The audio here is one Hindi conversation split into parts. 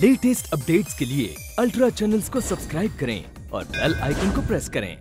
लेटेस्ट अपडेट्स के लिए अल्ट्रा चैनल्स को सब्सक्राइब करें और बेल आइकन को प्रेस करें।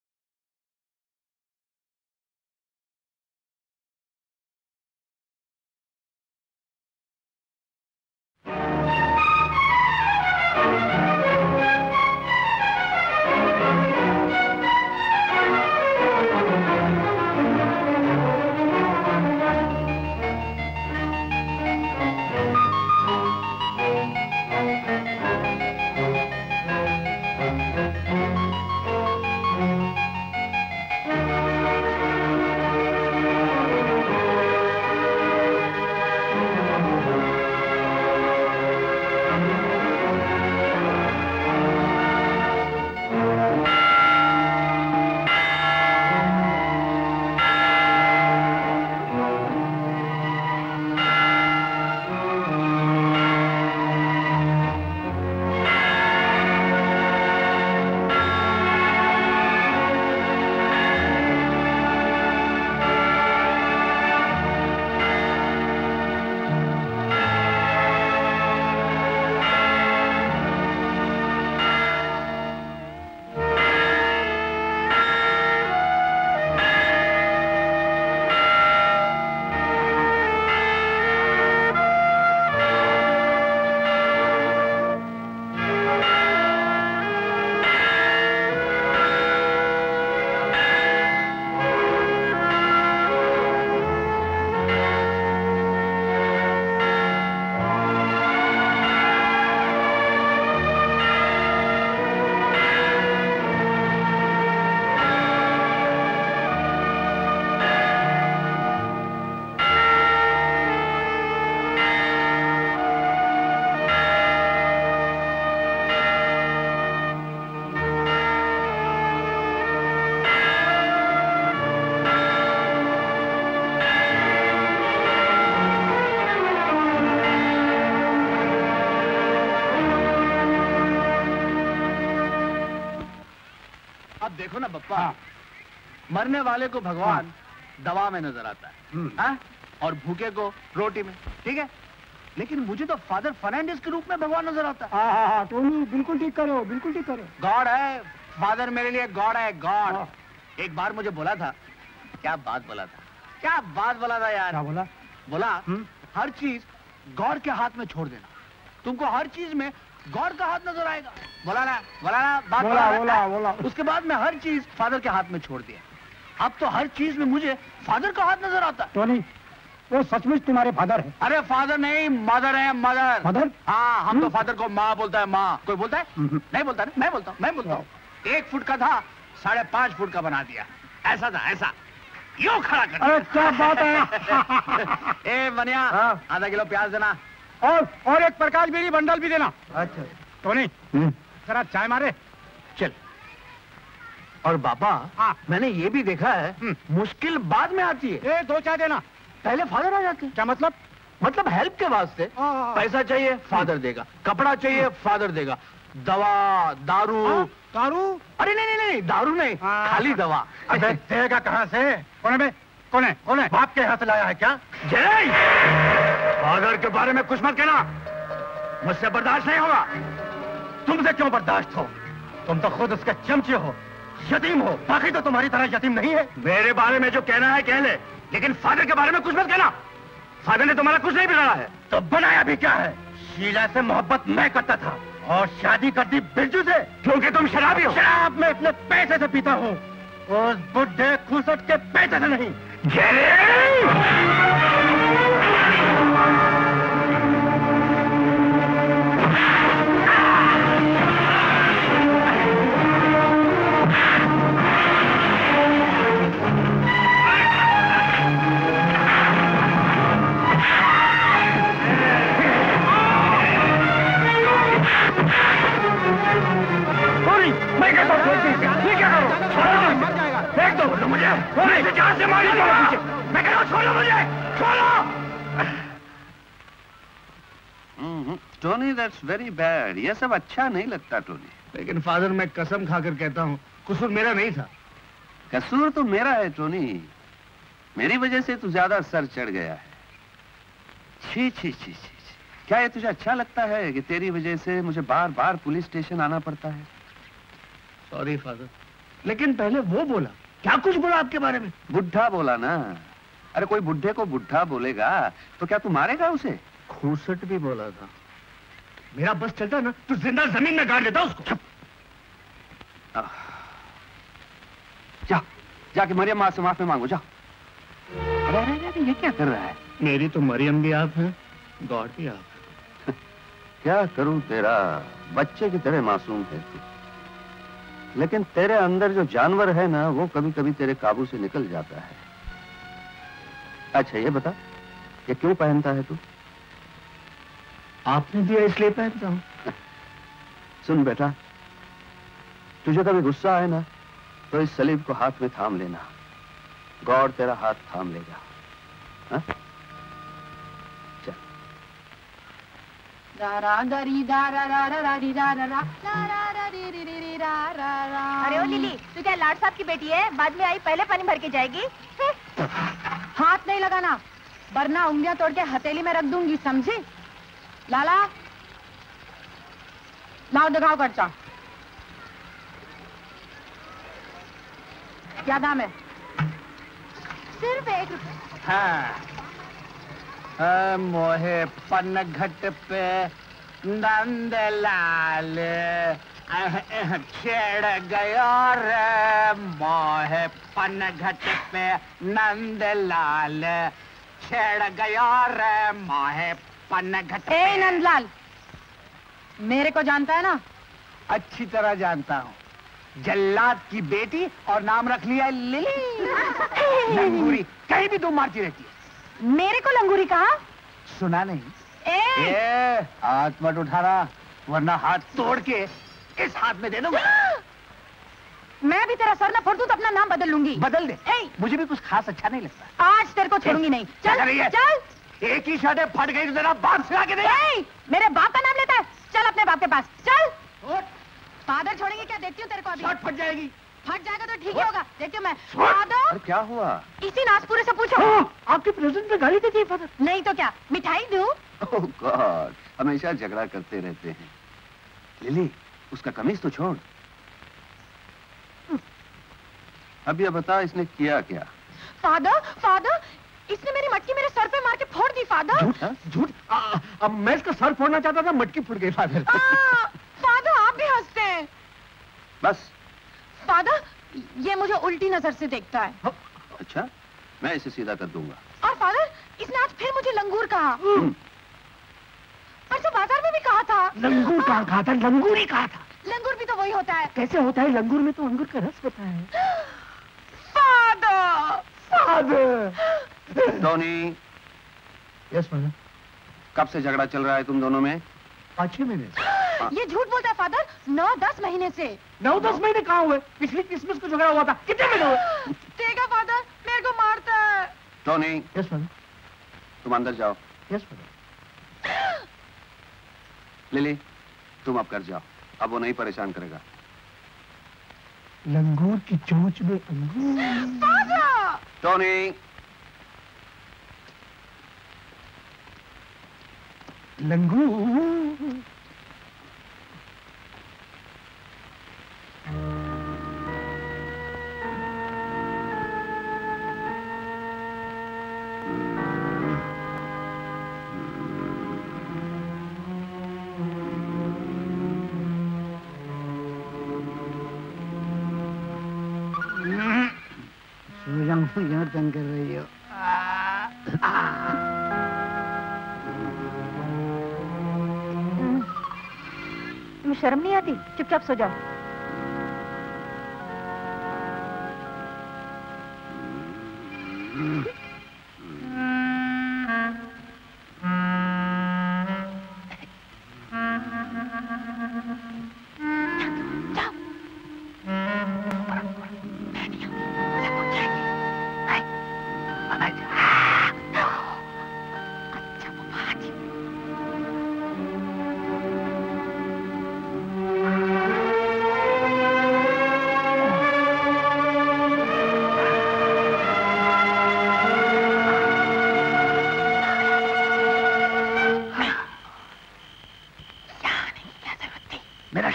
देखो ना बप्पा, मरने वाले को भगवान दवा में नजर आता है और भूखे को रोटी में, ठीक है? लेकिन मुझे तो फादर फर्नांडिस के रूप में भगवान नजर आता है। हाँ, टोनी बिल्कुल ठीक करो, बिल्कुल ठीक करो। गॉड है फादर, मेरे लिए गॉड है, गॉड। एक बार मुझे बोला था, क्या बात बोला था, क्या बात बोला था यार? क्या बोला? बोला हर चीज गॉड के हाथ में छोड़ देना, तुमको हर चीज में गॉड का हाथ नजर आएगा। बोला ना बात बोला। उसके बाद मैं हर चीज फादर के हाथ में छोड़ दिया। अब तो हर चीज में मुझे फादर का हाथ नजर आता है। टोनी, वो सचमुच तुम्हारे फादर है? अरे फादर नहीं, मदर है, मदर। मदर? हाँ, हम तो फादर को माँ बोलता है, माँ। कोई बोलता है? नहीं बोलता ना, मैं बोलता हूँ। 1 फुट का था, 5.5 फुट का बना दिया। ऐसा था, ऐसा यूं खड़ा कर। अरे क्या बात है। ए बनिया, आधा किलो प्याज देना और एक प्रकाश बेरी बंडल भी देना। अच्छा टोनी, जरा चाय मारे। चल। और बाबा, मैंने ये भी देखा है, मुश्किल बाद में आती है। 2 चाय देना। पहले फादर आ जाते हैं। क्या मतलब? मतलब हेल्प के वास्ते। पैसा चाहिए फादर देगा, कपड़ा चाहिए फादर देगा, दवा, दारू। दारू? अरे नहीं, दारू नहीं, खाली दवा। अबे देगा कहाँ से? कौन है? बाप के यहाँ से लाया है क्या? जय! फादर के बारे में कुछ मत कहना, मुझसे बर्दाश्त नहीं होगा। तुमसे क्यों बर्दाश्त हो? तुम तो खुद उसके चमचे हो, यतीम हो। बाकी तो तुम्हारी तरह यतीम नहीं है। मेरे बारे में जो कहना है कह ले, लेकिन फादर के बारे में कुछ मत कहना। फादर ने तुम्हारा कुछ नहीं बिगाड़ा है। तो बनाया भी क्या है? शीला से मोहब्बत मैं करता था और शादी कर दी बिरजू से, क्योंकि तुम शराबी हो। शराब मैं अपने पैसे से पीता हूँ, उस बुढ़े खूसट के पैसे से नहीं। Tony, that's very bad. ये सब अच्छा नहीं लगता टोनी। लेकिन फादर, मैं कसम खाकर कहता हूँ, कसूर मेरा नहीं था। कसूर तो मेरा है टोनी, मेरी वजह से तू ज्यादा सर चढ़ गया है। छी छी छी छी, क्या ये तुझे अच्छा लगता है कि तेरी वजह से मुझे बार बार पुलिस स्टेशन आना पड़ता है? सॉरी फादर, लेकिन पहले वो बोला, क्या कुछ बोला आपके बारे में? बुढ़ा बोला ना। अरे कोई बुढ़े को बुढ़ा बोलेगा तो क्या तू मारेगा उसे? खूसट भी बोला था। मेरा बस चलता ना तो जिंदा जमीन में गाड़ देता उसको। जा, जाके मरियम माँ से माफी मांगो, जा। अरे ये क्या कर रहा है? मेरी तो मरियम भी आप हैं, गॉड भी आप हैं। क्या करूं तेरा, बच्चे की तरह मासूम है तू, लेकिन तेरे अंदर जो जानवर है ना वो कभी कभी तेरे काबू से निकल जाता है। अच्छा ये बता, ये क्यों पहनता है तू? आपने दिया इसलिए पहनता हूं। सुन बेटा, तुझे कभी गुस्सा आए ना तो इस सलीब को हाथ में थाम लेना, गॉड तेरा हाथ थाम लेगा। हाँ? चल। अरे ओ लिली, तू क्या लाड साहब की बेटी है? बाद में आई पहले पानी भर के जाएगी। हाथ नहीं लगाना, वरना उंगलियां तोड़ के हथेली में रख दूंगी, समझी? लाला, लाओ दिखाओ खर्चा। क्या दाम है? सिर्फ 1 रुपए। हाँ, मोहे पनघट पे नंद लाल छेड़ गया रे, मोहे पनघट पे नंद लाल छेड़ गया रे, मोहे पनघट पे। ए नंदलाल, मेरे को जानता है ना? अच्छी तरह जानता हूँ, जल्लाद की बेटी और नाम रख लिया लिली। लंगूरी कहीं भी तुम मारती रहती है। मेरे को लंगूरी कहा? सुना नहीं? ए! हाथ मत उठाना, वरना हाथ तोड़ के इस हाथ में दे दूंगा। मैं भी तेरा सर न फोड़ दूं तो अपना नाम बदल लूंगी। बदल दे। मुझे भी कुछ खास अच्छा नहीं लगता। आज तेरे को छोड़ूंगी नहीं। चल चल। एक ही शर्ट फट गई तो तेरा बाप सिला के दे। मेरे बाप का नाम लेता है? चल अपने बाप के पास चल। फादर छोड़ेंगे क्या? देखती हूँ तेरे को अभी। शर्ट फट जाएगी। फट जाएगा तो ठीक ही होगा, देखती हूँ मैं। फादर क्या हुआ? इसी नासपुरे से पूछो। आपके प्रेजेंट में गाली देती है फादर। नहीं तो क्या, मिठाई दूं? ओह गॉड, हमेशा झगड़ा करते रहते हैं। लिली, उसका कमीज तो छोड़। अब ये बता, इसने किया क्या? फादर, फादर, इसने मेरी मटकी मेरे सर पे मार के फोड़ दी फादर। झूठ है? झूठ? अब मैं इसका सर फोड़ना चाहता था, मटकी फूट गई फादर। फादर आप भी हंसते हैं। बस। फादर, ये मुझे उल्टी नजर से देखता है। अच्छा, मैं इसे सीधा कर दूंगा। और फादर, इसने आज फिर मुझे लंगूर कहा। परसों बाजार में भी कहा था। लंगूर कहा था? लंगूर ही कहा था। लंगूर भी तो वही होता है। कैसे होता है? लंगूर में तो अंगूर का रस होता है। Father, father. Tony. Yes father. कब से झगड़ा चल रहा है तुम दोनों में? 5-6 महीने। ये झूठ बोलता है फादर, 9-10 महीने से। 9-10 महीने कहाँ हुए? पिछली क्रिसमस को झगड़ा हुआ था। कितने महीने हुए? देखा फादर, मेरे को मारता है। टोनी। Yes father. तुम अंदर जाओ। Yes father. लिली, तुम अब कर जाओ, अब वो नहीं परेशान करेगा। लंगूर की चोंच में अंगूर। टोनी। लंगूर। क्यों तंग कर रही हो? तुम्हें शर्म नहीं आती? चुपचाप सो जाओ।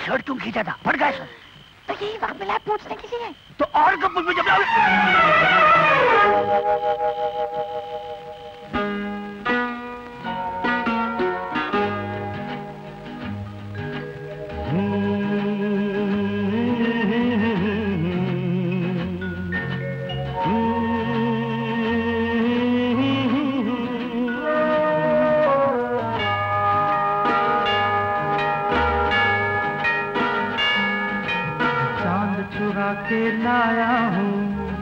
शर्ट क्यों खींचा था? फट गया सर। तो यही वक्त मिला पूछने के लिए। तो और कब मुझ में जब के लाया हूँ,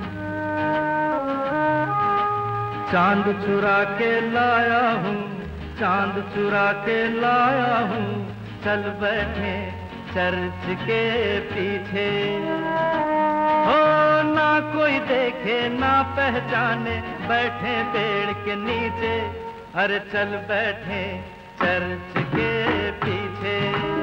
चांद चुरा के लाया हूँ, चांद चुरा के लाया हूँ, चल बैठे चर्च के पीछे। हो ना कोई देखे ना पहचाने, बैठे पेड़ के नीचे, अरे चल बैठे चर्च के पीछे।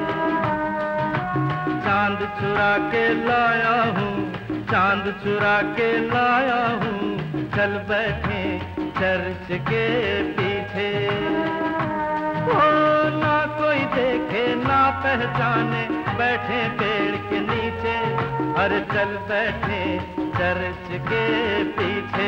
चांद चुरा के लाया हूँ, चांद चुरा के लाया हूँ, चल बैठे चर्च के पीछे। ओ ना कोई देखे ना पहचाने, बैठे पेड़ के नीचे, अरे चल बैठे चर्च के पीछे।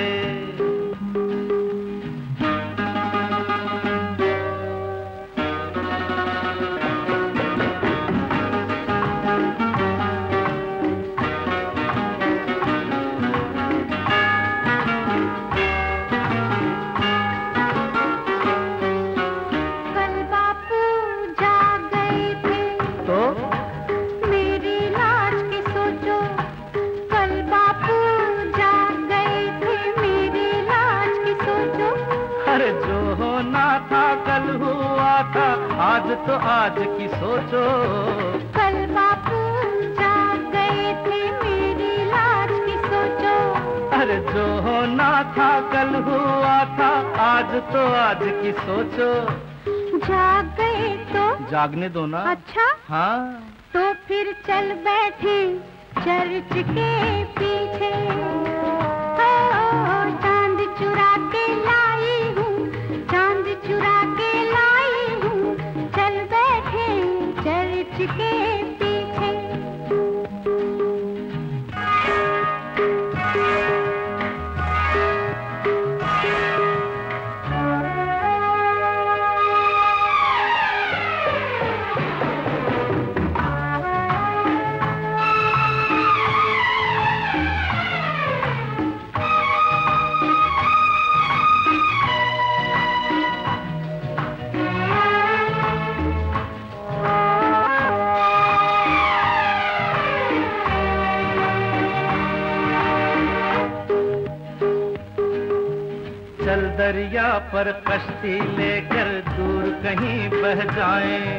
आज तो आज की सोचो, कल बापू जाग गए थे मेरी लाज की सोचो। अरे जो होना था कल हुआ था, आज तो आज की सोचो। जाग गए तो जागने दो ना। अच्छा हाँ, तो फिर चल बैठे चर्च के पीछे। चांद चुरा के लाई हूँ, चांद चुरा के लाई हूँ, चल बैठे चर्च के पीछे। दरिया पर कश्ती लेकर दूर कहीं बह जाएं,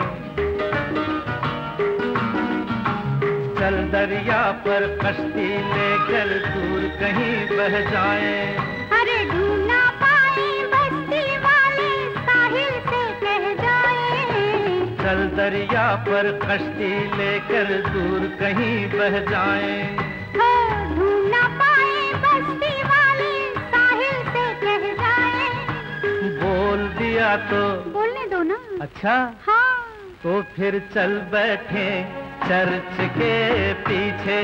चल दरिया पर कश्ती लेकर दूर कहीं बह जाएं। अरे ढूंढ ना पाए बस्ती वाले साहिल से कह जाएं, चल दरिया पर कश्ती लेकर दूर कहीं बह जाएं। ढूंढ ना पाए बस्ती वाले साहिल से कह जाएं। बोल दिया तो बोलने दो ना। अच्छा हाँ, तो फिर चल बैठे चर्च के पीछे।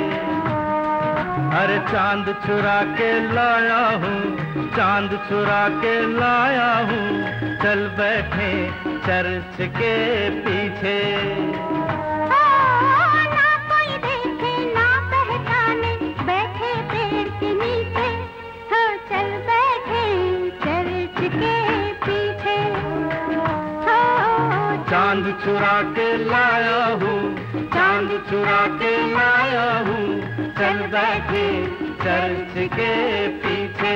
अरे चांद चुरा के लाया हूँ, चांद चुरा के लाया हूँ, चल बैठे चर्च के पीछे। ना कोई देखे ना पहचाने, बैठे पेड़ के नीचे, हाँ चल बैठे चर्च के पीछे। चांद चुरा के लाया हूँ, चांद चुरा के लाया हूँ, चल बैठे चर्च के पीछे।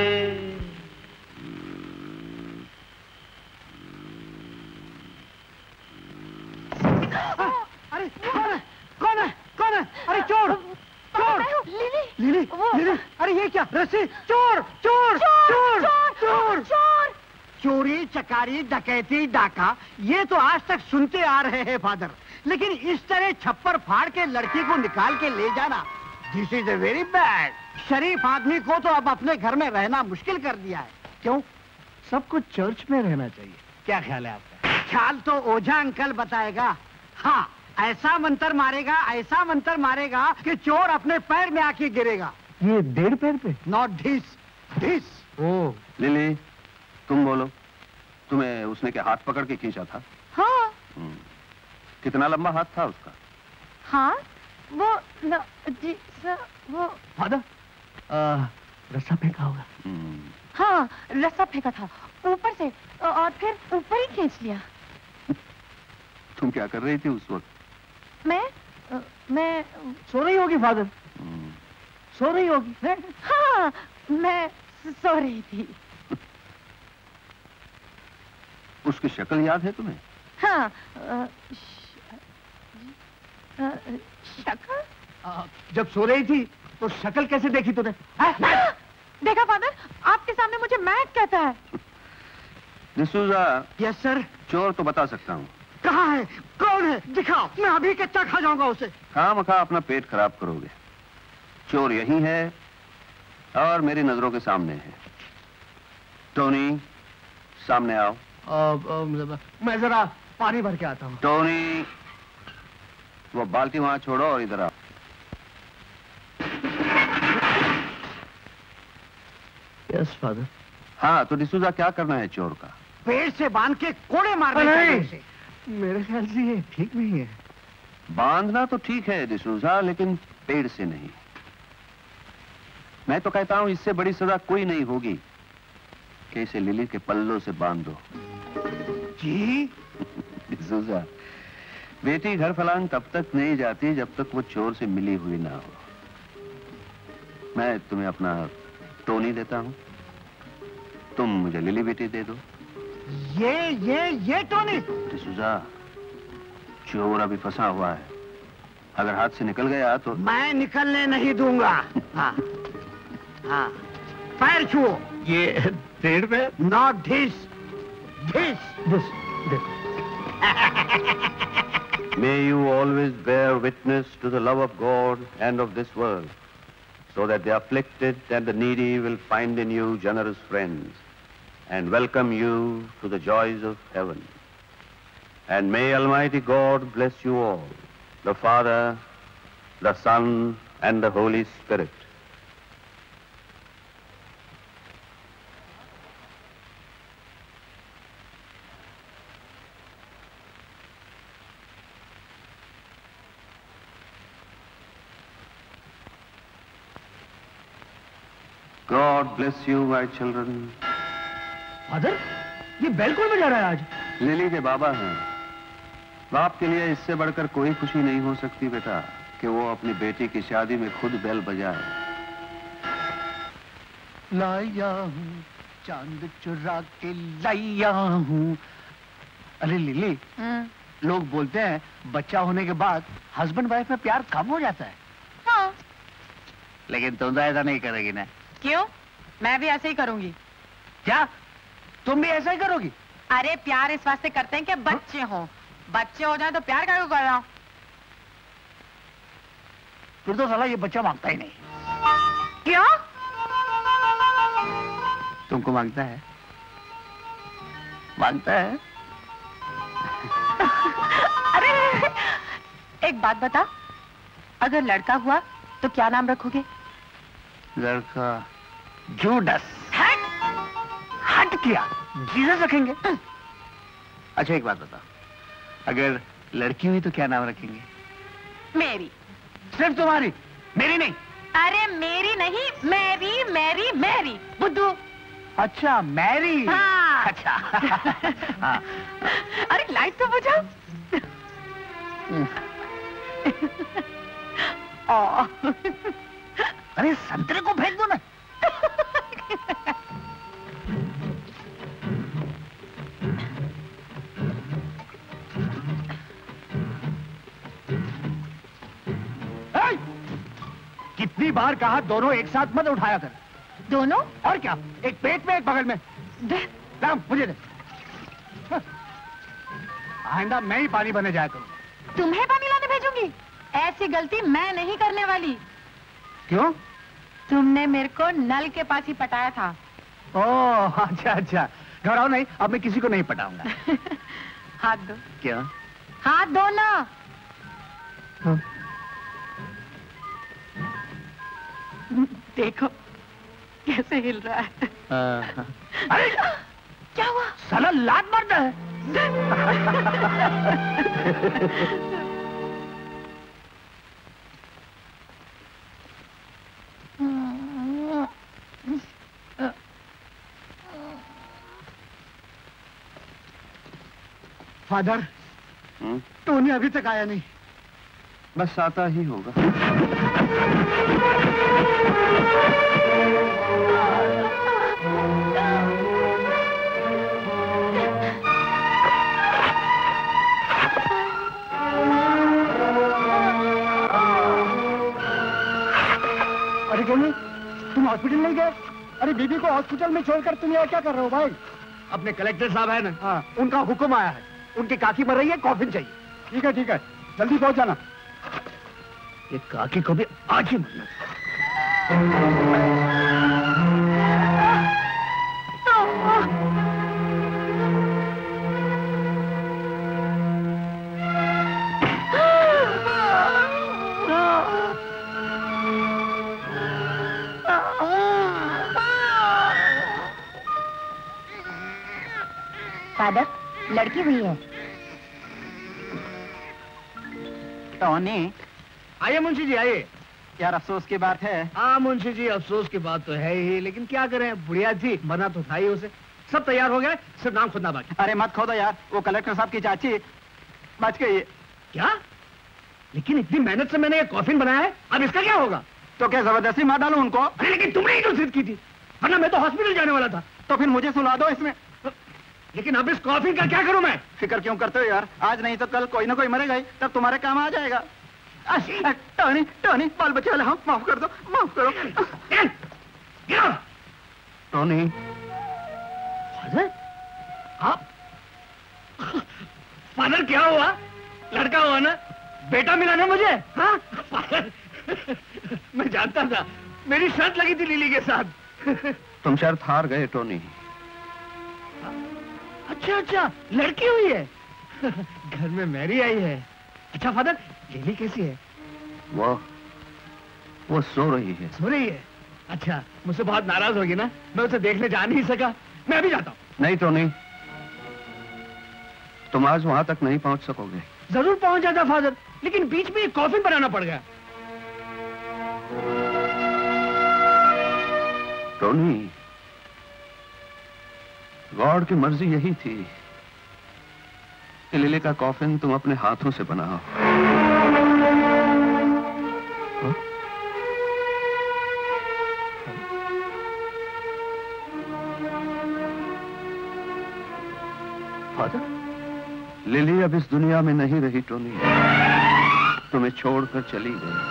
अरे कौन है? कौन है? कौन है? अरे चोर! चोर! लिली! लिली! लिली! अरे ये क्या? रस्सी! चोर! चोर! चोर! चोर! चोर! चोरी, चकारी, डकैती, डाका, ये तो आज तक सुनते आ रहे हैं फादर, लेकिन इस तरह छप्पर फाड़ के लड़की को निकाल के ले जाना, this is a very bad. शरीफ आदमी को तो अब अपने घर में रहना मुश्किल कर दिया है। क्यों? सबको चर्च में रहना चाहिए। क्या ख्याल है आपका? ख्याल तो ओझा अंकल बताएगा। हाँ, ऐसा मंत्र मारेगा कि चोर अपने पैर में आके गिरेगा। ये 1.5 पैर पे? Not this, ढीस। ओ लिली, तुम बोलो, तुम्हें उसने क्या हाथ पकड़ के खींचा था? हाँ। कितना लंबा हाथ था उसका? हाँ वो वो फादर, रस्सा फेंका होगा। हाँ रस्सा फेंका था ऊपर से और फिर ऊपर ही खींच लिया। तुम क्या कर रही थी उस वक्त? मैं सो रही होगी फादर। सो रही होगी। हाँ मैं सो रही थी। उसकी शक्ल याद है तुम्हें? हाँ शक्ल? जब सो रही थी तो शक्ल कैसे देखी तूने? देखा फादर, आपके सामने मुझे मैट कहता है। डिसूजा। Yes sir. चोर तो बता सकता हूँ। कहाँ है? कौन है? दिखाओ, मैं अभी कच्चा खा जाऊंगा उसे। खामखा अपना पेट खराब करोगे। चोर यही है और मेरी नजरों के सामने है। टोनी, सामने आओ। मैं जरा पानी भर के आता हूँ। टोनी, वो बाल्टी वहां छोड़ो और इधर आओ। Yes father. हाँ, तो डिसूजा क्या करना है चोर का? पेड़ से बांध के कोड़े मारने चाहिए उसे। मेरे ख्याल से ये ठीक नहीं है। बांधना तो ठीक है डिसूजा, लेकिन पेड़ से नहीं। मैं तो कहता हूं इससे बड़ी सजा कोई नहीं होगी कि इसे लिली के पल्लों से बांध दो। जी? डिसूजा, बेटी घर फलांग तब तक नहीं जाती जब तक वो चोर से मिली हुई ना हो। मैं तुम्हें अपना टोनी देता हूं, तुम मुझे लिली बेटी दे दो। ये टोनी? डिसूजा, चोर अभी फंसा हुआ है, अगर हाथ से निकल गया तो। मैं निकलने नहीं दूंगा। हाँ हाँ, पैर छुओ। ये 1.5 पैर? Not this, this. May you always bear witness to the love of God and of this world, so that the afflicted and the needy will find in you generous friends and welcome you to the joys of heaven. And may Almighty God bless you all, the Father, the Son, and the Holy Spirit. God bless you, my children. Father, ये बेल कौन बजा रहा है आज? लिली के बाबा हैं। बाप के लिए इससे बढ़कर कोई खुशी नहीं हो सकती बेटा कि वो अपनी बेटी की शादी में खुद बेल बजाए। लाया हूँ चांद चुरा के लाया हूँ। अरे लिली, लोग बोलते हैं बच्चा होने के बाद हस्बैंड वाइफ में प्यार कम हो जाता है। हाँ। लेकिन तुम तो ऐसा नहीं करोगी ना? क्यों? मैं भी ऐसे ही करूंगी। क्या तुम भी ऐसा ही करोगी? अरे प्यार इस वास्ते करते हैं कि बच्चे हों। बच्चे हो जाए तो प्यार क्यों कर रहा हूँ? फिर तो साला ये बच्चा मांगता ही नहीं। क्यों? तुमको मांगता है? मांगता है? अरे एक बात बता, अगर लड़का हुआ तो क्या नाम रखोगे? लड़का जूडस। हट किया, जीसस रखेंगे। अच्छा एक बात बता, अगर लड़की हुई तो क्या नाम रखेंगे? मेरी। सिर्फ तुम्हारी? मेरी नहीं? अरे मेरी नहीं, मेरी मेरी मेरी। बुद्धू। अच्छा मैरी। हाँ। अच्छा। हाँ। अरे लाइट तो बुझा। अरे संतरे को फेंक दो ना। कितनी बार कहा दोनों एक साथ मत उठाया कर। दोनों? और क्या, एक पेट में एक बगल में। राम मुझे दे। आइंदा मैं ही पानी बने जाया करूँ। तुम्हें पानी लाने भेजूंगी? ऐसी गलती मैं नहीं करने वाली। क्यों? तुमने मेरे को नल के पास ही पटाया था। ओह अच्छा अच्छा, घबराओ नहीं, अब मैं किसी को नहीं पटाऊंगा। हाथ दो। क्या? हाथ दो ना। देखो कैसे हिल रहा है। अरे क्या हुआ? साला लात मारता है। फादर, टोनी अभी तक आया नहीं। बस आता ही होगा। अरे टोनी, तुम हॉस्पिटल नहीं गए? अरे बीबी को हॉस्पिटल में छोड़कर तुम यहाँ क्या कर रहे हो भाई? अपने कलेक्टर साहब है ना, हाँ, उनका हुक्म आया है। उनकी काकी मर रही है, कॉफिन चाहिए। ठीक है ठीक है, जल्दी पहुंच जाना। ये काकी को भी आज ही मरना। फादर, लड़की हुई है। टॉनी, आइए मुंशी जी आइए। यार अफसोस की बात है। हाँ मुंशी जी, अफसोस की बात तो है ही, लेकिन क्या करें, बुढ़िया थी, मरना तो था ही उसे। सब तैयार हो गए, सिर्फ नाम खुदना बाकी। अरे मत खोदो यार, वो कलेक्टर साहब की चाची बच गई है। क्या? लेकिन इतनी मेहनत से मैंने ये कॉफिन बनाया है, अब इसका क्या होगा? तो क्या जबरदस्ती मार डालूं उनको? अरे लेकिन तुमने ही तो जिद की थी, वरना मैं तो हॉस्पिटल जाने वाला था। तो फिर मुझे सुला दो इसमें। लेकिन अब इस कॉफिन का क्या करूं मैं? फिक्र क्यों करते हो यार, आज नहीं तो कल कोई ना कोई मरेगा ही, तब तुम्हारे काम आ जाएगा। टॉनी टॉनी, बाल बच्चे वाले, हाँ माफ कर दो, माफ करो। Tony, father? आप? फादर क्या हुआ? लड़का हुआ ना, बेटा मिला ना मुझे? हाँ फादर, मैं जानता था, मेरी शर्त लगी थी लिली के साथ। तुम शर्त हार गए टोनी। अच्छा अच्छा, लड़की हुई है। घर में मैरी आई है। अच्छा फादर, लिली कैसी है? वो सो रही है। सो रही है? अच्छा, मुझसे बहुत नाराज होगी ना, मैं उसे देखने जा नहीं सका। मैं भी जाता हूँ। नहीं टोनी, तुम आज वहां तक नहीं पहुंच सकोगे। जरूर पहुंच जाता फादर, लेकिन बीच में एक कॉफिन बनाना पड़ गया। टोनी, गॉड की मर्जी यही थी कि लिली का कॉफिन तुम अपने हाथों से बनाओ। फादर, लिली अब इस दुनिया में नहीं रही टोनी, तुम्हें छोड़कर चली गई।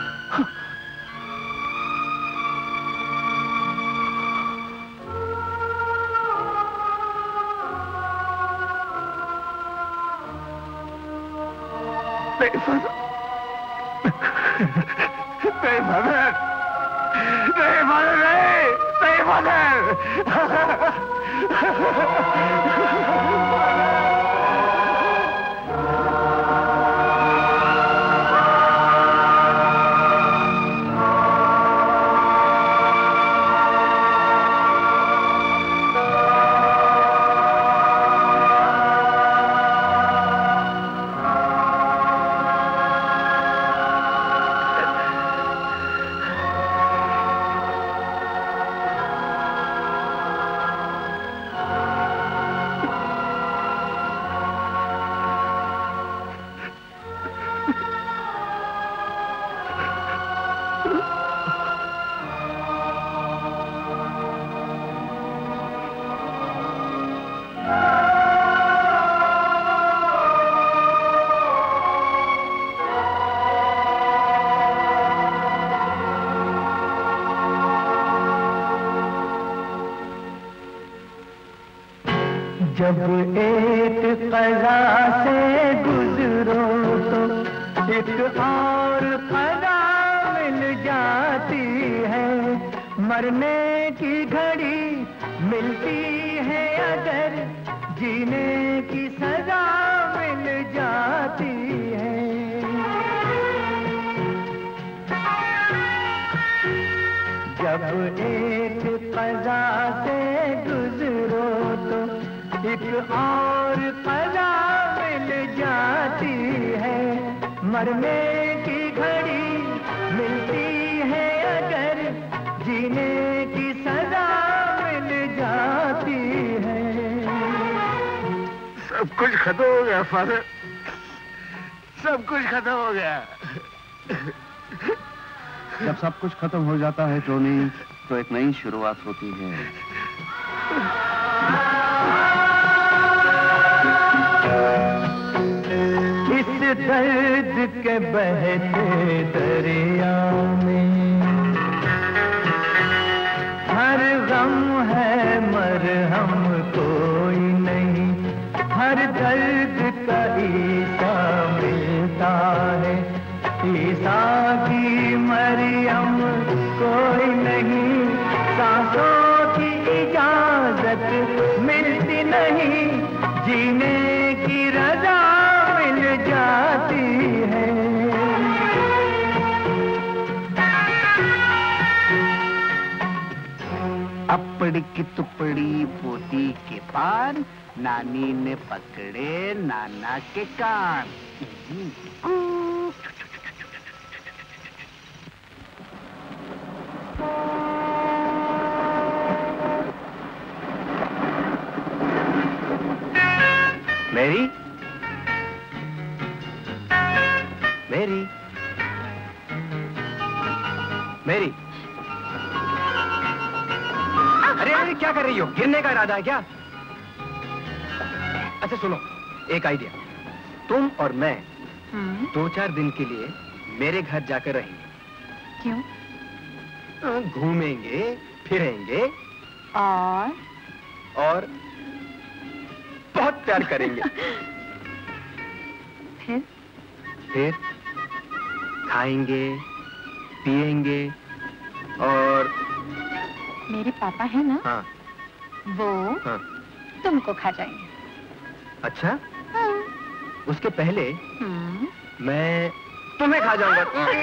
जब एक कज़ा से गुजरो तो एक और कज़ा मिल जाती है, मरने की घड़ी मिलती है अगर जीने की सजा मिल जाती है। एक और सजा मिल जाती है, मरने की घड़ी मिलती है अगर, जीने की सजा मिल जाती है। सब कुछ खत्म हो गया फादर, सब कुछ खत्म हो गया। जब सब कुछ खत्म हो जाता है टोनी, तो एक नई शुरुआत होती है। इस दर्द के बहते दरिया में हर गम है मरहम कोई नहीं, हर दर्द का ईसा मिलता है, ईसा की मरियम कोई नहीं, सांसों की इजाजत मिलती नहीं, जीने की रजा मिल जाती है। अपड़ी की तुपड़ी पोती के पान, नानी ने पकड़े नाना के कान। मेरी मेरी मेरी, अरे अरे क्या कर रही हो? गिरने का इरादा है क्या? अच्छा सुनो, एक आइडिया, तुम और मैं 2-4 दिन के लिए मेरे घर जाकर रहेंगे। क्यों? घूमेंगे फिरेंगे और बहुत प्यार करेंगे। फिर खाएंगे पिएंगे और मेरे पापा है ना? हाँ वो हाँ। तुमको खा जाएंगे। अच्छा? उसके पहले मैं तुम्हें खा जाऊंगा।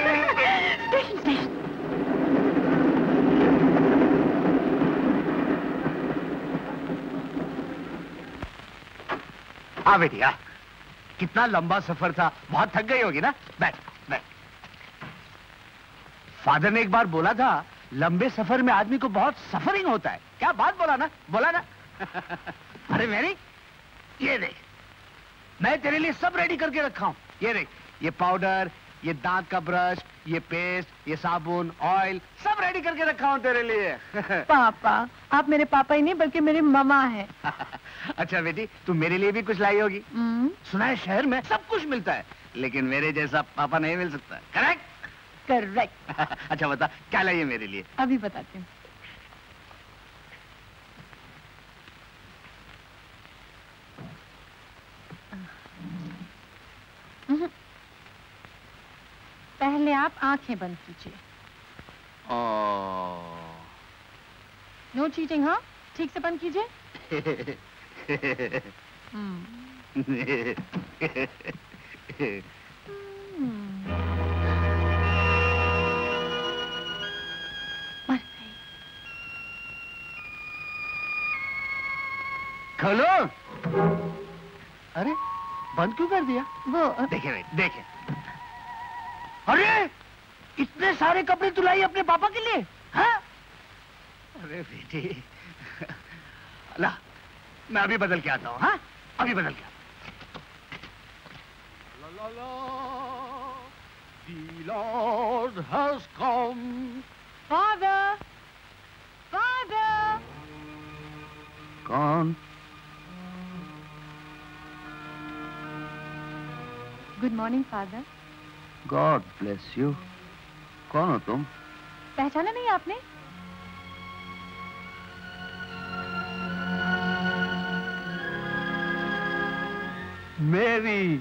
आ बेटी आ, कितना लंबा सफर था, बहुत थक गई होगी ना? बैठ बैठ। फादर ने एक बार बोला था, लंबे सफर में आदमी को बहुत सफरिंग होता है। क्या बात बोला ना? बोला ना? अरे मेरी, ये देख, मैं तेरे लिए सब रेडी करके रखा हूं। ये देख, ये पाउडर, ये दांत का ब्रश, ये पेस्ट, ये साबुन, ऑयल, सब रेडी करके रखा हूं तेरे लिए। पापा, आप मेरे पापा ही नहीं बल्कि मेरे मामा हैं। अच्छा बेटी, तू मेरे लिए भी कुछ लाई होगी। सुना है शहर में सब कुछ मिलता है, लेकिन मेरे जैसा पापा नहीं मिल सकता। करेक्ट? करेक्ट। अच्छा बता, क्या लाइए मेरे लिए? अभी बताती हूँ। पहले आप आंखें बंद कीजिए। नो चीटिंग, हाँ? ठीक से बंद कीजिए। खोलो। अरे बंद क्यों कर दिया? वो देखे देखे। अरे इतने सारे कपड़े तू लाई अपने पापा के लिए? हाँ? अरे बेटी, ला मैं अभी बदल के आता हूँ। हाँ, अभी बदल के आता हूँ। The Lord has come. Father, Father. कौन? Good morning father. God bless you. कौन हो तुम? पहचाना नहीं आपने? मेरी।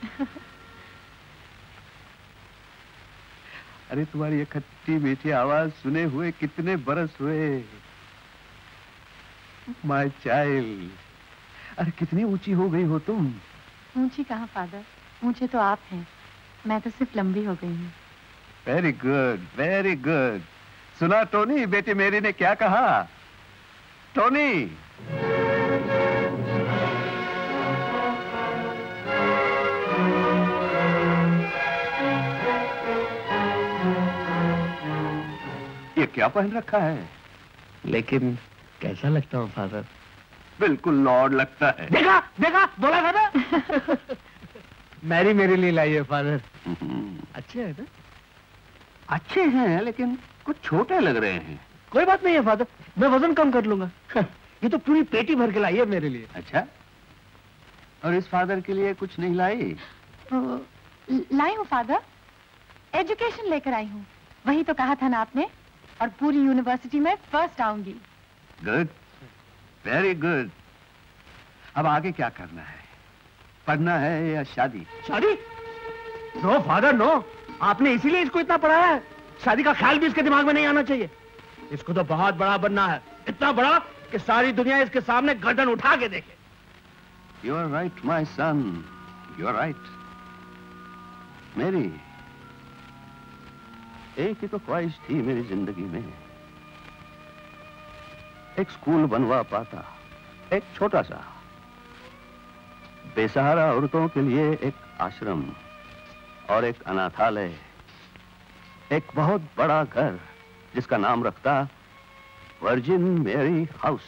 अरे तुम्हारी ये खट्टी मीठी आवाज सुने हुए कितने बरस हुए। My child. अरे कितनी ऊंची हो गई हो तुम। ऊंची कहाँ फादर, ऊंचे तो आप हैं, मैं तो सिर्फ लंबी हो गई हूँ। Very good, very good. सुना टोनी, बेटी मेरी ने क्या कहा? टोनी, क्या पहन रखा है? लेकिन कैसा लगता हूँ फादर? बिल्कुल लॉर्ड लगता है। देखा देखा, बोला था ना। मैरी मेरे लिए लाई है फादर। अच्छे हैं ना? अच्छे हैं, लेकिन कुछ छोटे लग रहे हैं। कोई बात नहीं है फादर, मैं वजन कम कर लूंगा। ये तो पूरी पेटी भर के लाई है मेरे लिए। अच्छा, और इस फादर के लिए कुछ नहीं लाई? लाई हूँ फादर, एजुकेशन लेकर आई हूँ। वही तो कहा था ना आपने, और पूरी यूनिवर्सिटी में फर्स्ट आऊंगी। Good, very good. अब आगे क्या करना है? पढ़ना है या शादी? शादी? नो फादर नो, आपने इसीलिए इसको इतना पढ़ाया है। शादी का ख्याल भी इसके दिमाग में नहीं आना चाहिए। इसको तो बहुत बड़ा बनना है, इतना बड़ा कि सारी दुनिया इसके सामने गर्दन उठा के देखे। You are right, my son. You are right. मेरी एक ही तो ख्वाहिश थी मेरी जिंदगी में, एक स्कूल बनवा पाता, एक छोटा सा, बेसहारा औरतों के लिए एक आश्रम और एक अनाथालय, एक बहुत बड़ा घर जिसका नाम रखता वर्जिन मेरी हाउस।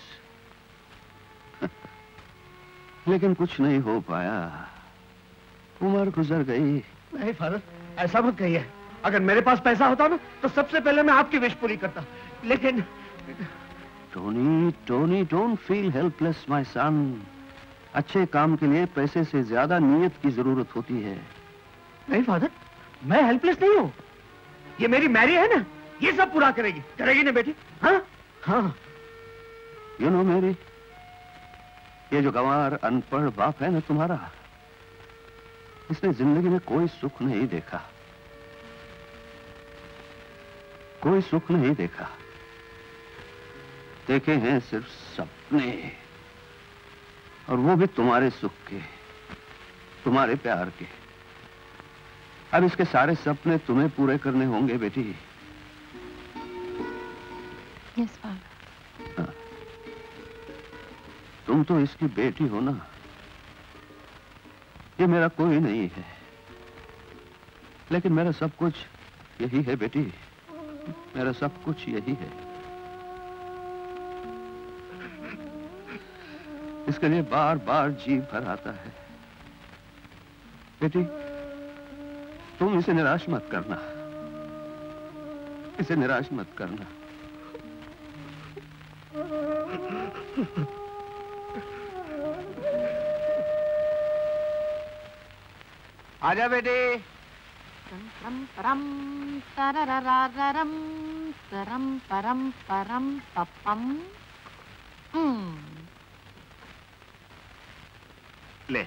लेकिन कुछ नहीं हो पाया, उम्र गुजर गई। नहीं फादर, ऐसा मत कहिए। अगर मेरे पास पैसा होता ना तो सबसे पहले मैं आपकी विश पूरी करता, लेकिन Tony, Tony, don't feel helpless my son. अच्छे काम के लिए पैसे से ज्यादा नीयत की जरूरत होती है। नहीं फादर, मैं हेल्पलेस नहीं हूँ। ये मेरी मैरी है ना, ये सब पूरा करेगी, करेगी ना बेटी? हाँ हाँ। यू नो मैरी, ये जो गंवार अनपढ़ बाप है ना तुम्हारा, इसने जिंदगी में कोई सुख नहीं देखा, कोई सुख नहीं देखा। देखे हैं सिर्फ सपने, और वो भी तुम्हारे सुख के, तुम्हारे प्यार के। अब इसके सारे सपने तुम्हें पूरे करने होंगे बेटी। Yes father. हाँ। तुम तो इसकी बेटी हो ना, ये मेरा कोई नहीं है, लेकिन मेरा सब कुछ यही है बेटी, मेरा सब कुछ यही है। इसके लिए बार बार जी भर आता है। बेटी, तुम इसे निराश मत करना, इसे निराश मत करना। आजा बेटी। परम परम तरररररम तरम परम परम पपम। ले।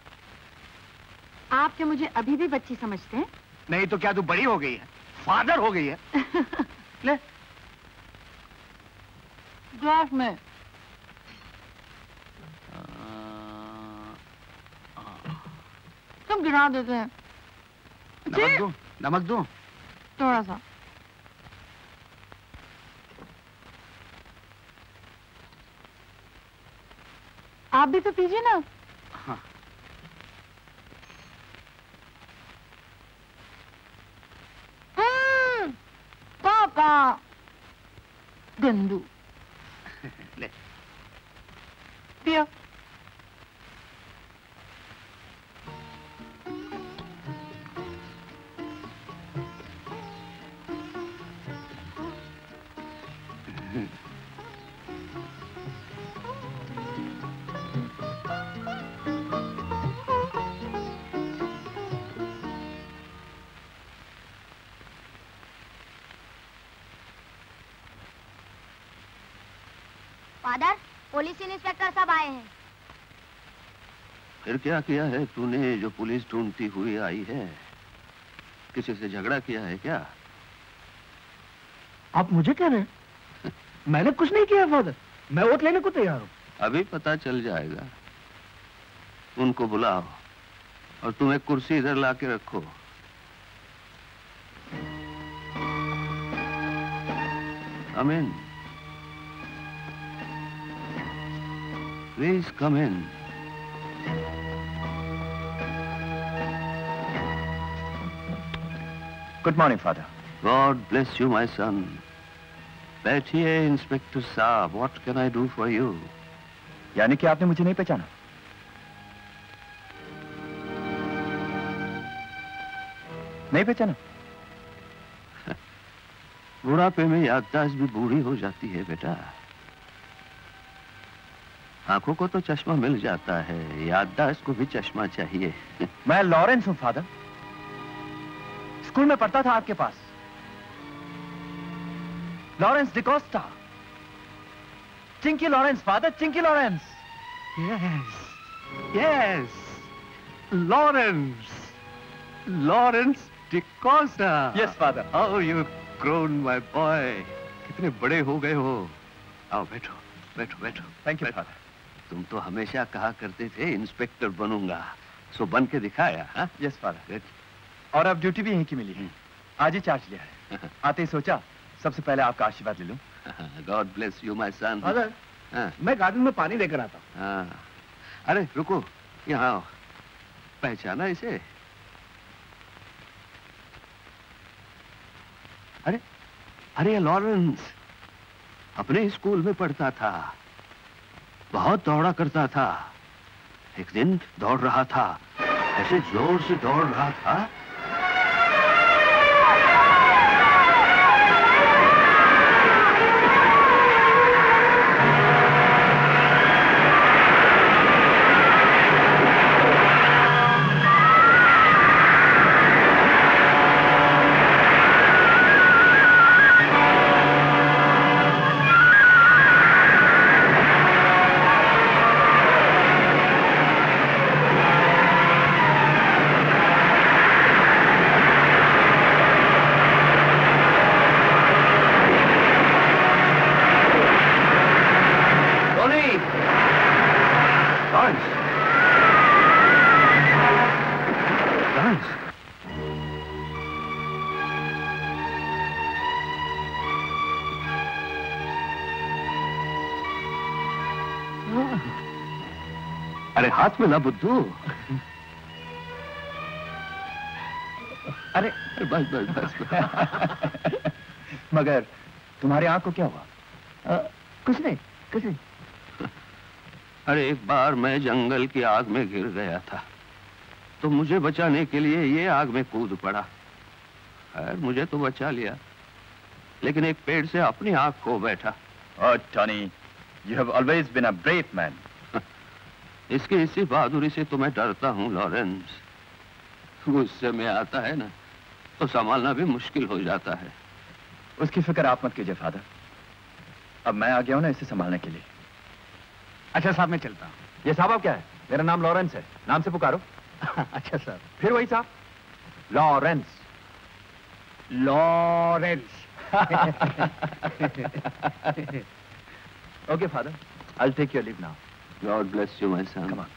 आप क्या मुझे अभी भी बच्ची समझते हैं? नहीं तो क्या तू बड़ी हो गई है, फादर हो गई है? ले ग्लास में। तुम गिरा देते हैं। नमक दूं? नमक दूं? थोड़ा सा। आप भी तो पीजिए ना। हाँ। पापा गंदू। ले पियो। फादर, पुलिस इंस्पेक्टर साहब आए हैं। फिर क्या किया है तूने जो पुलिस ढूंढती हुई आई है? किसी से झगड़ा किया है क्या? आप मुझे कह रहे हैं? मैंने कुछ नहीं किया फादर, मैं वोट लेने को तैयार हूँ। अभी पता चल जाएगा। उनको बुलाओ और तुम एक कुर्सी इधर लाके रखो। Come in. Please come in. Good morning, Father. God bless you, my son. बैठिए इंस्पेक्टर साहब, what can I do for you? यानी कि आपने मुझे नहीं पहचाना? नहीं पहचाना? बुढ़ापे में याददाश्त भी बूढ़ी हो जाती है बेटा। आंखों को तो चश्मा मिल जाता है, याददाश्त को भी चश्मा चाहिए। मैं लॉरेंस हूं फादर, स्कूल में पढ़ता था आपके पास। Lawrence D'Costa, Chinki Lawrence father, Chinki Lawrence. Yes yes, Lawrence, Lawrence D'Costa. Yes father. How you grown my boy, कितने बड़े हो गए हो। आओ बैठो बैठो बैठो। Thank you father. तुम तो हमेशा कहा करते थे इंस्पेक्टर बनूंगा, सो बन के दिखाया। हाँ यस फादर। और अब ड्यूटी भी यहीं की मिली है, आज ही चार्ज लिया है। आते ही सोचा सबसे पहले आपका आशीर्वाद ले लूं। God bless you my son. Father, मैं गार्डन में पानी लेकर आता हूं। हाँ, अरे रुको, यहाँ आओ। पहचाना इसे? अरे अरे ये लॉरेंस अपने स्कूल में पढ़ता था, बहुत दौड़ा करता था। एक दिन दौड़ रहा था, ऐसे जोर से दौड़ रहा था, अरे हाथ में ना बुद्धू। अरे बस बस बस। मगर तुम्हारी आंख को क्या हुआ? कुछ नहीं, कुछ नहीं। अरे एक बार मैं जंगल की आग में गिर गया था, तो मुझे बचाने के लिए ये आग में कूद पड़ा। खैर मुझे तो बचा लिया, लेकिन एक पेड़ से अपनी आंख खो बैठा। Oh, Tony, you have always been a brave man. इसकी इसी बहादुरी से तो मैं डरता हूँ लॉरेंस। गुस्से में आता है ना, तो संभालना भी मुश्किल हो जाता है। उसकी फिक्र आप मत कीजिए फादर, अब मैं आ गया हूं ना इसे संभालने के लिए। अच्छा साहब, मैं चलता हूँ। ये साहब आप क्या है? मेरा नाम लॉरेंस है, नाम से पुकारो। अच्छा साहब। फिर वही साहब, Lawrence. Lawrence. Okay, father. I'll take your leave now. God bless you, my son. Come on.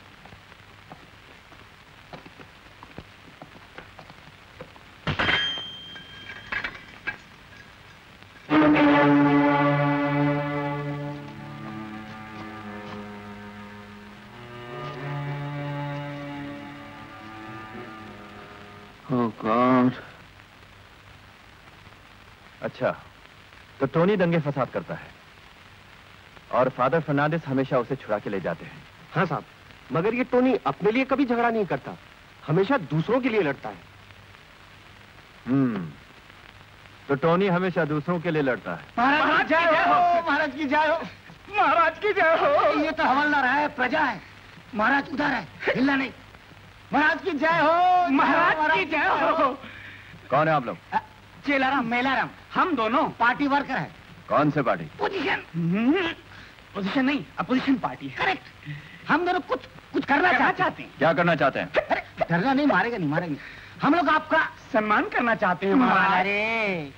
Oh, God. अच्छा, तो टोनी दंगे फसाद करता है और फादर फर्नांडिस हमेशा उसे छुड़ा के ले जाते हैं। हाँ साहब, मगर ये टोनी अपने लिए कभी झगड़ा नहीं करता, हमेशा दूसरों के लिए लड़ता है। तो टोनी हमेशा दूसरों के लिए लड़ता है। महाराज की जय हो, महाराज की जय हो, महाराज की जय हो। ये तो हवलदार है, प्रजा है, महाराज उधर है, हिलना नहीं। महाराज की जय हो, महाराज की जय हो। कौन है आप लोग? चेलाराम, मेलाराम, हम दोनों पार्टी वर्कर है। कौन से पार्टी? पोजीशन। पोजीशन नहीं, अपोजिशन पार्टी। करेक्ट। हम दोनों कुछ करना चाहते हैं। क्या करना चाहते हैं? अरे डरना नहीं, मारेगा नहीं, मारेंगे। हम लोग आपका सम्मान करना चाहते हैं महाराज। अरे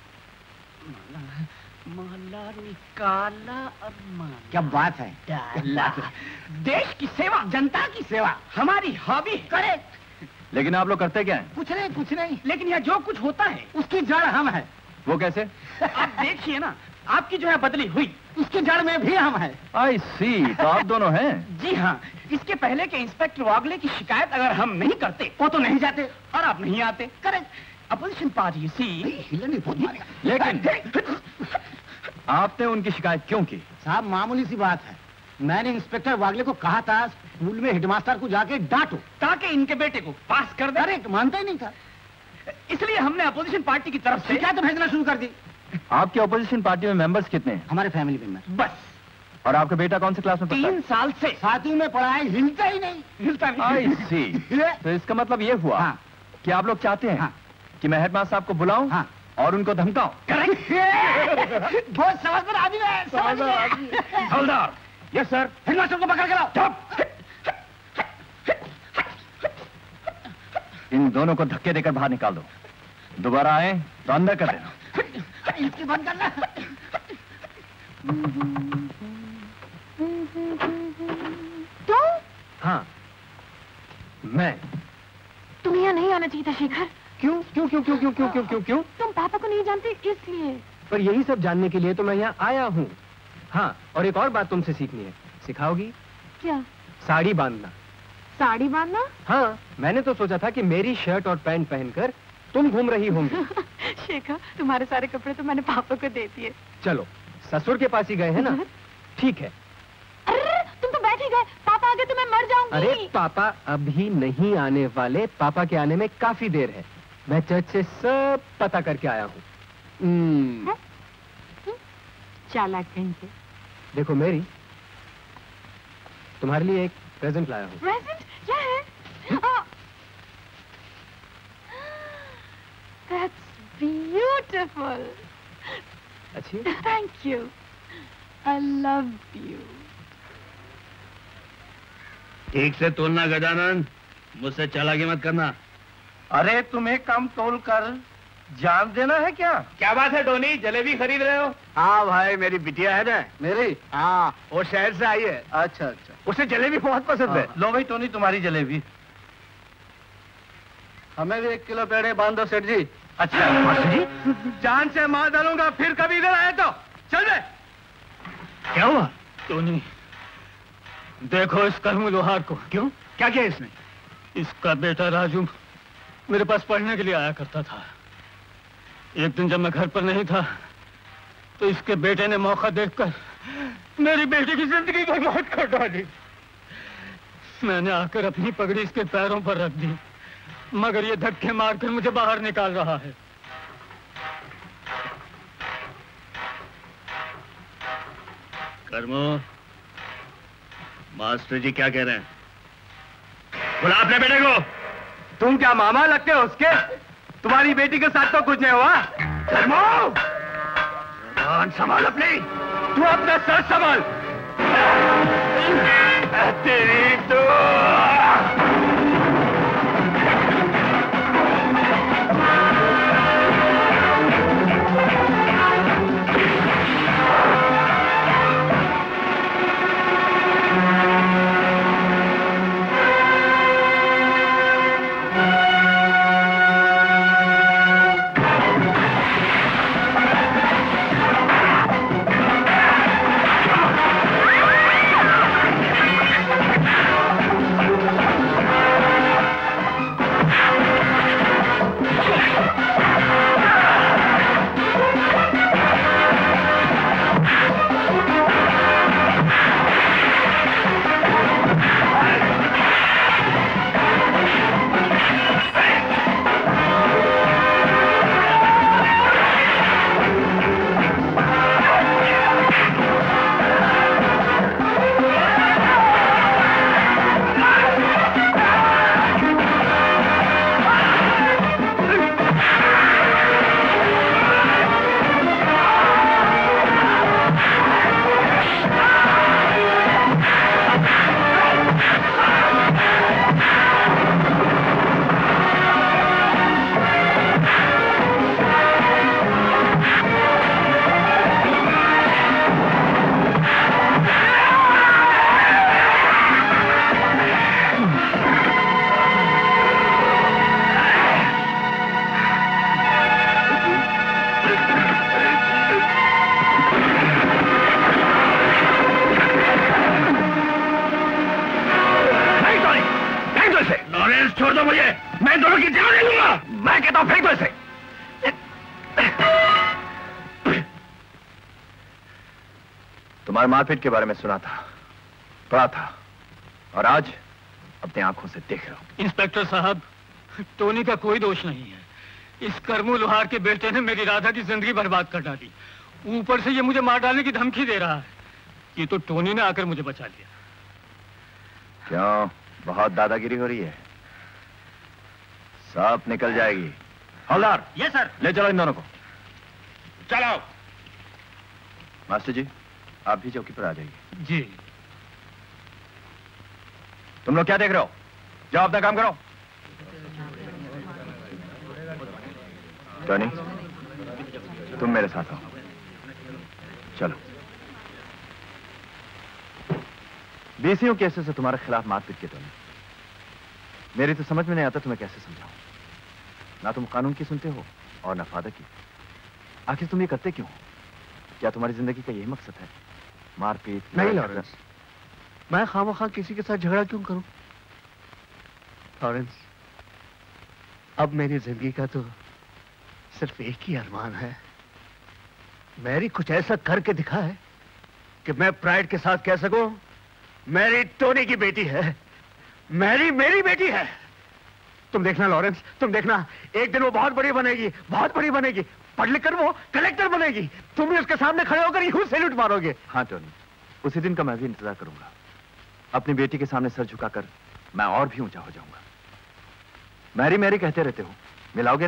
माला निकाला और माला क्या बात है, डाला। देश की सेवा, जनता की सेवा हमारी हॉबी। करेक्ट। लेकिन आप लोग करते क्या हैं? कुछ नहीं, कुछ नहीं, लेकिन यह जो कुछ होता है उसकी जड़ हम है। वो कैसे? आप देखिए ना, आपकी जो है बदली हुई, उसकी जड़ में भी हम है। I see, तो आप दोनों हैं? जी हाँ, इसके पहले के इंस्पेक्टर वागले की शिकायत अगर हम नहीं करते, वो तो नहीं जाते और आप नहीं आते। करेक्ट। Opposition party, see. हिलने बहुत मारेगा। लेकिन आपने उनकी शिकायत क्यों की? साहब मामूली सी बात है, मैंने इंस्पेक्टर वागले को कहा था स्कूल में हेडमास्टर को जाके डांटो ताकि इनके बेटे को पास कर दे। अरे मानता ही नहीं था, इसलिए हमने अपोजिशन पार्टी की तरफ से शिकायत भेजना शुरू कर दी। आपकी अपोजिशन पार्टी में मेंबर्स कितने हैं? हमारे फैमिली मेंबर बस। और आपका बेटा कौन से क्लास में पढ़ता है? 3 साल से 7वीं में पढ़ा है, हिलता ही नहीं। हिलता नहीं। I see। तो इसका मतलब ये हुआ हाँ। कि आप लोग चाहते हैं कि मैं हेडमास्टर साहब को बुलाऊं हाँ। और उनको धमकाऊं। करेक्ट। बहुत समझदार आदमी है, समझदार। हवलदार। Yes sir. हेडमास्टर को पकड़ के लाओ। इन दोनों को धक्के देकर बाहर निकाल दो। दोबारा आए तो अंदर कर देना। इसकी बंद करना। तुम? हाँ, मैं। तुम्हें यहाँ नहीं आना चाहिए था शेखर। क्यों क्यों क्यों क्यों क्यों क्यों क्यों क्यों क्यों? तुम पापा को नहीं जानते इसलिए। पर यही सब जानने के लिए तो मैं यहाँ आया हूँ। हाँ, और एक और बात तुमसे सीखनी है। सिखाओगी? क्या? साड़ी बांधना। साड़ी बांधना? हाँ, मैंने तो सोचा था कि मेरी शर्ट और पैंट पहनकर तुम घूम रही होंगी। शेखर, तुम्हारे सारे कपड़े तो मैंने पापा को दे दिए। चलो, ससुर के पास ही गए हैं ना? ठीक है। अरे तुम तो बैठ ही गए, पापा आगे तो मैं मर जाऊंगी। अरे पापा अभी नहीं आने वाले, पापा के आने में काफी देर है। मैं चर्च से सब पता करके आया हूँ। चालाक कहीं से। देखो मेरी, तुम्हारे लिए एक प्रेजेंट लाया हूँ। प्रेजेंट? क्या है? That's beautiful. अच्छी? Thank you. I love you. ठीक से तोलना गजानन, मुझसे चालाकी मत करना। अरे तुम्हें कम तोल कर जान देना है क्या? क्या बात है टोनी, जलेबी खरीद रहे हो? हाँ भाई, मेरी बिटिया है ना। मेरी? हाँ, वो शहर से आई है। अच्छा अच्छा। उसे जलेबी बहुत पसंद है। लो भाई टोनी, तुम्हारी जलेबी। हमें भी 1 किलो पेड़े बांध दो सेठ जी। अच्छा मास्टर जी, जान से मार डालूंगा फिर कभी इधर आए तो। चल बे। क्या हुआ? टोनी, देखो इस कर्म लोहार को। क्यों? क्या किया इसने? इसका बेटा राजू मेरे पास पढ़ने के लिए आया करता था। एक दिन जब मैं घर पर नहीं था तो इसके बेटे ने मौका देखकर मेरी बेटी की जिंदगी बर्बाद कर डाली। मैंने आकर अपनी पगड़ी इसके पैरों पर रख दी, मगर ये धक्के मारकर मुझे बाहर निकाल रहा है। कर्मो, मास्टर जी क्या कह रहे हैं? बुला अपने बेटे को। तुम क्या मामा लगते हो उसके? तुम्हारी बेटी के साथ तो कुछ नहीं हुआ। कर्मो, संभाल अपनी। तू अपना सर संभाल। तेरी तो छोड़ दो मुझे, मैं दोनों की जान ले लूंगा। मैं कहता हूं फेंक दो इसे। तुम्हारे मारपीट के बारे में सुना था, पढ़ा था, और आज अपनी आंखों से देख रहा हूं। इंस्पेक्टर साहब, टोनी का कोई दोष नहीं है। इस करमू लोहार के बेटे ने मेरी राधा की जिंदगी बर्बाद कर डाली। ऊपर से ये मुझे मार डालने की धमकी दे रहा है। ये तो टोनी ने आकर मुझे बचा लिया। क्यों, बहुत दादागिरी हो रही है? सब निकल जाएगी। हवलदार, यस सर। ले चलो इन दोनों को। चलो। मास्टर जी, आप भी चौकी पर आ जाइए। जी। तुम लोग क्या देख रहे हो? जाओ अपना काम करो। टॉनी, तुम मेरे साथ आओ। चलो। बीसियों केसेस से तुम्हारे खिलाफ मारपीट के टॉनी। मेरी तो समझ में नहीं आता तुम्हें कैसे समझाऊं। ना तुम कानून की सुनते हो और ना फादर की। आखिर तुम ये करते क्यों? क्या तुम्हारी जिंदगी का यही मकसद है? मारपीट? नहीं लॉरेंस, मैं खामखा किसी के साथ झगड़ा क्यों करूं? लॉरेंस, अब मेरी जिंदगी का तो सिर्फ एक ही अरमान है। मैरी कुछ ऐसा करके दिखा है कि मैं प्राइड के साथ कह सकूं, मैरी टोनी की बेटी है। मैरी मेरी बेटी है। तुम देखना लॉरेंस, तुम देखना, एक दिन वो बहुत बड़ी बनेगी, बहुत बड़ी बनेगी। पढ़ लिख कर वो कलेक्टर बनेगी। तुम भी उसके सामने खड़े होकर यूं सैल्यूट मारोगे। हाँ टोनी, उसी दिन का मैं भी इंतजार करूंगा। अपनी बेटी के सामने सर झुकाकर मैं और भी ऊंचा हो जाऊंगा। मैरी मैरी कहते रहते हो, मिलाओगे?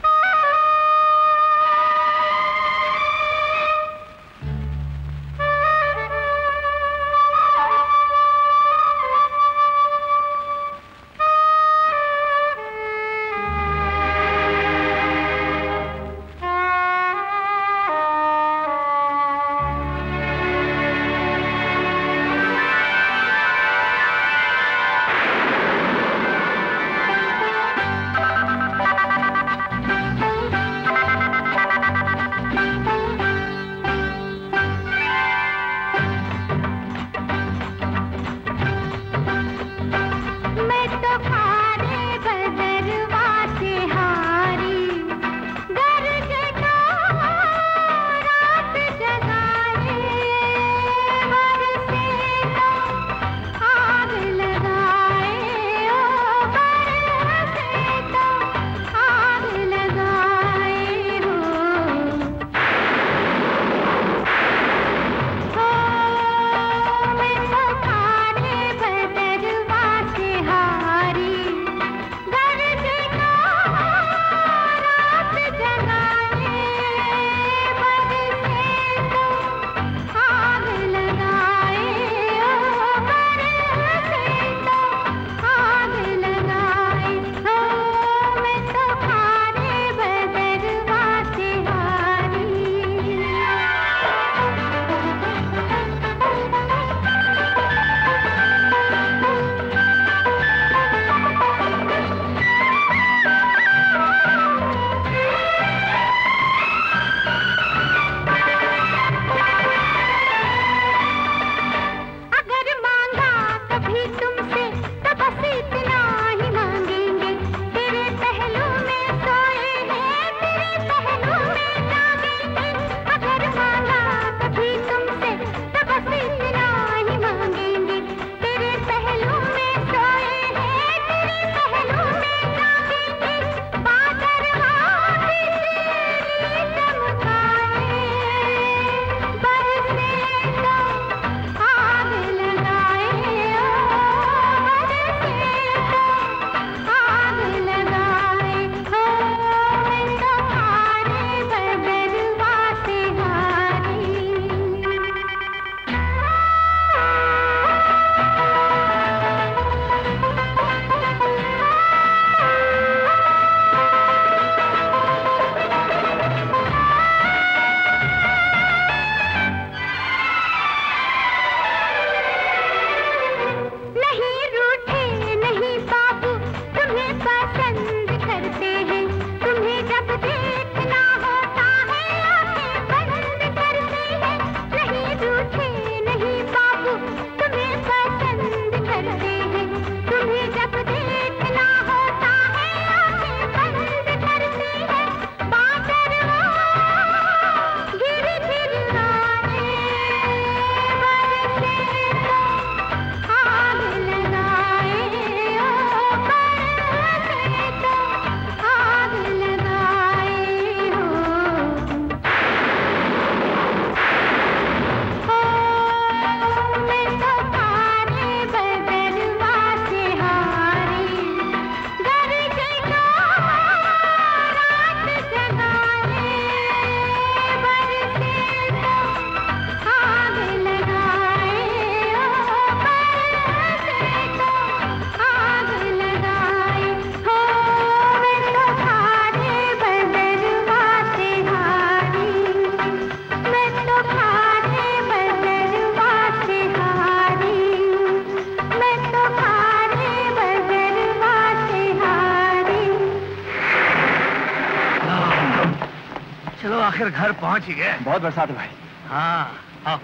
आखिर घर पहुंच ही गए। बहुत बरसात है भाई। हाँ आओ।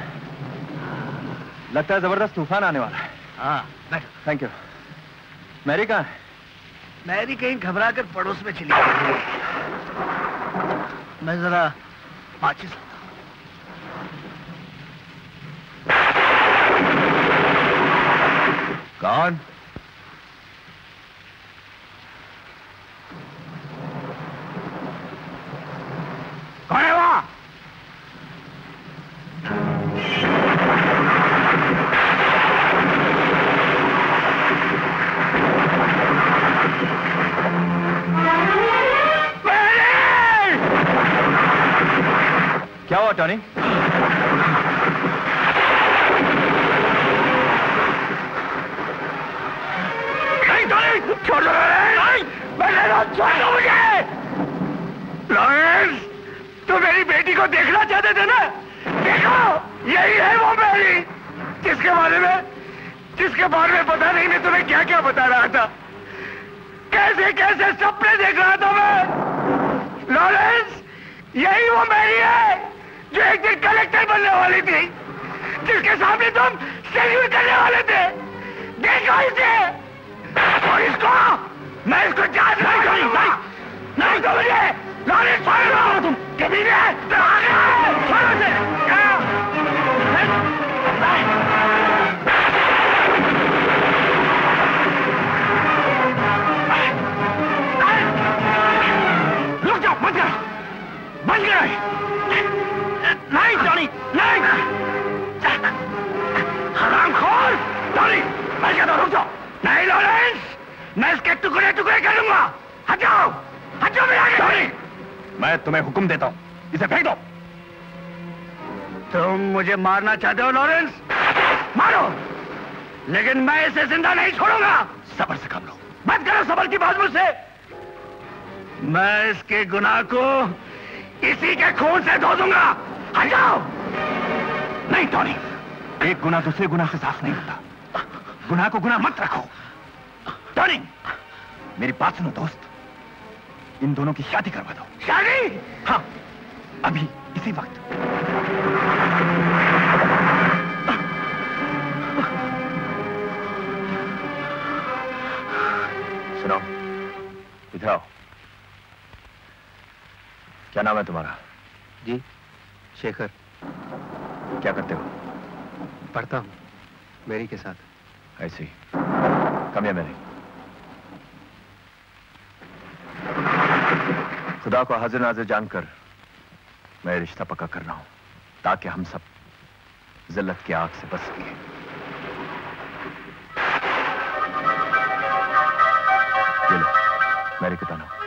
लगता है जबरदस्त तूफान आने वाला है। हाँ बैठो। Thank you. मैरी कहाँ है? मैरी कहीं घबरा कर पड़ोस में चली गई। मैं जरा माचिस लाता हूं। कौन? कौन है वहां? क्या हुआ टॉनी? नहीं टॉनी, छोड़ दो नहीं, छोड़ दो मुझे। लॉरेंस, तू मेरी बेटी को देखना चाहते थे ना? देखो, यही है वो मेरी, जिसके बारे में पता नहीं मैं तुम्हें क्या क्या बता रहा था, कैसे कैसे सपने देख रहा था मैं। लॉरेंस, यही वो मेरी है जो एक दिन कलेक्टर बनने वाली थी, जिसके सामने तुम सैल्यूट करने वाले थे। देखो इसे और इसको, मैं इसको जान नहीं तो मुझे लॉरेंस छोड़ो तुम कभी नहीं छोड़ो से। रुक जाओ, मत कर नहीं टॉनी, नहीं हरामखोर टॉनी, मैं कहता हूं रुक जाओ। नहीं लॉरेंस, मैं इसके टुकड़े टुकड़े कर दूंगा। हट जाओ मेरे आगे। टॉनी, मैं तुम्हें हुक्म देता हूं, इसे फेंक दो। तुम मुझे मारना चाहते हो लॉरेंस? मारो, लेकिन मैं इसे जिंदा नहीं छोड़ूंगा। सब्र से काम लो, मत करो सब्र की बात मुझसे। मैं इसके गुनाह को इसी के खून से धो दूंगा। हट जाओ। नहीं टॉनी, एक गुनाह दूसरे गुनाह से साफ नहीं होता। गुनाह को गुनाह मत रखो। टॉनी, मेरी बात सुनो दोस्त, इन दोनों की शादी करवा दो। शादी? हाँ, अभी इसी वक्त। सुनो, इधर आओ। क्या नाम है तुम्हारा? जी, शेखर। क्या करते हो? पढ़ता हूं मैरी के साथ। ऐसे ही। कम या मेरी? खुदा को हाजिर नाजिर जानकर मैं रिश्ता पक्का कर रहा हूं, ताकि हम सब जिल्लत की आग से बच सकें। ये लो, मैरी को ताना।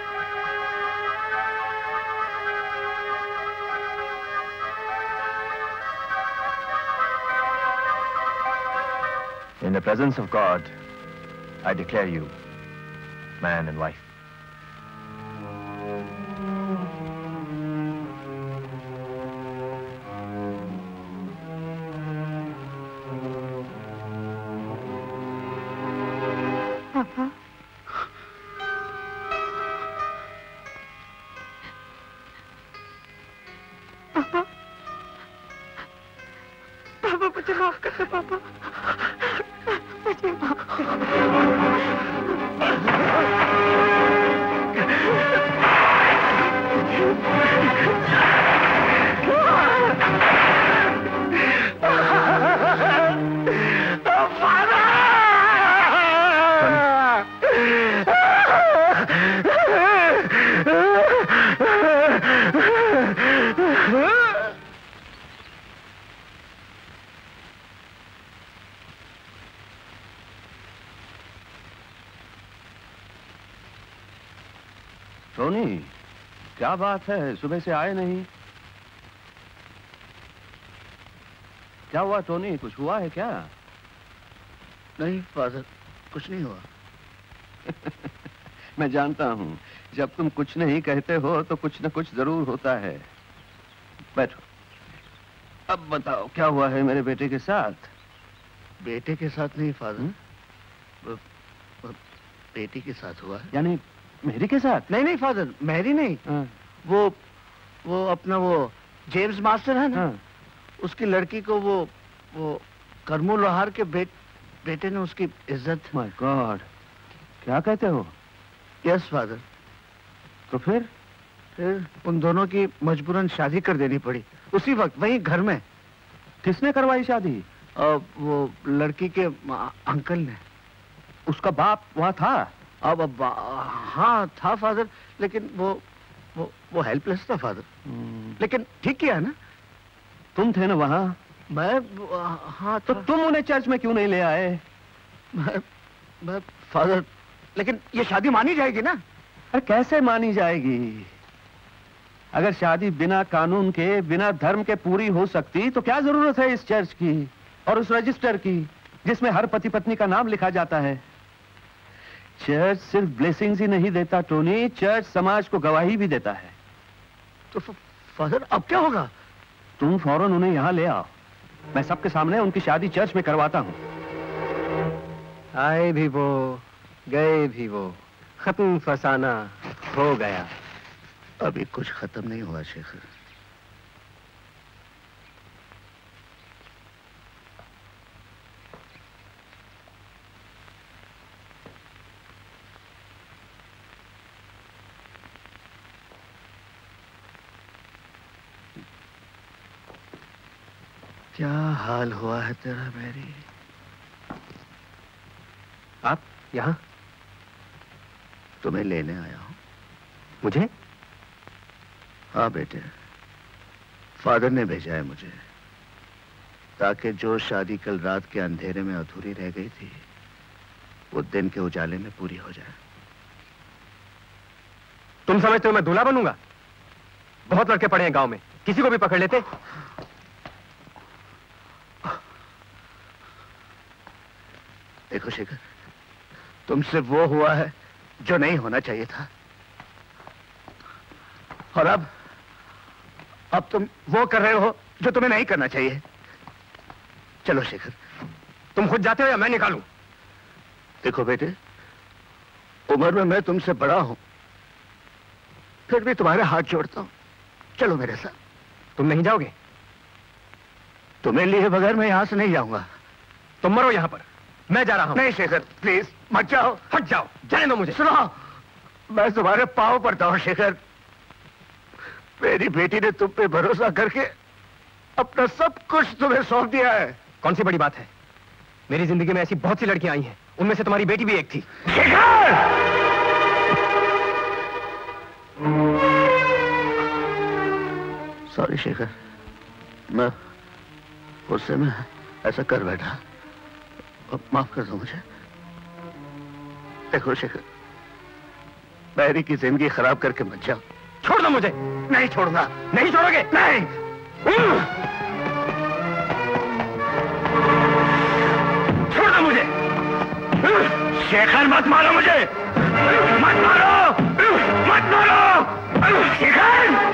In the presence of God, I declare you man and wife. Papa. Papa. Papa, मुझे माफ कर दो पापा। मुझे माफ कर टोनी, क्या बात है, सुबह से आए नहीं? क्या हुआ टोनी, कुछ हुआ है क्या? नहीं फादर, कुछ नहीं हुआ। मैं जानता हूं, जब तुम कुछ नहीं कहते हो तो कुछ न कुछ जरूर होता है। बैठो। अब बताओ क्या हुआ है मेरे बेटे के साथ? बेटे के साथ नहीं फादर, बेटी के साथ हुआ है। यानी मेरी के साथ? नहीं नहीं फादर, मेरी नहीं। वो वो अपना वो जेम्स मास्टर है ना, उसकी लड़की को वो करमू लोहार के बेटे ने उसकी इज्जत। माय गॉड, क्या कहते हो? Yes father. तो फिर उन दोनों की मजबूरन शादी कर देनी पड़ी उसी वक्त, वहीं घर में। किसने करवाई शादी? वो लड़की के अंकल ने। उसका बाप वहाँ था? अब हाँ था फादर, लेकिन वो हेल्पलेस था फादर। लेकिन ठीक किया ना। तुम थे ना वहाँ? मैं हाँ। तो तुम उन्हें चर्च में क्यों नहीं ले आए? मैं फादर, लेकिन ये शादी मानी जाएगी ना? अरे कैसे मानी जाएगी? अगर शादी बिना कानून के, बिना धर्म के पूरी हो सकती तो क्या जरूरत है इस चर्च की और उस रजिस्टर की जिसमें हर पति पत्नी का नाम लिखा जाता है? चर्च सिर्फ ब्लेसिंग्स ही नहीं देता टोनी, चर्च समाज को गवाही भी देता है। तो फादर अब क्या होगा? तुम फौरन उन्हें यहाँ ले आओ, मैं सबके सामने उनकी शादी चर्च में करवाता हूँ। आए भी वो, गए भी वो, खत्म फसाना हो गया। अभी कुछ खत्म नहीं हुआ शेखर। क्या हाल हुआ है तेरा मेरी? आप यहाँ? तुम्हें लेने आया हूं। मुझे? हाँ बेटे, फादर ने भेजा है मुझे, ताकि जो शादी कल रात के अंधेरे में अधूरी रह गई थी वो दिन के उजाले में पूरी हो जाए। तुम समझते हो मैं दूल्हा बनूंगा? बहुत लड़के पड़े हैं गांव में, किसी को भी पकड़ लेते। देखो शेखर, तुमसे वो हुआ है जो नहीं होना चाहिए था, और अब तुम वो कर रहे हो जो तुम्हें नहीं करना चाहिए। चलो शेखर। तुम खुद जाते हो या मैं निकालूं? देखो बेटे, उम्र में मैं तुमसे बड़ा हूं, फिर भी तुम्हारे हाथ जोड़ता हूं, चलो मेरे साथ। तुम नहीं जाओगे? तुम्हें लिए बगैर मैं यहां से नहीं जाऊंगा। तुम मरो यहां पर, मैं जा रहा हूं। नहीं शेखर, प्लीज मत जाओ। हट जाओ, जाने दो मुझे। सुनो, मैं तुम्हारे पांव पड़ता हूं शेखर। मेरी बेटी ने तुम पे भरोसा करके अपना सब कुछ तुम्हें सौंप दिया है। कौन सी बड़ी बात है? मेरी जिंदगी में ऐसी बहुत सी लड़कियां आई हैं, उनमें से तुम्हारी बेटी भी एक थी। शेखर! सॉरी शेखर, मैं गुस्से में ऐसा कर बैठा, माफ कर दो मुझे। देखो शेखर, मैरी की जिंदगी खराब करके मत जाओ। छोड़ दो मुझे। नहीं छोड़ूंगा। नहीं छोड़ोगे? नहीं। छोड़ दो मुझे। शेखर मत मारो मुझे, मत मारो, मत मारो शेखर।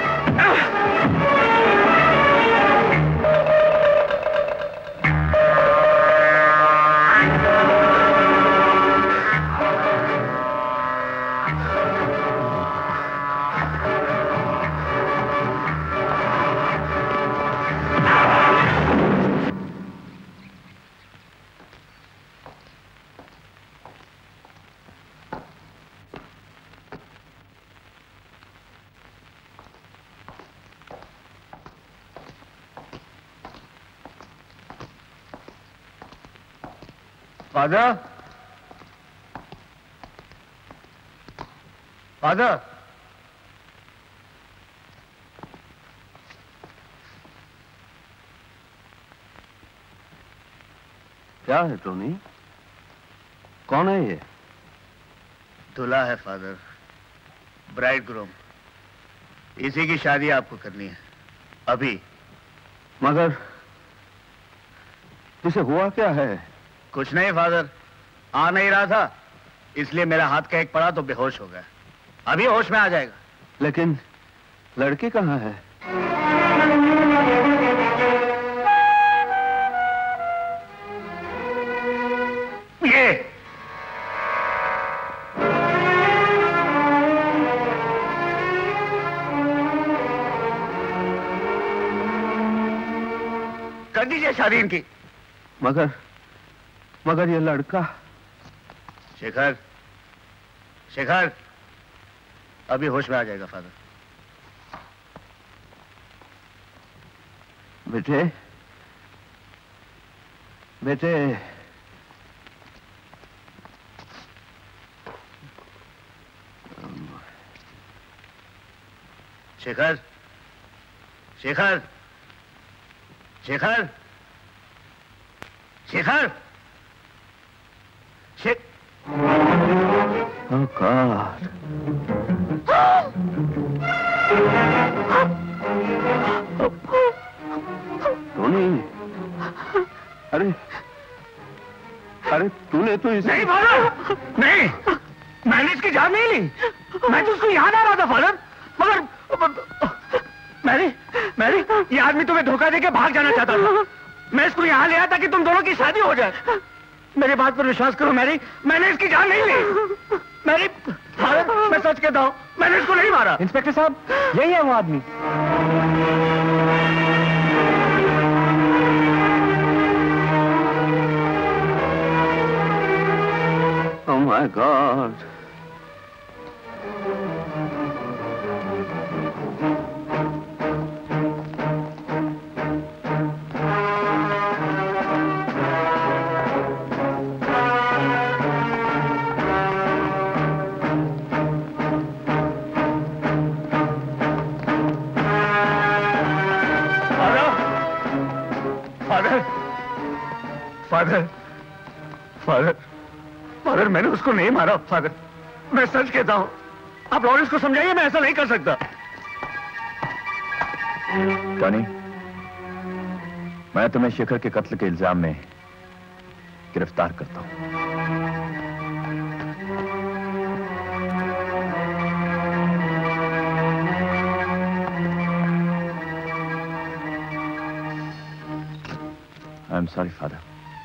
फादर, फादर, क्या है टोनी? कौन है ये? दूल्हा है फादर, ब्राइड ग्रूम। इसी की शादी आपको करनी है अभी। मगर इसे हुआ क्या है? कुछ नहीं फादर, आ नहीं रहा था, इसलिए मेरा हाथ का एक पड़ा तो बेहोश हो गया। अभी होश में आ जाएगा। लेकिन लड़की कहाँ है? ये कीजिए शादी इनकी। मगर ये लड़का। शेखर, शेखर अभी होश में आ जाएगा फादर। बेटे, बेटे, Shekhar, Shekhar, Shekhar, Shekhar, Oh God! Tony, अरे तूने तो इसे नहीं फादर, नहीं, मैंने इसकी जान नहीं ली। मैं तो उसको याद आ रहा था फादर, मगर मैरी, ये आदमी तुम्हें धोखा देके भाग जाना चाहता था। मैं इसको यहाँ ले आया ताकि तुम दोनों की शादी हो जाए। मेरी बात पर विश्वास करो मैरी, मैंने इसकी जान नहीं ली। मैरी, फादर मैं सच कहता हूँ, मैंने इसको नहीं मारा। इंस्पेक्टर साहब, यही है वो आदमी। Oh my God! फादर मैंने उसको नहीं मारा फादर, मैं सच कहता हूँ। आप लॉरेंस को समझाइए, मैं ऐसा नहीं कर सकता। टॉनी, मैं तुम्हें शेखर के कत्ल के इल्जाम में गिरफ्तार करता हूँ। I am sorry father.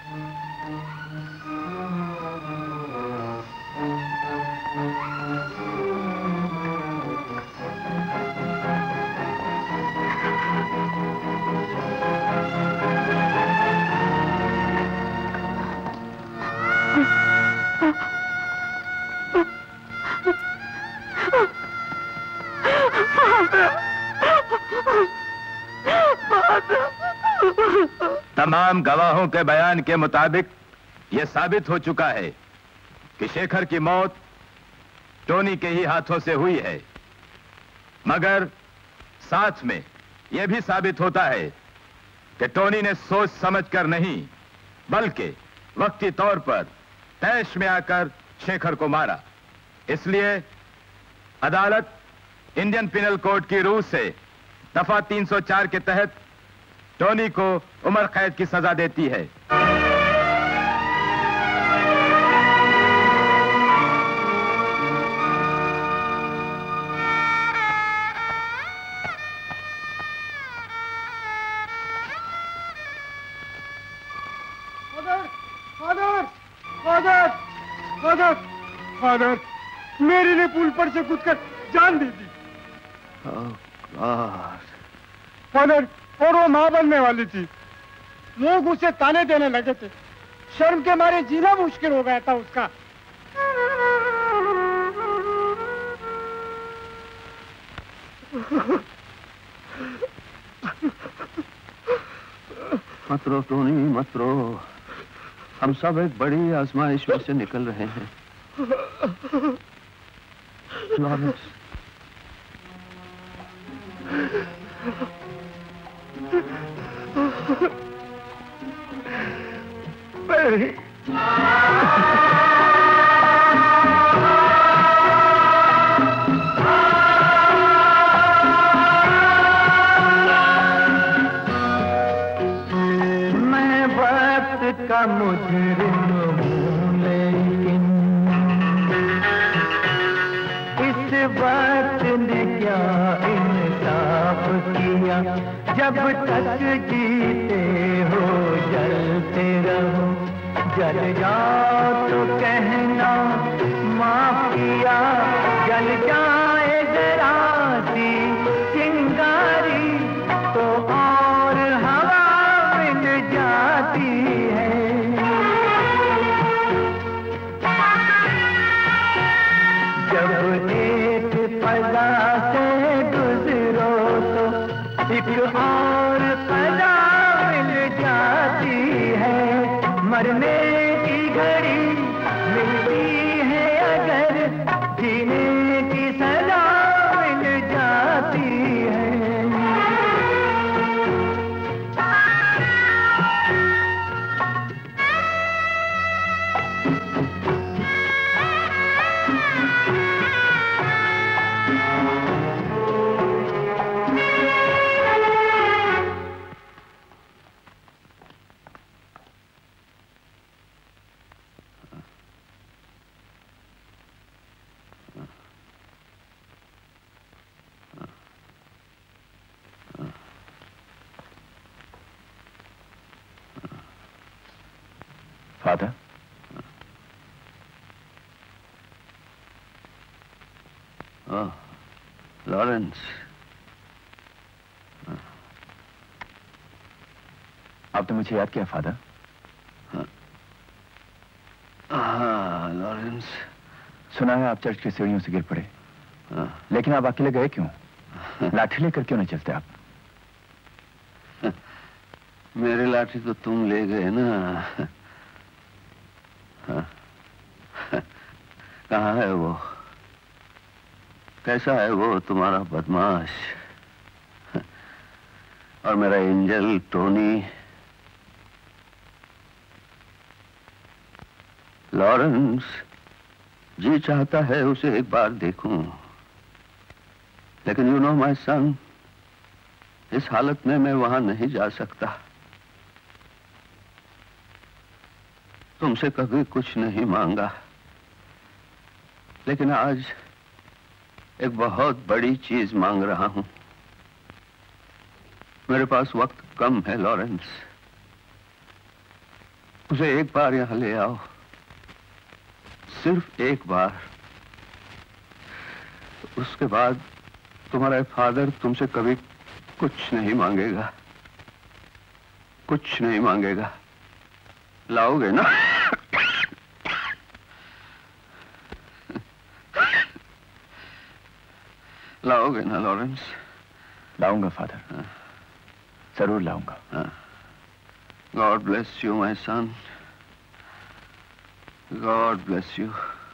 तमाम गवाहों के बयान के मुताबिक यह साबित हो चुका है कि शेखर की मौत टोनी के ही हाथों से हुई है, मगर साथ में यह भी साबित होता है कि टोनी ने सोच समझकर नहीं बल्कि वक्ती तौर पर तैश में आकर शेखर को मारा। इसलिए अदालत इंडियन पिनल कोड की रूह से दफा 304 के तहत टोनी को उम्र कैद की सजा देती है। फादर, मेरी ने पुल पर से कूदकर जान दे दी। फादर, और वो मां बनने वाली थी। लोग उसे ताने देने लगे थे। शर्म के मारे जीना मुश्किल हो गया था उसका। मत रो टोनी, मत रो। हम सब एक बड़ी आजमाइश में से निकल रहे हैं। लॉरेंस, मैं वक्त का मुजरिम हूँ, लेकिन इस वक्त ने क्या इंसाफ किया। जब तक जीते हो जलते रहो, जल जाओ तो कहना माफ किया। जल जाए जरा सी चिंगारी तो और हवा मिल जाए। एक और सजा मिल जाती है, मरने की घड़ी मिलती है अगर, जीने की सजा मिल जाती है। फादर, लॉरेंस, आपने मुझे याद किया फादर? हाँ लॉरेंस, सुना है आप चर्च की सीढ़ियों से गिर पड़े, लेकिन आप अकेले गए क्यों? लाठी लेकर क्यों नहीं चलते आप? मेरी लाठी तो तुम ले गए ना। कहाँ है वो? कैसा है वो तुम्हारा बदमाश? और मेरा एंजल टोनी? लॉरेंस, जी चाहता है उसे एक बार देखूं, लेकिन यू नो माय सन, इस हालत में मैं वहां नहीं जा सकता। तुमसे कभी कुछ नहीं मांगा, लेकिन आज एक बहुत बड़ी चीज मांग रहा हूं। मेरे पास वक्त कम है लॉरेंस, उसे एक बार यहां ले आओ, सिर्फ एक बार। उसके बाद तुम्हारा फादर तुमसे कभी कुछ नहीं मांगेगा, कुछ नहीं मांगेगा। लाओगे ना? लाओगे ना लॉरेंस? लाऊंगा फादर, जरूर लाऊंगा। God bless you my son, God bless you.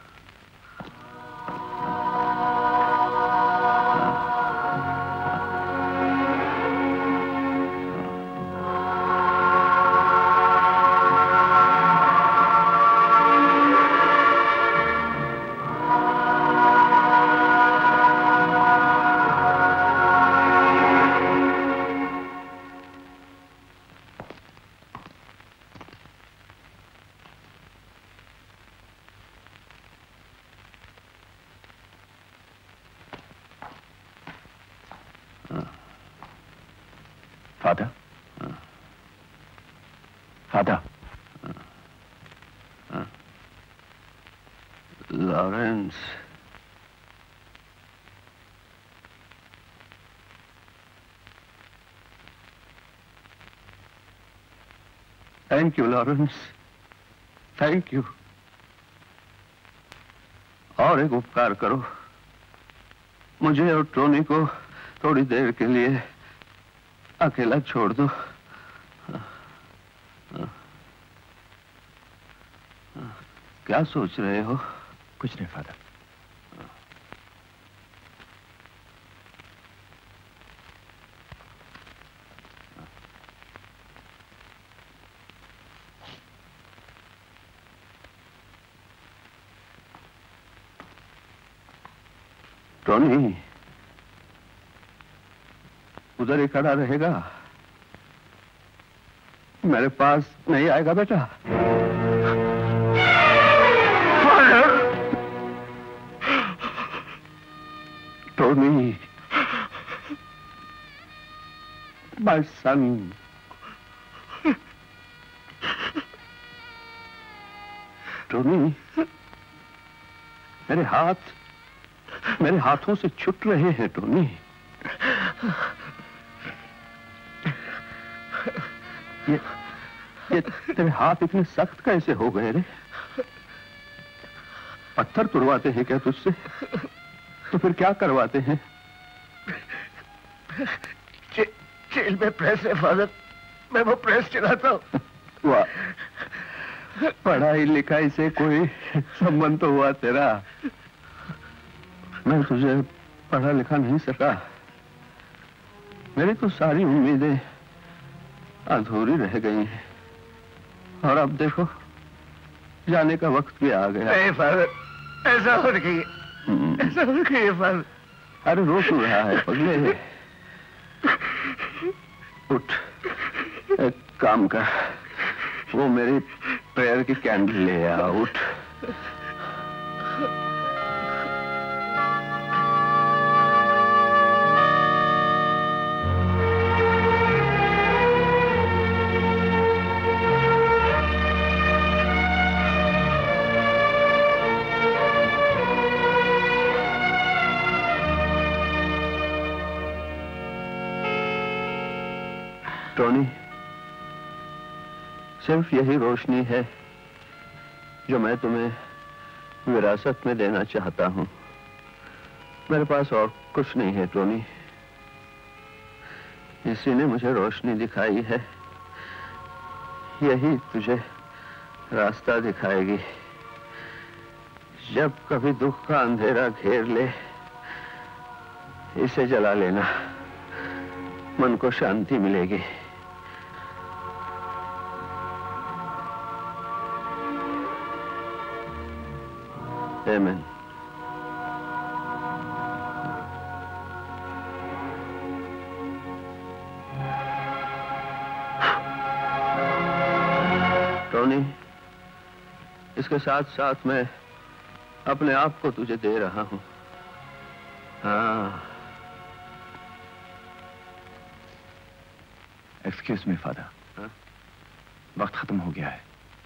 Father, father, Lawrence, thank you Lawrence, thank you. और एक उपकार करो, मुझे और टोनी को थोड़ी देर के लिए अकेला छोड़ दो। क्या सोच रहे हो? कुछ नहीं फादर। टोनी उधर ही खड़ा रहेगा, मेरे पास नहीं आएगा बेटा? टोनी, माय सन, टोनी, मेरे हाथों से छूट रहे हैं टोनी। ये तेरे हाथ इतने सख्त कैसे हो गए रे? पत्थर तुड़वाते हैं क्या तुझसे? तो फिर क्या करवाते हैं? जेल में प्रेस है फादर, मैं वो प्रेस चलाता हूँ। वाह, पढ़ाई लिखाई से कोई संबंध तो हुआ तेरा? मैं तुझे पढ़ा लिखा नहीं सका, मेरी तो सारी उम्मीदें अधूरी रह गई हैं। और अब देखो जाने का वक्त भी आ गया। नहीं फादर, ऐसा हो रही है, ऐसा हो रही है फादर। अरे रो क्यों रहा है पगले? उठ, एक काम कर, वो मेरी प्रेयर की कैंडल ले आ। उठ। टोनी, सिर्फ यही रोशनी है जो मैं तुम्हें विरासत में देना चाहता हूं। मेरे पास और कुछ नहीं है टोनी। इसी ने मुझे रोशनी दिखाई है, यही तुझे रास्ता दिखाएगी। जब कभी दुख का अंधेरा घेर ले, इसे जला लेना, मन को शांति मिलेगी। Amen. टोनी, इसके साथ साथ मैं अपने आप को तुझे दे रहा हूं। हाँ। एक्सक्यूज मी फादर, वक्त खत्म हो गया है।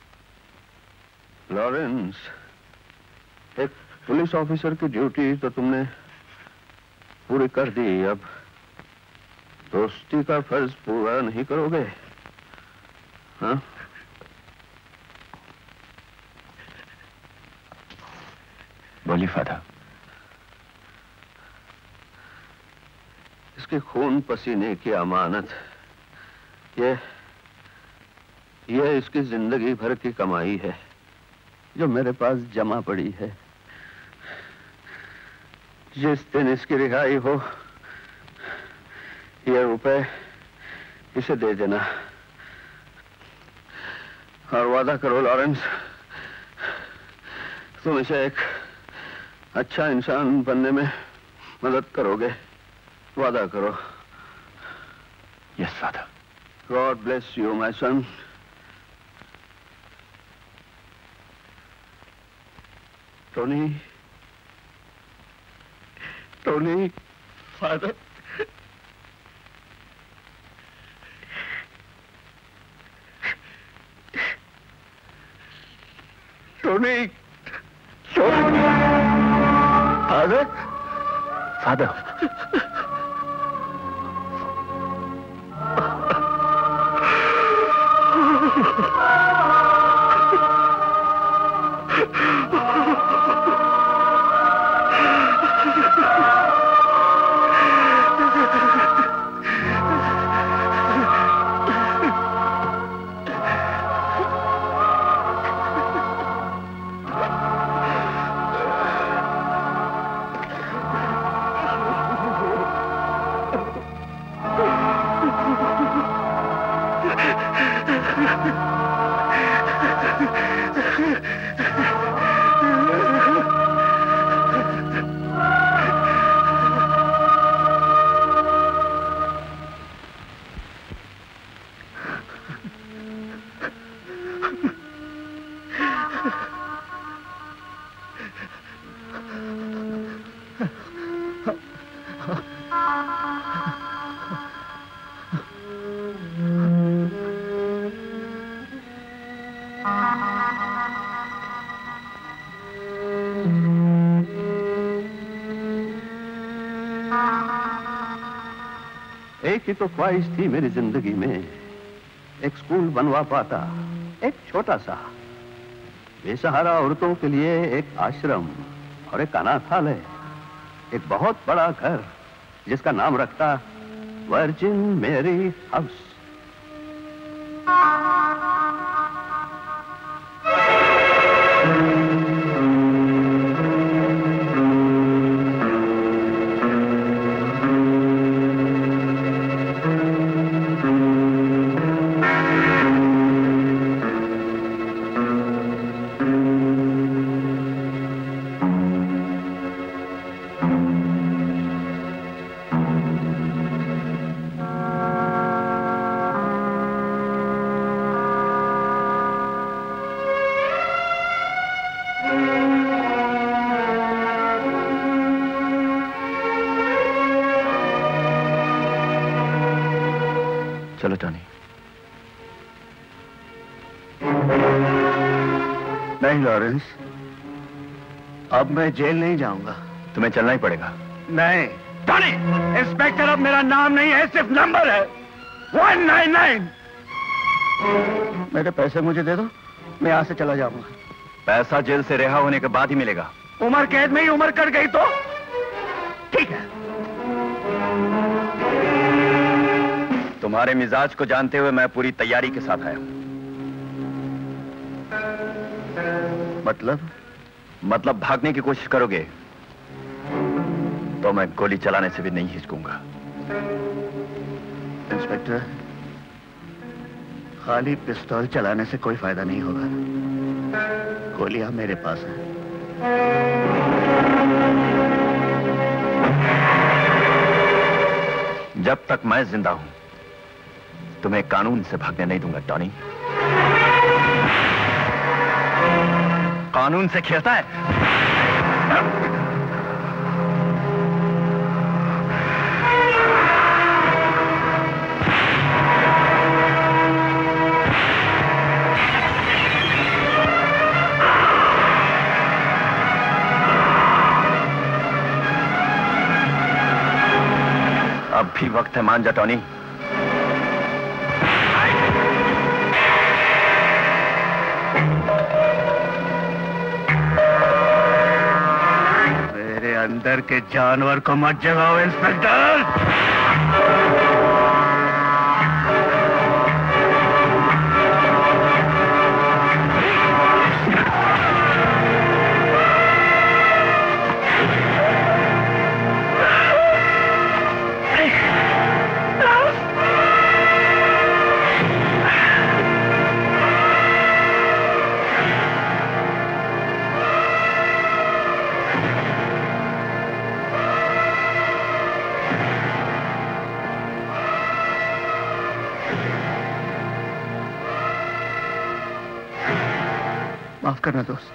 लॉरेंस, एक पुलिस ऑफिसर की ड्यूटी तो तुमने पूरी कर दी, अब दोस्ती का फर्ज पूरा नहीं करोगे? हाँ? बोलिए फादर। इसके खून पसीने की अमानत, ये इसकी जिंदगी भर की कमाई है जो मेरे पास जमा पड़ी है। जिस दिन इसकी रिहाई हो, ये रुपए इसे दे देना। और वादा करो लॉरेंस, तुम इसे एक अच्छा इंसान बनने में मदद करोगे। वादा करो। Yes father. God bless you my son. Tony, Tony, father, Tony, father, father. एक ही तो ख्वाहिश थी मेरी जिंदगी में, एक स्कूल बनवा पाता, एक छोटा सा, बेसहारा औरतों के लिए एक आश्रम और एक अनाथालय, एक बहुत बड़ा घर जिसका नाम रखता वर्जिन मेरी हाउस। चलो टॉनी। नहीं लॉरेंस, अब मैं जेल नहीं जाऊंगा। तुम्हें चलना ही पड़ेगा। नहीं टॉनी, इंस्पेक्टर अब मेरा नाम नहीं है, सिर्फ नंबर है 199। मेरे पैसे मुझे दे दो, मैं यहाँ से चला जाऊंगा। पैसा जेल से रिहा होने के बाद ही मिलेगा। उम्र कैद में ही उम्र कट गई तो ठीक है। तुम्हारे मिजाज को जानते हुए मैं पूरी तैयारी के साथ आया हूं। मतलब भागने की कोशिश करोगे तो मैं गोली चलाने से भी नहीं हिचकूंगा। इंस्पेक्टर, खाली पिस्तौल चलाने से कोई फायदा नहीं होगा। गोलियां मेरे पास हैं। जब तक मैं जिंदा हूं तुम्हें कानून से भागने नहीं दूंगा टॉनी। कानून से खेलता है। अब भी वक्त है, मान जा टॉनी। अंदर के जानवर को मत जगाओ इंस्पेक्टर। माफ करना दोस्त।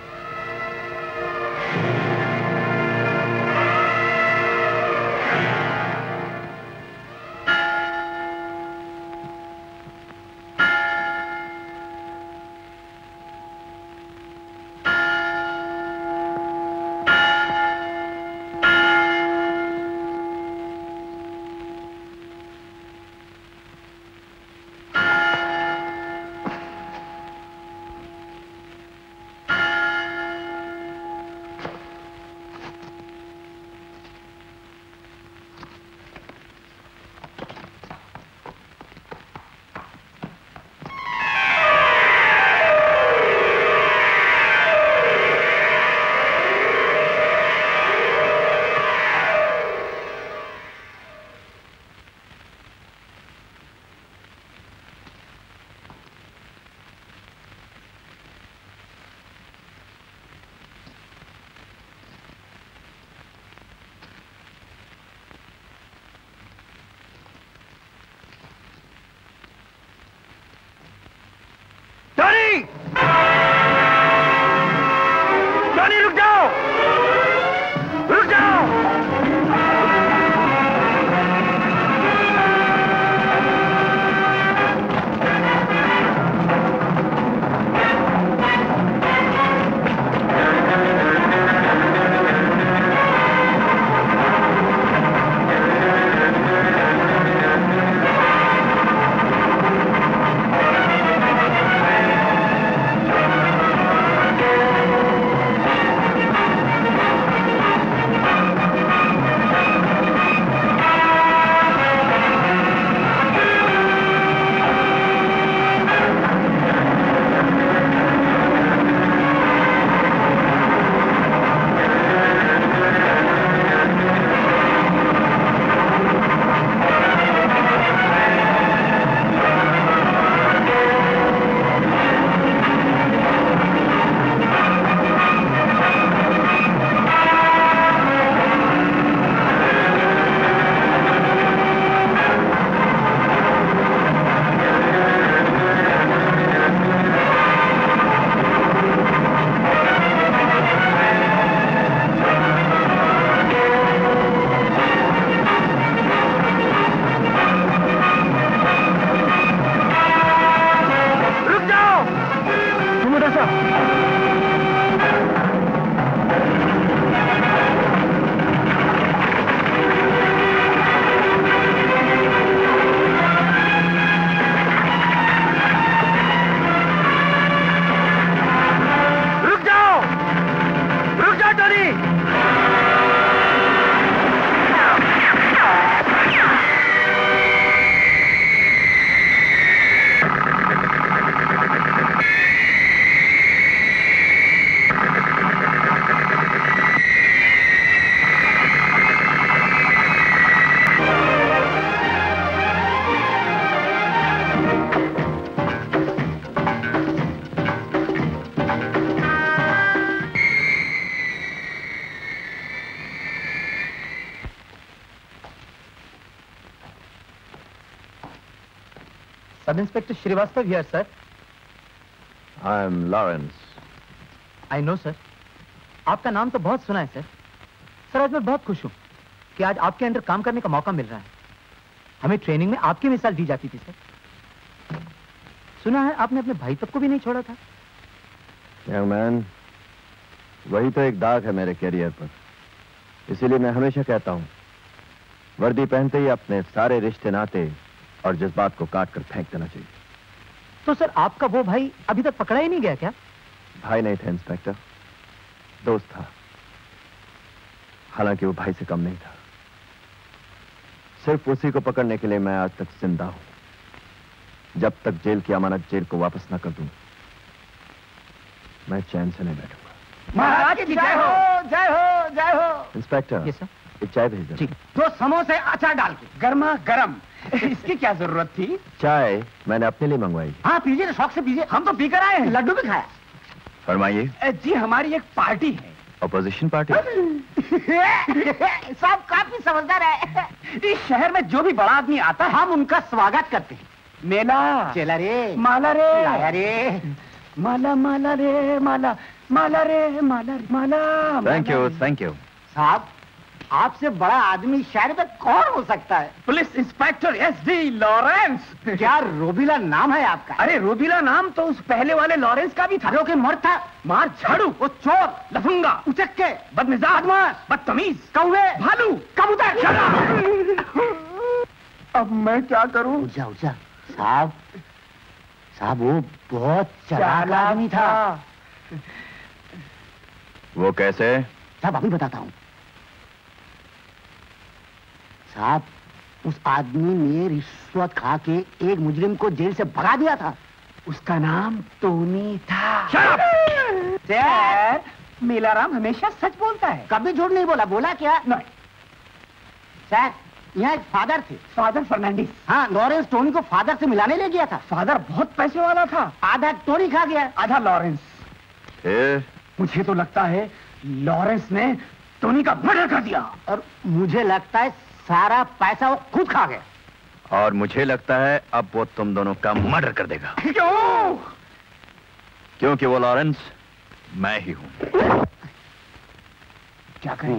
Sub inspector Shrivastava here sir. I am Lawrence. I know sir, आपका नाम तो बहुत सुना है सर। सर आज मैं बहुत खुश हूँ कि आज आपके अंडर काम करने का मौका मिल रहा है। हमें ट्रेनिंग में आपकी मिसाल दी जाती थी सर। सुना है आपने अपने भाई तक को भी नहीं छोड़ा था। यंग मैन, वही तो एक दाग है मेरे कैरियर पर। इसीलिए मैं हमेशा कहता हूँ, वर्दी पहनते ही अपने सारे रिश्ते नाते और जज्बात को काट कर फेंक देना चाहिए। तो सर आपका वो भाई अभी तक पकड़ा ही नहीं गया क्या? भाई नहीं था इंस्पेक्टर, दोस्त था। हालांकि वो भाई से कम नहीं था। सिर्फ उसी को पकड़ने के लिए मैं आज तक जिंदा हूं। जब तक जेल की अमानत जेल को वापस ना कर दूं, मैं चैन से नहीं बैठूंगा। महाराज की जय हो, जय हो, जय हो। इंस्पेक्टर, एक चाय भेज दो। दो समोसे अचार डाल के, गर्मा गर्म। इसकी क्या जरूरत थी? चाय मैंने अपने लिए मंगवाई। हाँ पीजिए, शौक से पीजिए। हम तो पीकर आए हैं, लड्डू भी खाया। फरमाइए। जी हमारी एक पार्टी है। Opposition party? साहब काफी समझदार है। इस शहर में जो भी बड़ा आदमी आता है हम उनका स्वागत करते हैं। मेला चला रे, माला रे, लाया रे, माला माला रे, माला माला रे, Mala Mala. Thank you, thank you. साहब आपसे बड़ा आदमी शहर में कौन हो सकता है? Police inspector SD Lawrence. क्या रोबीला नाम है आपका? अरे रोबीला नाम तो उस पहले वाले लॉरेंस का भी था जो कि मर्द था। मार झाड़ू, वो चोर, लफंगा, उचक्के, बदमिजाज, बदतमीज, कौवे, भालू, कबूतर। अब मैं क्या करूं? उजा उजा। साहब साहब वो बहुत चालाक आदमी था। वो कैसे? साहब अभी बताता हूँ। साहब उस आदमी ने रिश्वत खा के एक मुजरिम को जेल से भगा दिया था। उसका नाम टोनी था। सर, मेलाराम हमेशा सच बोलता है, कभी झूठ नहीं बोला। बोला क्या? नहीं सर, यहाँ एक फादर थे, फादर फर्नांडिस। हाँ, लॉरेंस टोनी को फादर से मिलाने ले गया था। फादर बहुत पैसे वाला था, आधा टोनी खा गया, आधा लॉरेंस। मुझे तो लगता है लॉरेंस ने टोनी का मर्डर कर दिया, और मुझे लगता है सारा पैसा वो खुद खा गया। और मुझे लगता है अब वो तुम दोनों का मर्डर कर देगा। क्यों? क्योंकि वो लॉरेंस मैं ही हूं। क्या करें?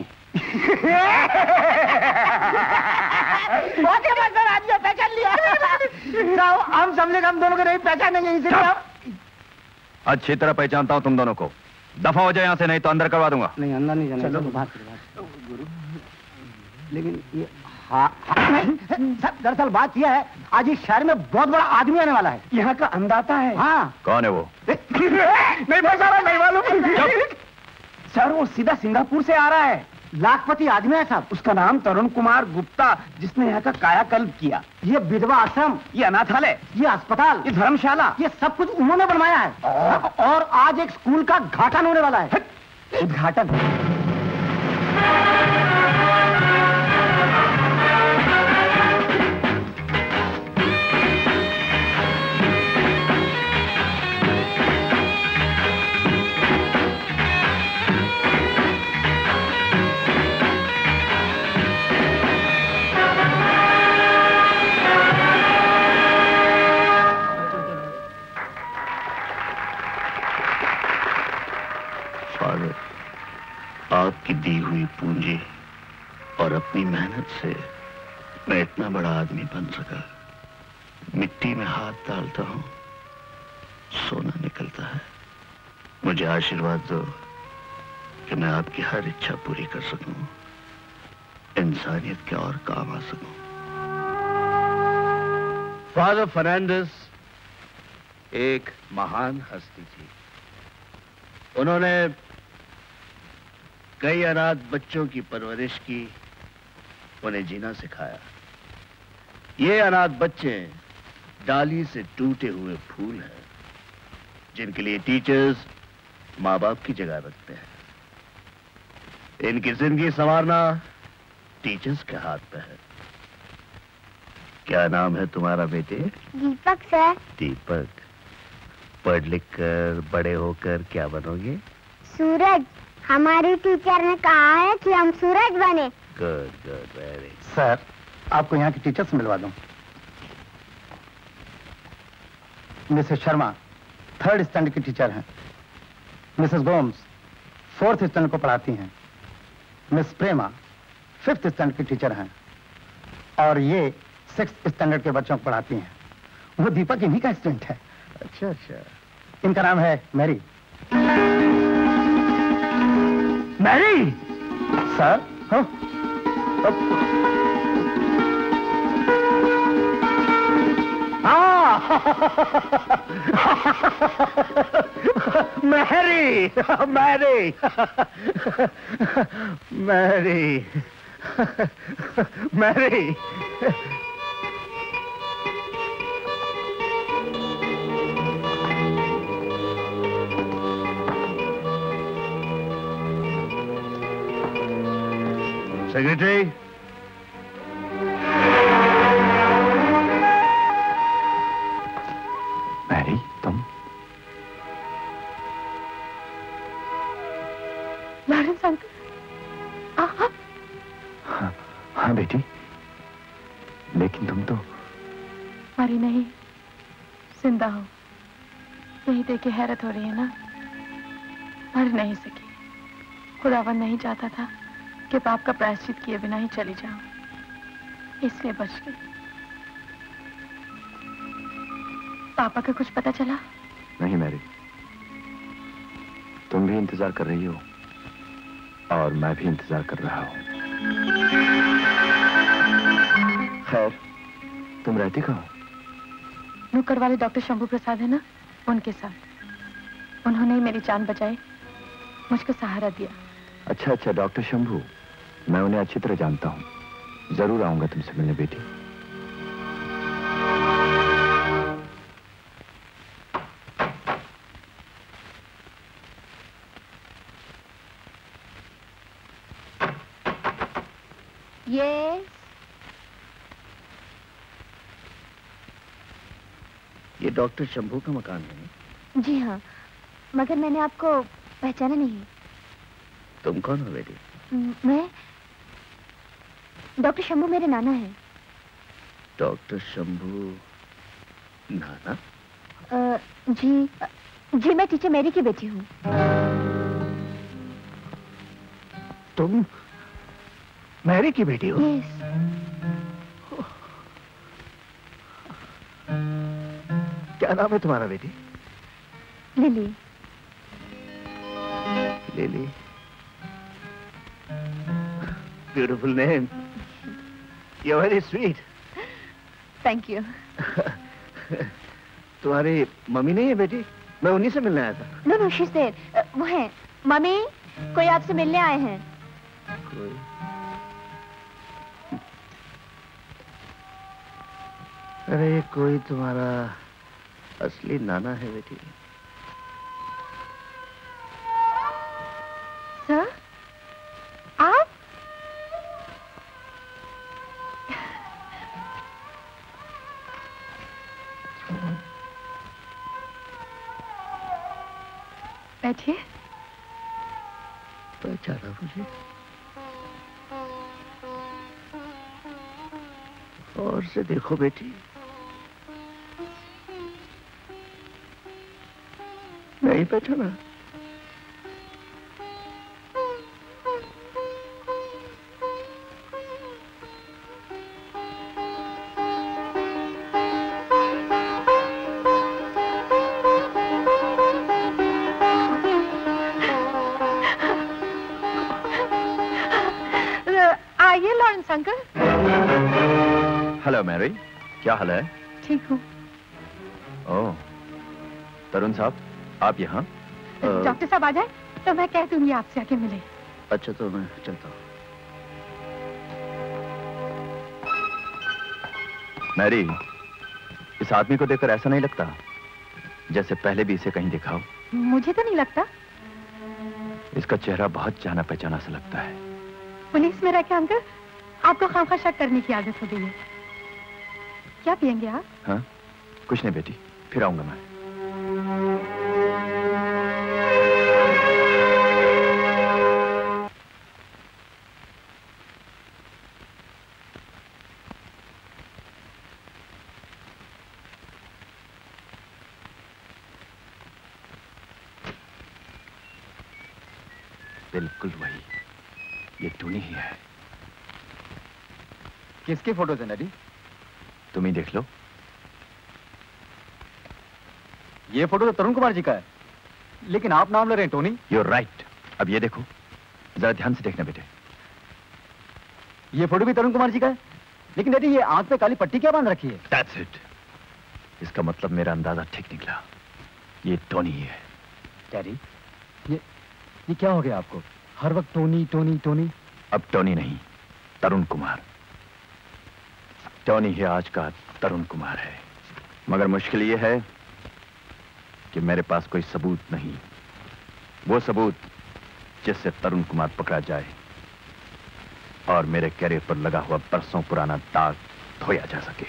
बहुत मजेदार आदमी पहचान लिया। हम समझे हम दोनों को नहीं पहचानेंगे, इसीलिए अच्छी तरह पहचानता हूं तुम दोनों को। दफा हो जाए यहाँ से, नहीं तो अंदर करवा दूंगा। नहीं अंदर नहीं जाना। चलो बात गुरु। लेकिन ये सब दरअसल बात यह है, आज इस शहर में बहुत बड़ा आदमी आने वाला है। यहाँ का अंदाता है। हाँ। कौन है वो? नहीं भाई साहब, नहीं मालूम। सर वो सीधा सिंगापुर से आ रहा है। लाखपति आदमी है साहब। उसका नाम तरुण कुमार गुप्ता, जिसने यहाँ का कायाकल्प किया। ये विधवा आश्रम, ये अनाथालय, ये अस्पताल, ये धर्मशाला, ये सब कुछ उन्होंने बनवाया है। और आज एक स्कूल का उद्घाटन होने वाला है। उद्घाटन? आपकी दी हुई पूंजी और अपनी मेहनत से मैं इतना बड़ा आदमी बन सका। मिट्टी में हाथ डालता हूं, सोना निकलता है। मुझे आशीर्वाद दो कि मैं आपकी हर इच्छा पूरी कर सकूं, इंसानियत के और काम आ सकूं। फादर फर्नांडिस एक महान हस्ती थी। उन्होंने कई अनाथ बच्चों की परवरिश की, उन्हें जीना सिखाया। ये अनाथ बच्चे डाली से टूटे हुए फूल हैं, जिनके लिए टीचर्स माँ बाप की जगह रखते हैं। इनकी जिंदगी संवारना टीचर्स के हाथ पे है। क्या नाम है तुम्हारा बेटे? दीपक सर। दीपक, पढ़ लिख कर बड़े होकर क्या बनोगे? सूरज। हमारी टीचर ने कहा है कि हम सूरज बने। Good good, very. सर आपको यहाँ की टीचर से मिलवा दूं। मिसेस शर्मा 3rd स्टैंडर्ड की टीचर हैं। मिसेस गोम्स 4th स्टैंडर्ड को पढ़ाती हैं। मिस प्रेमा 5th स्टैंडर्ड की टीचर हैं और ये 6th स्टैंडर्ड के बच्चों को पढ़ाती हैं। वो दीपक इन्हीं का स्टूडेंट है। अच्छा अच्छा। इनका नाम है मैरी। Mary sir. हाँ? Mary Mary Mary Mary. Secretary, Mary तुम? Lawrence uncle. हाँ बेटी, लेकिन तुम तो मरी नहीं, जिंदा हो। यही देख के हैरत हो रही है ना। मर नहीं सकी। खुदावन नहीं चाहता था कि पाप का प्रायश्चित किए बिना ही चली जाऊं, इसलिए बच गई। पापा का कुछ पता चला? नहीं मैरी, तुम भी इंतजार कर रही हो और मैं भी इंतजार कर रहा हूं। खैर, तुम रहती कहाँ? नुक्कड़ वाले डॉक्टर शंभू प्रसाद है ना, उनके साथ। उन्होंने ही मेरी जान बचाई, मुझको सहारा दिया। अच्छा अच्छा, डॉक्टर शंभू, मैं उन्हें अच्छी तरह जानता हूँ। जरूर आऊंगा तुमसे मिलने बेटी। यस। ये डॉक्टर शंभू का मकान है? जी हाँ, मगर मैंने आपको पहचाना नहीं। तुम कौन हो बेटी? मैं डॉक्टर शंभू, मेरे नाना हैं। डॉक्टर शंभू नाना? जी मैं टीचर मैरी की बेटी हूँ। तुम मैरी की बेटी हो? यस। क्या नाम है तुम्हारा बेटी? Lily. Lily, beautiful name. You're very sweet. Thank you. तुम्हारी मम्मी नहीं है बेटी? मैं उन्हीं से मिलने आया था। No no, she is there. वो है। मम्मी, कोई आपसे मिलने आए हैं। कोई? अरे कोई तुम्हारा असली नाना है बेटी। सर, आप? बैठिए। पहचाना मुझे? और से देखो बेटी, नहीं पहचाना? आइए लॉरेंस अंकल। हेलो मैरी, क्या हाल है? ठीक हूँ। ओह, तरुण साहब, आप यहाँ? डॉक्टर साहब आ जाए तो मैं कह दूंगी आपसे आके मिले। अच्छा, तो मैं चलता हूँ। मैरी, इस आदमी को देखकर ऐसा नहीं लगता जैसे पहले भी इसे कहीं देखा हो? मुझे तो नहीं लगता। इसका चेहरा बहुत जाना पहचाना सा लगता है। पुलिस में रह के अंकल आपको खामखा शक करने की आदत हो गई है। क्या पियेंगे आप? हाँ, कुछ नहीं बेटी, फिर आऊंगा मैं। बिल्कुल वही, ये टूनी ही है। किसकी फोटोज है डैडी? तुम ही देख लो। ये फोटो तो तरुण कुमार जी का है, लेकिन आप नाम ले रहे हैं टोनी। You're right। अब ये देखो, जरा ध्यान से देखना बेटे। ये फोटो भी तरुण कुमार जी का है, लेकिन डैडी ये आंख पे काली पट्टी क्या बांध रखी है? That's it। इसका मतलब मेरा अंदाजा ठीक निकला, ये टोनी ही है। डैडी ये क्या हो गया आपको? हर वक्त टोनी टोनी टोनी। अब टोनी नहीं, तरुण कुमार। टोनी ही आज का तरुण कुमार है, मगर मुश्किल ये है कि मेरे पास कोई सबूत नहीं, वो सबूत जिससे तरुण कुमार पकड़ा जाए और मेरे कैरियर पर लगा हुआ बरसों पुराना दाग धोया जा सके।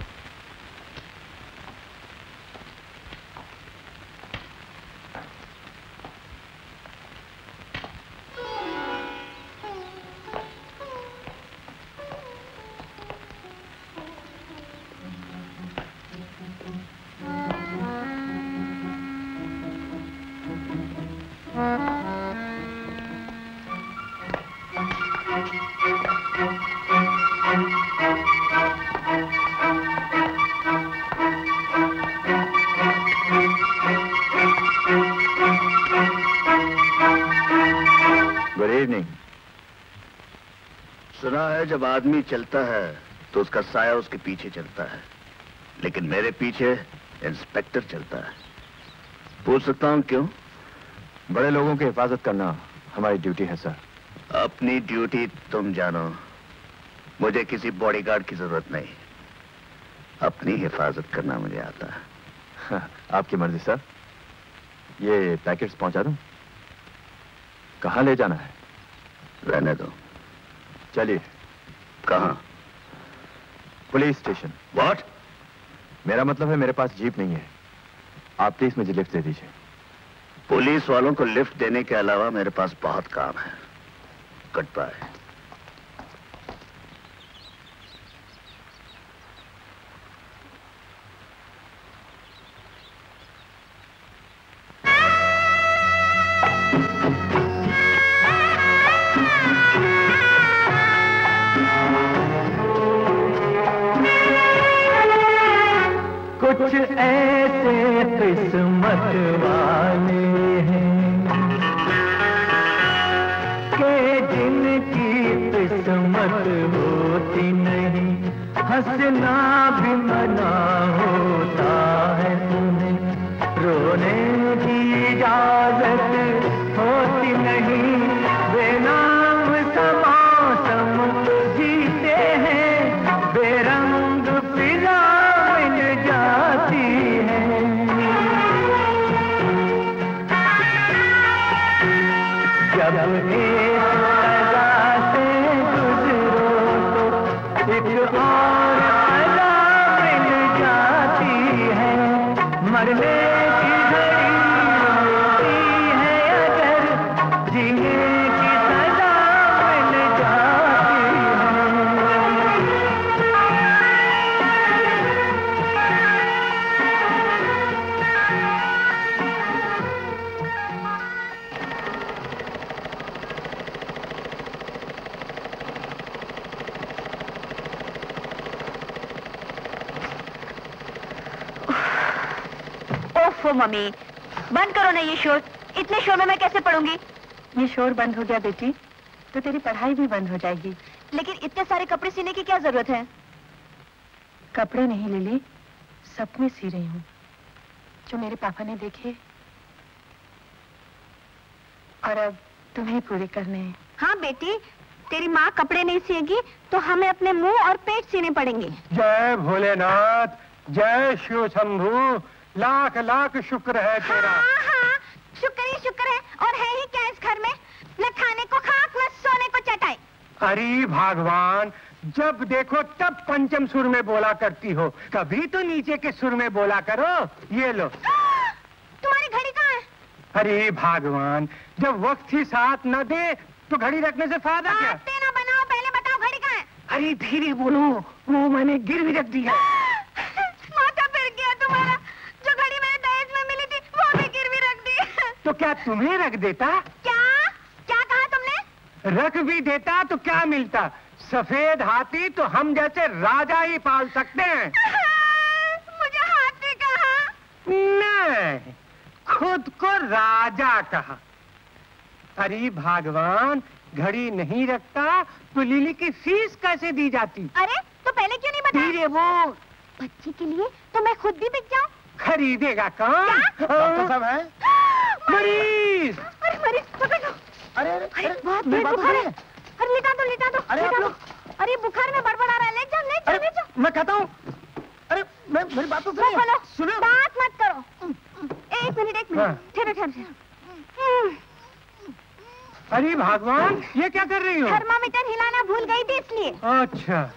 जब आदमी चलता है तो उसका साया उसके पीछे चलता है, लेकिन मेरे पीछे इंस्पेक्टर चलता है। पूछ सकता हूं क्यों? बड़े लोगों की हिफाजत करना हमारी ड्यूटी है सर। अपनी ड्यूटी तुम जानो, मुझे किसी बॉडीगार्ड की जरूरत नहीं, अपनी हिफाजत करना मुझे आता है। आपकी मर्जी सर। ये पैकेट्स पहुंचा दूं? कहां ले जाना है? रहने दो। चलिए। कहां? Police station. व्हाट? मेरा मतलब है मेरे पास जीप नहीं है, आप प्लीज मुझे लिफ्ट दे दीजिए। पुलिस वालों को लिफ्ट देने के अलावा मेरे पास बहुत काम है। Goodbye. कुछ ऐसे किस्मत वाले हैं कि जिनकी किस्मत होती नहीं, हंसना भी मना होता है उन्हें, रोने की इजाजत होती नहीं, बेनाम सा मौसम जीते हैं, बेरंग फिजा जाती है। जब एक अदा से गुजरो तो एक और अदा मिल जाती है, मरने की घड़ी होती है अगर जीने की सजा मिल जाती ओफो मम्मी, बंद करो ना ये शोर। इतने शोर में मैं कैसे पढ़ूंगी? ये शोर बंद हो गया बेटी तो तेरी पढ़ाई भी बंद हो जाएगी। लेकिन इतने सारे कपड़े सीने की क्या जरूरत है? कपड़े नहीं लिली, सपने सी रही हूँ जो मेरे पापा ने देखे और अब तुम्हें पूरे करने हैं। हाँ बेटी, तेरी माँ कपड़े नहीं सिएगी तो हमें अपने मुंह और पेट सीने पड़ेंगे। जय भोलेनाथ, जय शिव शंभू, लाख लाख शुक्र है तेरा। हाँ हाँ, शुक्र है। और है ही क्या इस घर में? न खाने को खाक न सोने को चटाई। अरे भगवान, जब देखो तब पंचम सुर में बोला करती हो, कभी तो नीचे के सुर में बोला करो। ये लो। तुम्हारी घड़ी कहाँ है? अरे भगवान, जब वक्त ही साथ न दे तो घड़ी रखने से फायदा क्या? ना बनाओ, पहले बताओ घड़ी कहाँ है? अरे धीरे बोलो, वो मैंने गिरवी रख दी है। माथा फिर गया तुम्हारा, जो घड़ी मेरे दहेज में मिली थी वो भी गिरवी रख दी। तो क्या तुम्हें रख देता? क्या कहा रख भी देता तो क्या मिलता? सफेद हाथी तो हम जैसे राजा ही पाल सकते हैं। मुझे हाथी कहा? नहीं, खुद को राजा कहा। अरे भगवान, घड़ी नहीं रखता तो लिली की फीस कैसे दी जाती? अरे तो पहले क्यों नहीं बताया? वो बच्ची के लिए तो मैं खुद भी बिक जाऊं। खरीदेगा कौन? डॉक्टर साहब है? मरीज। अरे मरीज पकड़ो। अरे बहुत तेज बुखार है। अरे लिटा दो। अरे आप लोग, अरे बुखार में बड़बड़ा रहा है, ले जाओ। मैं कहता हूँ, अरे मेरी बात तो सुनो, बात मत करो। एक मिनट ठहरो। अरे भगवान, ये क्या कर रही हो? थर्मामीटर हिलाना भूल गई थी इसलिए। अच्छा।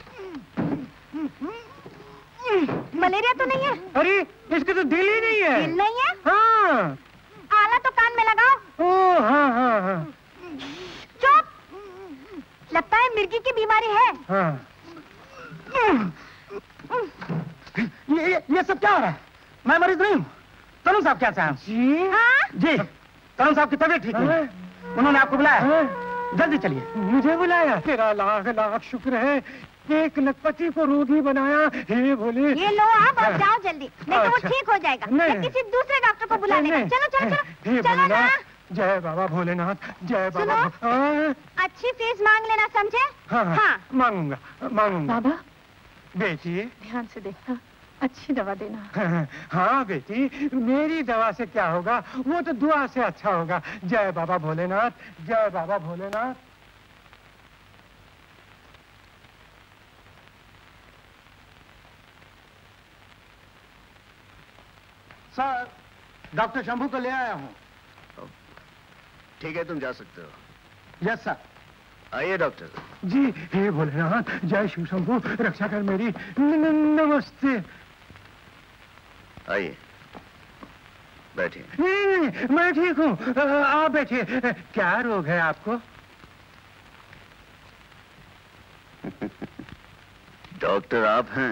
मलेरिया तो नहीं है? अरे इसके तो दिल ही नहीं है। दिल नहीं है? हाँ। आला तो कान में लगाओ। ओ हाँ। चुप, लगता है मिर्गी की बीमारी है। हाँ। ये सब क्या हो रहा है? मैं मरीज नहीं हूँ। तरुण साहब कैसे हैं? जी हाँ? जी, तरुण साहब की तबीयत ठीक है। उन्होंने आपको बुलाया। जल्दी चलिए। मुझे बुलाया? तेरा लाख लाख शुक्र है, एक लखपति को रोगी बनाया। हे भोले। ये लो आप और जाओ जल्दी, नहीं तो वो ठीक हो जाएगा। नहीं। या किसी दूसरे डॉक्टर को बुला लेगा। चलो ना। जय बाबा भोलेनाथ, जय बाबा। अच्छी फीस मांग लेना, समझे? हाँ। मांगूंगा। बाबा बेटी ध्यान से देखना, अच्छी दवा देना। हाँ बेटी, मेरी दवा से क्या होगा, वो तो दुआ से अच्छा होगा। जय बाबा भोलेनाथ, जय बाबा भोलेनाथ। सर, डॉक्टर शंभू को ले आया हूँ। ठीक है, तुम जा सकते हो। Yes sir. आइए डॉक्टर जी। हे भोलेनाथ, जय शिव शंभू, रक्षा कर मेरी। नमस्ते। आइए, बैठिए। नहीं, मैं ठीक हूँ, आप बैठिए। क्या रोग है आपको? डॉक्टर आप हैं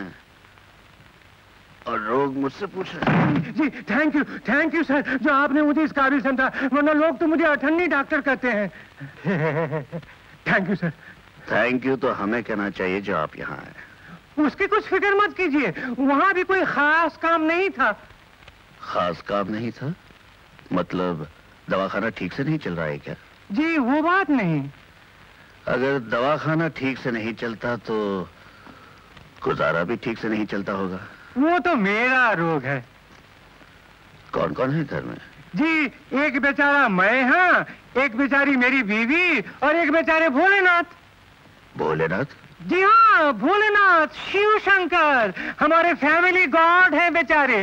और रोग मुझसे पूछ रहे हैं। जी थैंक यू सर, जो आपने मुझे इस काबिल समझा, वरना लोग तो मुझे अठन्नी डॉक्टर कहते हैं। Thank you sir. Thank you तो हमें कहना चाहिए जो आप यहाँ आए। उसकी कुछ फिक्र मत कीजिए, वहाँ भी कोई खास काम नहीं था। खास काम नहीं था? मतलब दवाखाना ठीक से नहीं चल रहा है क्या? जी वो बात नहीं। अगर दवाखाना ठीक से नहीं चलता तो गुजारा भी ठीक से नहीं चलता होगा। वो तो मेरा रोग है। कौन कौन है घर में? जी एक बेचारा मैं, हाँ, एक बेचारी मेरी बीवी और एक बेचारे भोलेनाथ। भोलेनाथ? जी हाँ, भोलेनाथ, शिव शंकर, हमारे फैमिली गॉड है बेचारे।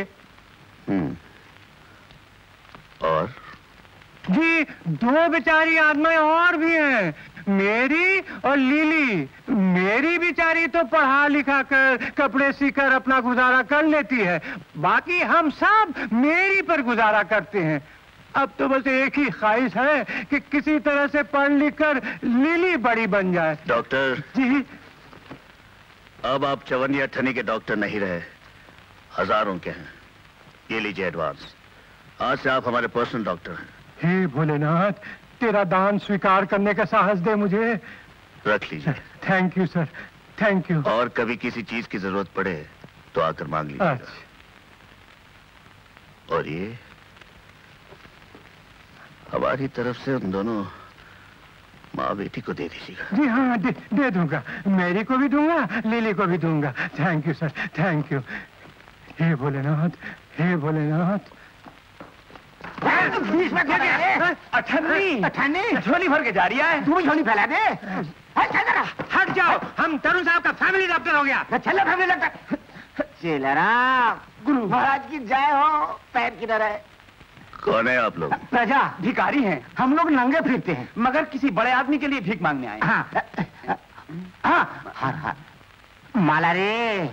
और? जी दो बेचारी आत्माएं और भी हैं, मेरी और लिली। मेरी बेचारी तो पढ़ा लिखा कर, कपड़े सीकर अपना गुजारा कर लेती है, बाकी हम सब मेरी पर गुजारा करते हैं। अब तो बस एक ही ख्वाहिश है कि किसी तरह से पढ़ लिख कर लिली बड़ी बन जाए। डॉक्टर जी। अब आप चवन या ठनी के डॉक्टर नहीं रहे, हजारों के हैं। ये लीजिए एडवांस। आज से आप हमारे पर्सनल डॉक्टर हैं। हे भोलेनाथ, तेरा दान स्वीकार करने का साहस दे मुझे। रख लीजिए। Thank you sir, thank you. और कभी किसी चीज की जरूरत पड़े तो आकर मांग लीजिएगा। और ये हमारी तरफ से उन दोनों माँ बेटी को दे दीजिएगा। जी हाँ, दे दूंगा। मेरी को भी दूंगा, लिली को भी दूंगा। Thank you sir, thank you. हे भोलेनाथ, हे भोलेनाथ। बीच में क्या है? अठन्नी झोली भर के जा रही है। तू भी झोली फैला दे। हट जाओ, हम तरुण साहब का फैमिली डॉक्टर हो गया। चलो फैमिली डॉक्टर। चेलराम, गुरु महाराज की जय हो। पैर किधर है? कौन है आप लोग? प्रजा, भिखारी हैं। हम लोग नंगे फिरते हैं, मगर किसी बड़े आदमी के लिए भीख मांगने आए। हाँ, हाँ। माला रे,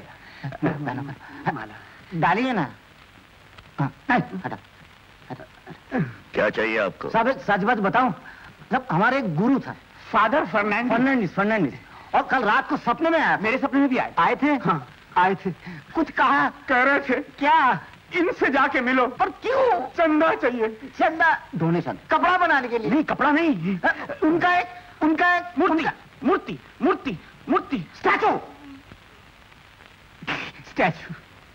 माला डालिए ना। नहीं, हटा। क्या चाहिए आपको? साहब सच बात बताऊं, जब हमारे एक गुरु था, फादर फर्नांडिस, और कल रात को सपने में आया। मेरे सपने में भी आए थे। हाँ, आए थे। कुछ कहा, कह रहे थे क्या, इनसे जाके मिलो। पर क्यों? चंदा चाहिए। चंदा? डोनेशन? कपड़ा बनाने के लिए? नहीं, कपड़ा नहीं। उनका एक उनका मूर्ति मूर्ति मूर्ति मूर्ति स्टैचू स्टैचू।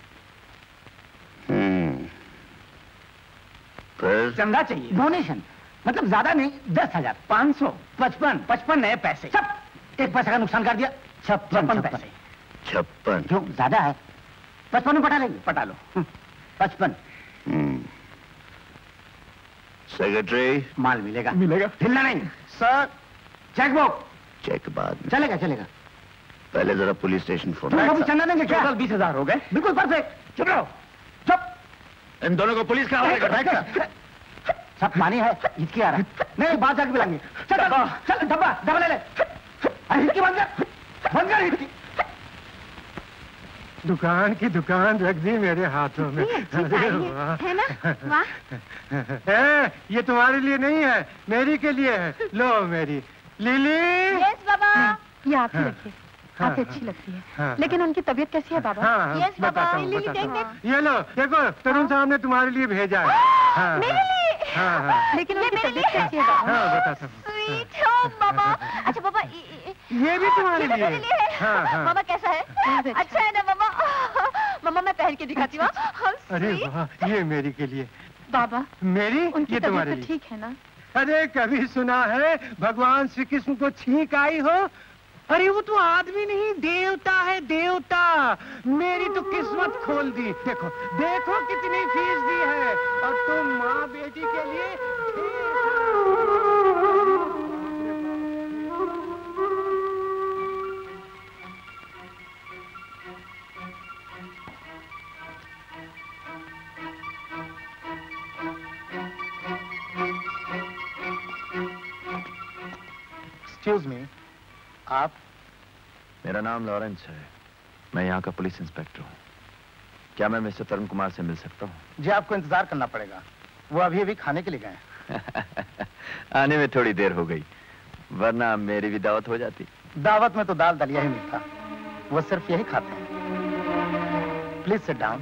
चंदा चाहिए, डोनेशन, मतलब ज्यादा नहीं, 10,000, 500, 55 नए पैसे, सब 1 पैसे का नुकसान कर दिया। 56 पैसे। 56 जो ज्यादा है, 55 में पटा लेंगे। पटा लो। 55। सेक्रेटरी, माल मिलेगा। मिलेगा। हिलना नहीं सर। चेकबुक। चेक बाद में। चलेगा चलेगा। पहले जरा पुलिस स्टेशन फोन। चंदा देंगे क्या? 20,000 हो गए। बिल्कुल परफेक्ट। चुप रहो, चुप। इन दोनों को पुलिस का हवाले करो। सब पानी है, हिचकी आ रहा है। नहीं, बाहर जाके पिलाएंगे। चल चल, डब्बा ले ले। हिचकी बंद कर हिचकी। दुकान की दुकान रख दी मेरे हाथों में। है ना? वाह। ये तुम्हारे लिए नहीं है, मेरी के लिए है। लो मेरी लिली। यस बाबा। ये आप ही रखिए, काफी अच्छी लगती है। लेकिन उनकी तबीयत कैसी है बाबा? यस बाबा। ये लो, देखो तरुण साहब ने तुम्हारे लिए भेजा है। लेकिन उनकी तबीयत कैसी है बाबा? बताता हूँ। स्वीट हो बाबा। अच्छा बाबा, ये भी तुम्हारे लिए है। मामा कैसा है? अच्छा है ना मामा? मामा मैं पहन के दिखाती हूँ। अरे वाह, ये मेरी के लिए। बाबा मेरी, उनकी ये तुम्हारे तबीयत लिए। ठीक है ना? अरे कभी सुना है भगवान श्री कृष्ण को छींक आई हो? अरे वो तो आदमी नहीं, देवता है, देवता। मेरी तो किस्मत खोल दी। देखो देखो कितनी फीस दी है, और तुम माँ बेटी के लिए एक्सक्यूज मी, आप? मेरा नाम लॉरेंस है, मैं यहाँ का पुलिस इंस्पेक्टर हूँ। क्या मैं मिस्टर तरुण कुमार से मिल सकता हूँ? जी आपको इंतजार करना पड़ेगा, वो अभी अभी खाने के लिए गए हैं। आने में थोड़ी देर हो गई, वरना मेरी भी दावत हो जाती। दावत में तो दाल दलिया ही मिलता, वो सिर्फ यही खाते हैं। Please sit down.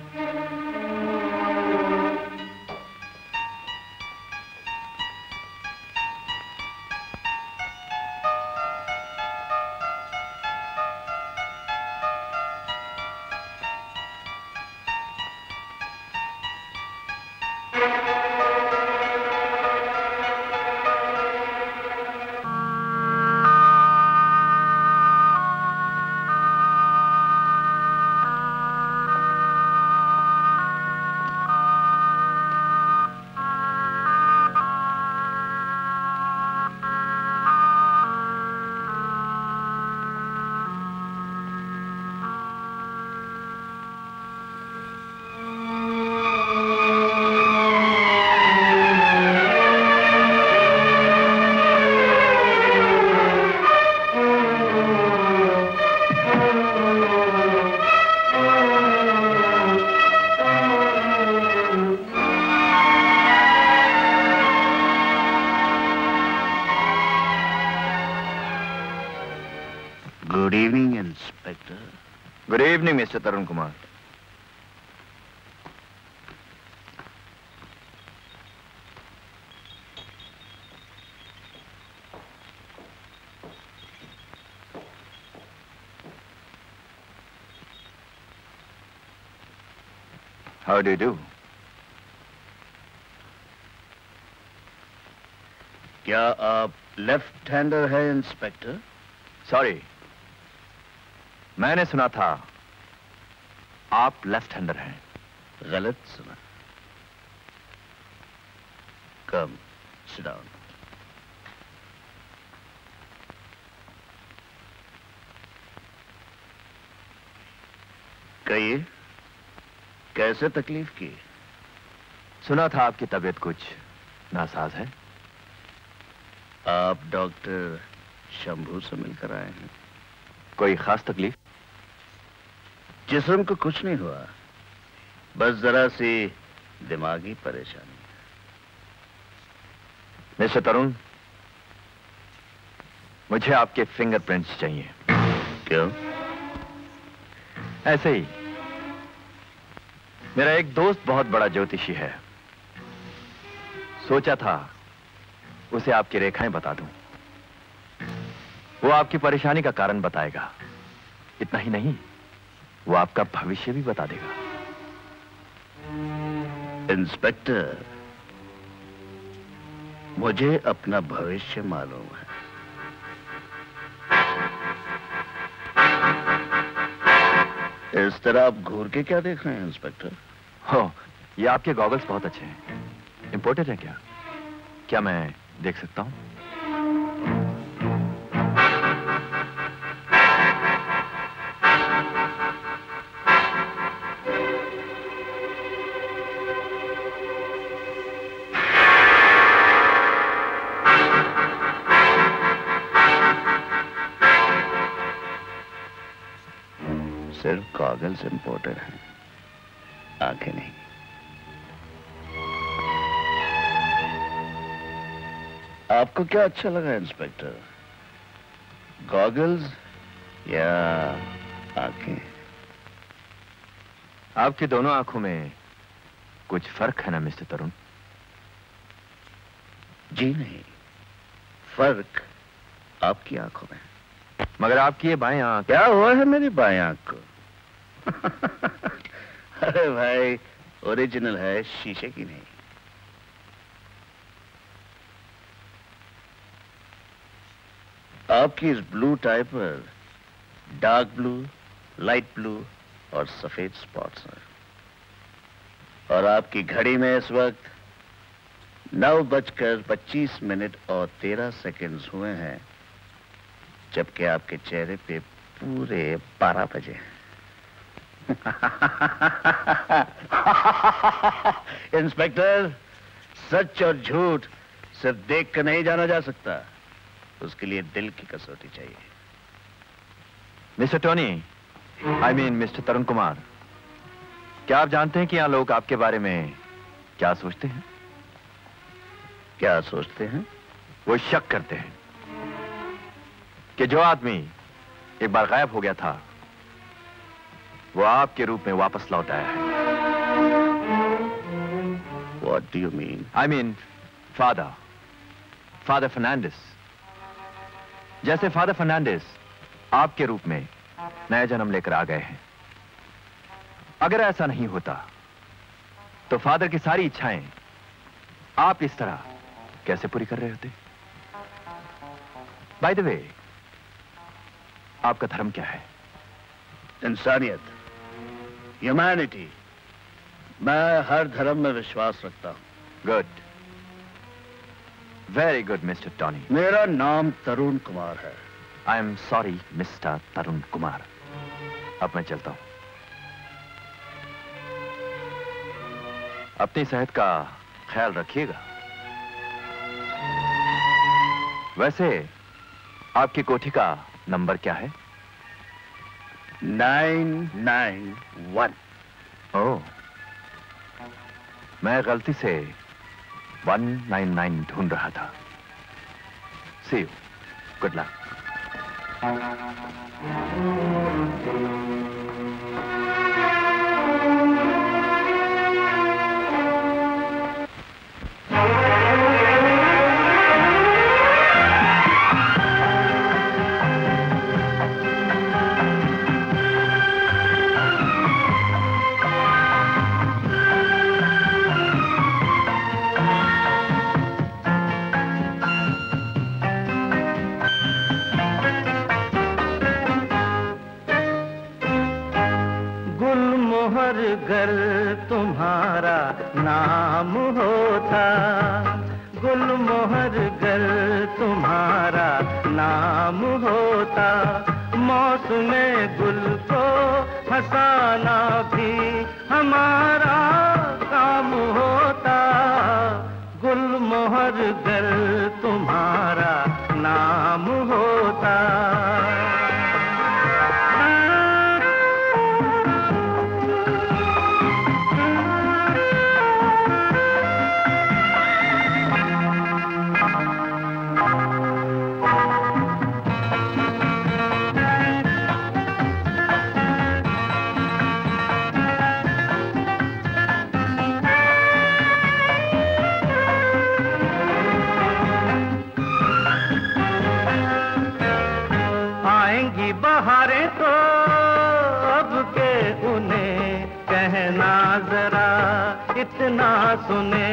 Mr. Tarun Kumar. How do you do? क्या आप लेफ्ट हैंडर है इंस्पेक्टर? सॉरी, मैंने सुना था आप लेफ्ट हैंडर हैं। गलत सुना। Come, sit down. कहिए, कैसे तकलीफ की? सुना था आपकी तबीयत कुछ नासाज है। आप डॉक्टर शंभू से मिलकर आए हैं। कोई खास तकलीफ? जिस्म को कुछ नहीं हुआ, बस जरा सी दिमागी परेशानी। मिस्टर तरुण, मुझे आपके फिंगरप्रिंट्स चाहिए। क्यों? ऐसे ही। मेरा एक दोस्त बहुत बड़ा ज्योतिषी है, सोचा था उसे आपकी रेखाएं बता दूं। वो आपकी परेशानी का कारण बताएगा। इतना ही नहीं, वो आपका भविष्य भी बता देगा। इंस्पेक्टर, मुझे अपना भविष्य मालूम है। इस तरह आप घूर के क्या देख रहे हैं इंस्पेक्टर? हो, ये आपके गॉगल्स बहुत अच्छे हैं। इंपोर्टेड है क्या? क्या मैं देख सकता हूं? सिर्फ गॉगल्स इंपोर्टेड हैं, आंखें नहीं। आपको क्या अच्छा लगा इंस्पेक्टर, गॉगल्स या आंखें? आपकी दोनों आंखों में कुछ फर्क है ना मिस्टर तरुण? जी नहीं, फर्क आपकी आंखों में। मगर आपकी ये बाएं आंख। क्या हुआ है मेरी बाएं आंख को? अरे भाई, ओरिजिनल है, शीशे की नहीं। आपकी इस ब्लू टाई पर डार्क ब्लू, लाइट ब्लू और सफेद स्पॉट्स हैं। और आपकी घड़ी में इस वक्त 9:25 और 13 सेकंड्स हुए हैं, जबकि आपके चेहरे पे पूरे 12 बजे हैं। इंस्पेक्टर, सच और झूठ सिर्फ देख कर नहीं जाना जा सकता, उसके लिए दिल की कसौटी चाहिए। Mister Tony, I mean mister Tarun Kumar, क्या आप जानते हैं कि यहाँ लोग आपके बारे में क्या सोचते हैं? क्या सोचते हैं? वो शक करते हैं कि जो आदमी एक बार गायब हो गया था, वो आपके रूप में वापस लौट आया है। What do you mean? I mean, father Fernandes. जैसे फादर फर्नांडिस आपके रूप में नया जन्म लेकर आ गए हैं। अगर ऐसा नहीं होता तो फादर की सारी इच्छाएं आप इस तरह कैसे पूरी कर रहे होते? बाय द वे, आपका धर्म क्या है? इंसानियत, ह्यूमैनिटी। मैं हर धर्म में विश्वास रखता हूं। Good, very good mister Tony. मेरा नाम तरुण कुमार है। I am sorry mister Tarun Kumar. अब मैं चलता हूं। अपनी सेहत का ख्याल रखिएगा। वैसे आपकी कोठी का नंबर क्या है? 991। ओह, मैं गलती से 199 ढूंढ रहा था। See you, good luck. अगर तुम्हारा नाम होता, गुलमोहर गर तुम्हारा नाम होता, मौसमे गुल को हंसाना भी हमारा काम होता। गुलमोहर गर तुम्हारा नाम होता। आएंगी बहारें तो अब के उन्हें कहना जरा इतना सुने।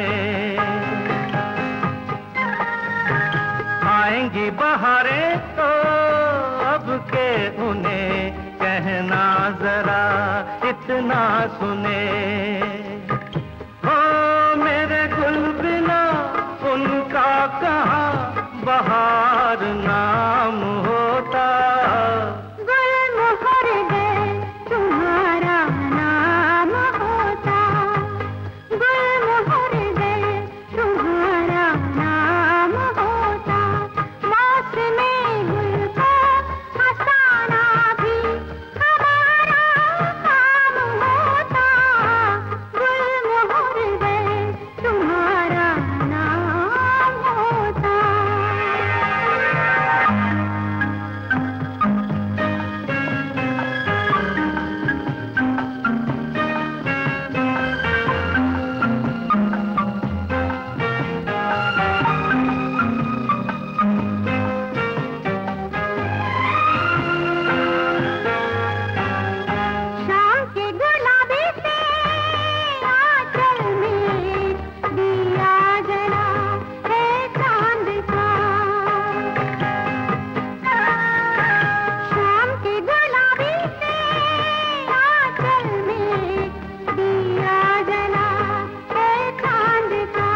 आएंगी बहारें तो अब के उन्हें कहना जरा इतना सुने। ओ मेरे गुल बिना उनका कहाँ बहार नाम होता। गुल मोहर गए तुम्हारा नाम होता। गुल मोहर गए तुम्हारा नाम होता। मौसमे गुल को हंसाना भी हमारा काम होता। गुल मोहर गए तुम्हारा नाम होता। शाम के गुलाबी से आंचल में दिया जला है चांद का। शाम के गुलाबी से आंचल में दिया जला है चांद का।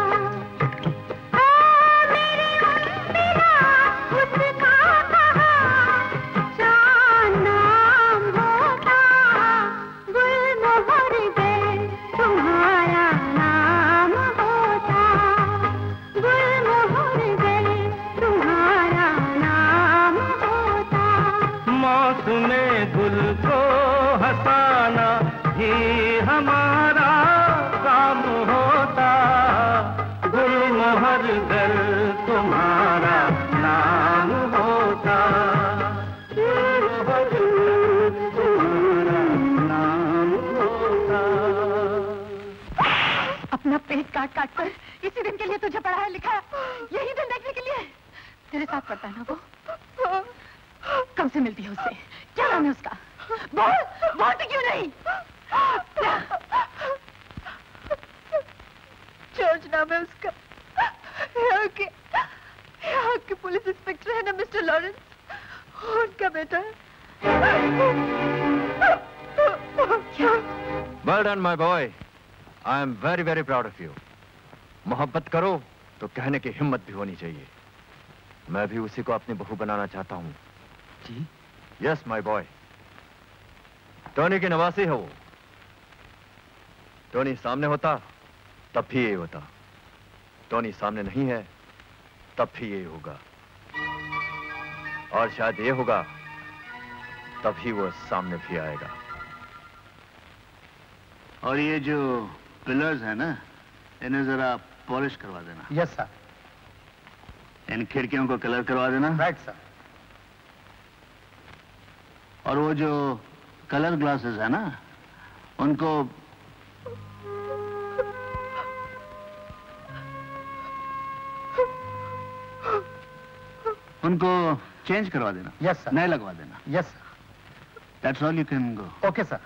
ओ मेरे बिना उसका कहाँ चांद नाम होता। गुल मोहर गए तुम्हारा नाम होता। गुल मोहर गए तुम्हारा नाम होता। मौसमे गुल को हंसाना ही हमारा काम होता। गुल मोहर गल तुम्हारा नाम होता। गुल मोहर गल तुम्हारा नाम होता। अपना पेट काट काट कर इसी दिन के लिए तुझे पढ़ाया लिखा, यही दिन देखने के लिए। तेरे साथ पढ़ता है ना वो? कब से मिलती है उससे? क्या नाम है उसका? बोल, बोलती क्यों नहीं? जॉर्ज नाम है उसका। यहाँ के पुलिस इंस्पेक्टर है ना मिस्टर लॉरेंस, उनका बेटा है। Well done, my boy. I am very, very proud of you. मोहब्बत करो तो कहने की हिम्मत भी होनी चाहिए। मैं भी उसी को अपनी बहू बनाना चाहता हूँ। जी? Yes, my boy. टोनी की नवासी है वो। टोनी सामने होता तब भी ये होता। टोनी सामने नहीं है तब भी ये होगा। और शायद ये होगा तभी वो सामने भी आएगा। और ये जो पिलर्स है ना, इन्हें जरा पॉलिश करवा देना। Yes sir. इन खिड़कियों को कलर करवा देना। Right sir. और वो जो कलर ग्लासेस है ना, उनको चेंज करवा देना। Yes sir. नए लगवा देना। Yes sir. That's all, you can go. Okay sir.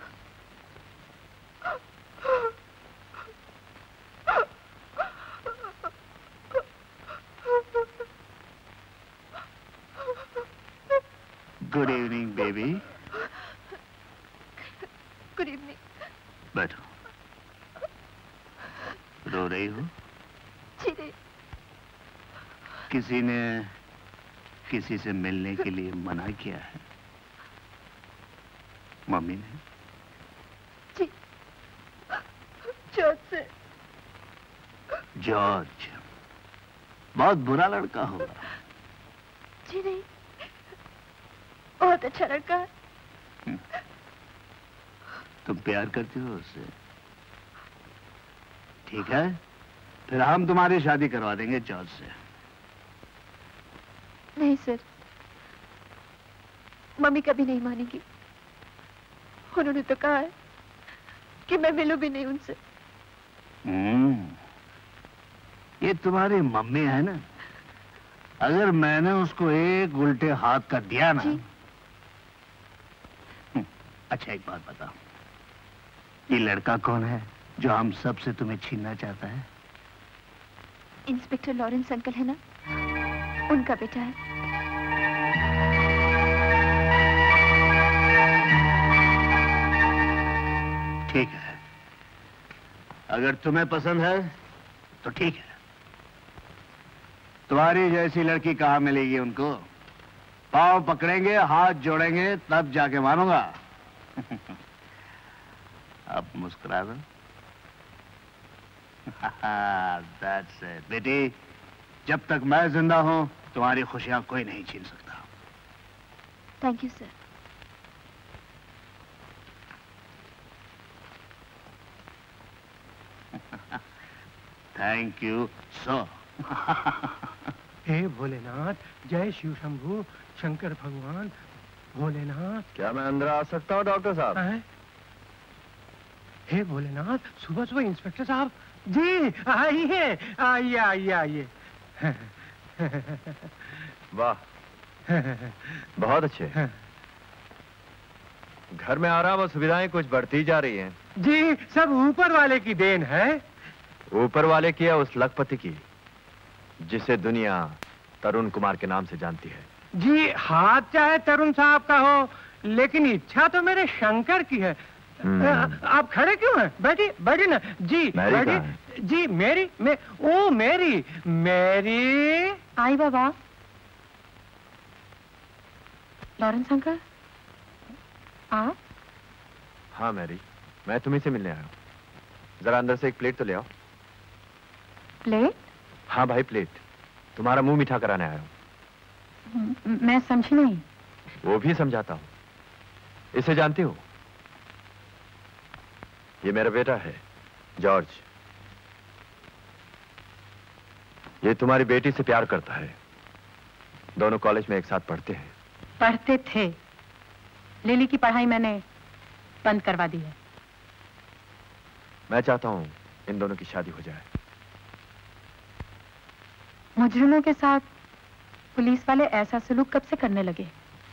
Good evening baby. Good evening. बैठो। रो रही हो? जी नहीं। किसी ने किसी से मिलने के लिए मना किया है? मम्मी ने? जी, जॉर्ज से। जॉर्ज बहुत बुरा लड़का होगा। जी नहीं, बहुत अच्छा लड़का है। तुम प्यार करती हो उससे? ठीक है, फिर हम तुम्हारी शादी करवा देंगे जॉर्ज से। नहीं सर, मम्मी कभी नहीं मानेगी। उन्होंने तो कहा है कि मैं मिलूं भी नहीं उनसे। ये तुम्हारी मम्मी है ना, अगर मैंने उसको एक उल्टे हाथ का दिया ना, अच्छा एक बात बताओ, ये लड़का कौन है जो हम सब से तुम्हें छीनना चाहता है? इंस्पेक्टर लॉरेंस अंकल है ना, उनका बेटा है। ठीक है, अगर तुम्हें पसंद है तो ठीक है। तुम्हारी जैसी लड़की कहाँ मिलेगी उनको? पाँव पकड़ेंगे, हाथ जोड़ेंगे, तब जाके मानूंगा। अब मुस्कुरा दो। That's it, बेटी। जब तक मैं जिंदा हूं तुम्हारी खुशियां कोई नहीं छीन सकता। Thank you sir. Thank you so. हे भोलेनाथ, जय शिव शंभू, शंकर भगवान, भोलेनाथ। क्या मैं अंदर आ सकता हूँ डॉक्टर साहब? हे भोलेनाथ, सुबह सुबह इंस्पेक्टर साहब जी आइए आइए आइए आइए। वाह, बहुत अच्छे। घर में आराम और सुविधाएं कुछ बढ़ती जा रही हैं। जी सब ऊपर वाले की देन है। ऊपर वाले की या उस लखपति की जिसे दुनिया तरुण कुमार के नाम से जानती है? जी हाथ चाहे तरुण साहब का हो, लेकिन इच्छा तो मेरे शंकर की है। आप खड़े क्यों हैं? बैठिए बैठिए ना जी, बैठिए जी। मेरी ओ मेरी मेरी आई बाबा। लॉरेंस अंकल आप? हाँ मैरी, मैं तुम्हीं से मिलने आया हूँ। जरा अंदर से एक प्लेट तो ले आओ। प्लेट? हाँ भाई प्लेट, तुम्हारा मुंह मीठा कराने आया हूँ। मैं समझी नहीं। वो भी समझाता हूँ। इसे जानती हो? ये मेरा बेटा है जॉर्ज। ये तुम्हारी बेटी से प्यार करता है। दोनों कॉलेज में एक साथ पढ़ते हैं। पढ़ते थे। लिली की पढ़ाई मैंने बंद करवा दी है। मैं चाहता हूं इन दोनों की शादी हो जाए। मुजरिमों के साथ पुलिस वाले ऐसा सलूक कब से करने लगे?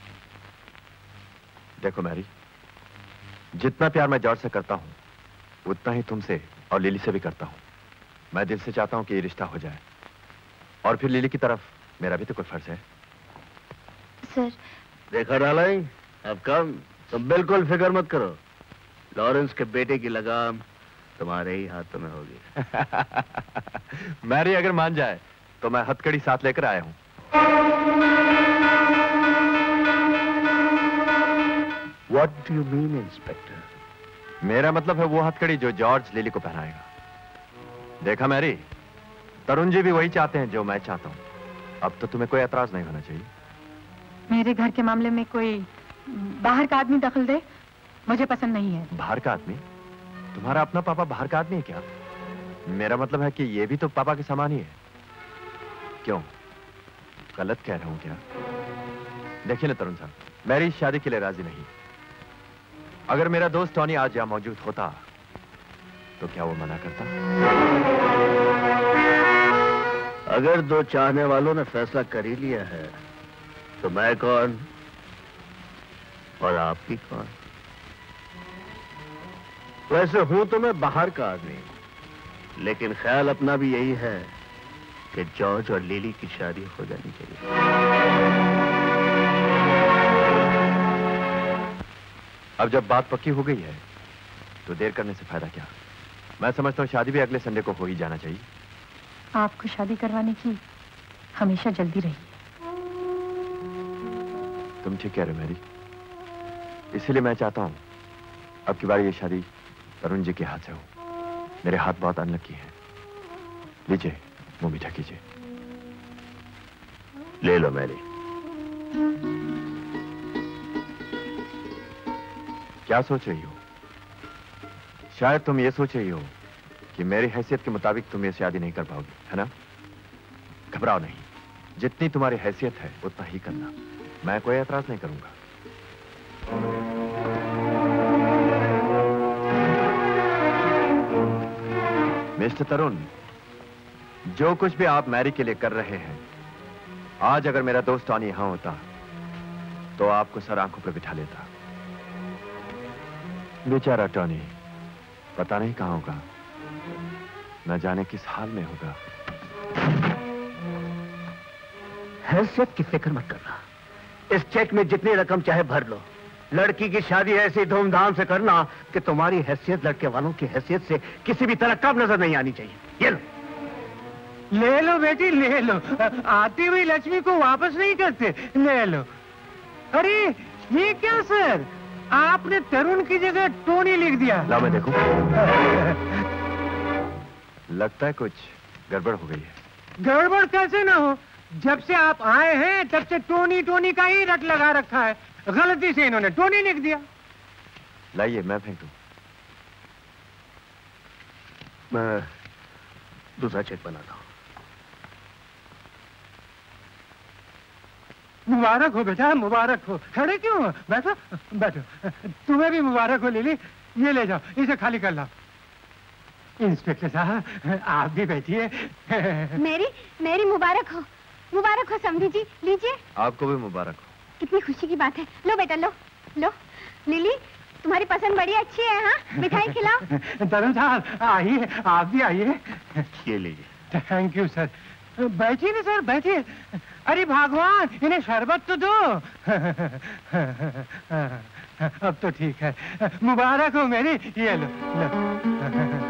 देखो मैरी, जितना प्यार मैं जॉर्ज से करता हूं उतना ही तुमसे और लिली से भी करता हूं। मैं दिल से चाहता हूं कि ये रिश्ता हो जाए, और फिर लिली की तरफ मेरा भी तो कोई फर्ज है। सर देखा डालाई, अब कम तुम बिल्कुल फिक्र मत करो। लॉरेंस के बेटे की लगाम तुम्हारे ही हाथों में होगी। मैरी अगर मान जाए तो मैं हथकड़ी साथ लेकर आया हूं। What do you mean, inspector? मेरा मतलब है वो हथकड़ी जो जॉर्ज लिली को पहनाएगा। देखा मैरी, तरुण जी भी वही चाहते हैं जो मैं चाहता हूं। अब तो तुम्हें कोई एतराज नहीं होना चाहिए। मेरे घर के मामले में कोई बाहर का आदमी दखल दे, मुझे पसंद नहीं है। बाहर का आदमी? तुम्हारा अपना पापा बाहर का आदमी है क्या? मेरा मतलब है कि ये भी तो पापा के समान ही है। क्यों, गलत कह रहा हूं क्या? देखिए ना तरुण साहब, मेरी शादी के लिए राजी नहीं। अगर मेरा दोस्त टॉनी आज यहां मौजूद होता तो क्या वो मना करता? अगर दो चाहने वालों ने फैसला कर ही लिया है तो मैं कौन और आप भी कौन? वैसे हूं तो मैं बाहर का आदमी, लेकिन ख्याल अपना भी यही है कि जॉर्ज और लिली की शादी हो जानी चाहिए। अब जब बात पक्की हो गई है तो देर करने से फायदा क्या? मैं समझता हूँ शादी भी अगले संडे को हो ही जाना चाहिए। आपको शादी करवाने की हमेशा जल्दी रही है। तुम ठीक कह रहे हो मैरी, इसीलिए मैं चाहता हूँ अब की बार ये शादी तरुण जी के हाथ से हो। मेरे हाथ बहुत अनलकी हैं। लीजिए, मुंह मीठा कीजिए। ले लो मैरी। क्या सोच रही हो? शायद तुम ये सोच रही हो कि मेरी हैसियत के मुताबिक तुम ये शादी नहीं कर पाओगी, है ना? घबराओ नहीं, जितनी तुम्हारी हैसियत है उतना ही करना। मैं कोई एतराज नहीं करूंगा। मिस्टर तरुण, जो कुछ भी आप मैरी के लिए कर रहे हैं, आज अगर मेरा दोस्त टॉनी यहां होता तो आपको सर आंखों पर बिठा लेता। बेचारा टॉनी पता नहीं कहाँ होगा, न जाने किस हाल में होगा। हैसियत की फिक्र मत करना, इस चेक में जितनी रकम चाहे भर लो। लड़की की शादी ऐसी धूमधाम से करना कि तुम्हारी हैसियत लड़के वालों की हैसियत से किसी भी तरह कम नजर नहीं आनी चाहिए। ये लो। ले लो बेटी ले लो, आती हुई लक्ष्मी को वापस नहीं करते, ले लो। अरे ये क्या सर, आपने तरुण की जगह टोनी लिख दिया। ला मैं देखूं। लगता है कुछ गड़बड़ हो गई है। गड़बड़ कैसे ना हो, जब से आप आए हैं तब से टोनी टोनी का ही रट लगा रखा है, गलती से इन्होंने टोनी लिख दिया। लाइए मैं फेंक दूं। मैं दूसरा चेक बनाता हूं। मुबारक हो बेटा, मुबारक हो। खड़े क्यों हो? बैठो बैठो। तुम्हें भी मुबारक हो लिली। ये ले जाओ, इसे खाली कर लो। इंस्पेक्टर साहब आप भी बैठिए। मेरी मेरी मुबारक हो, मुबारक हो समधी जी, लीजिए। आपको भी मुबारक हो। कितनी खुशी की बात है। लो बेटा लो लो। लिली तुम्हारी पसंद बड़ी अच्छी है। हाँ मिठाई खिलाओ। तरुण साहब आइए, आप भी आइए। ये लीजिए। Thank you sir. बैठिए ना सर, बैठिए। अरे भगवान इन्हें शरबत तो दो। अब तो ठीक है। मुबारक हो मेरी, ये लो लो।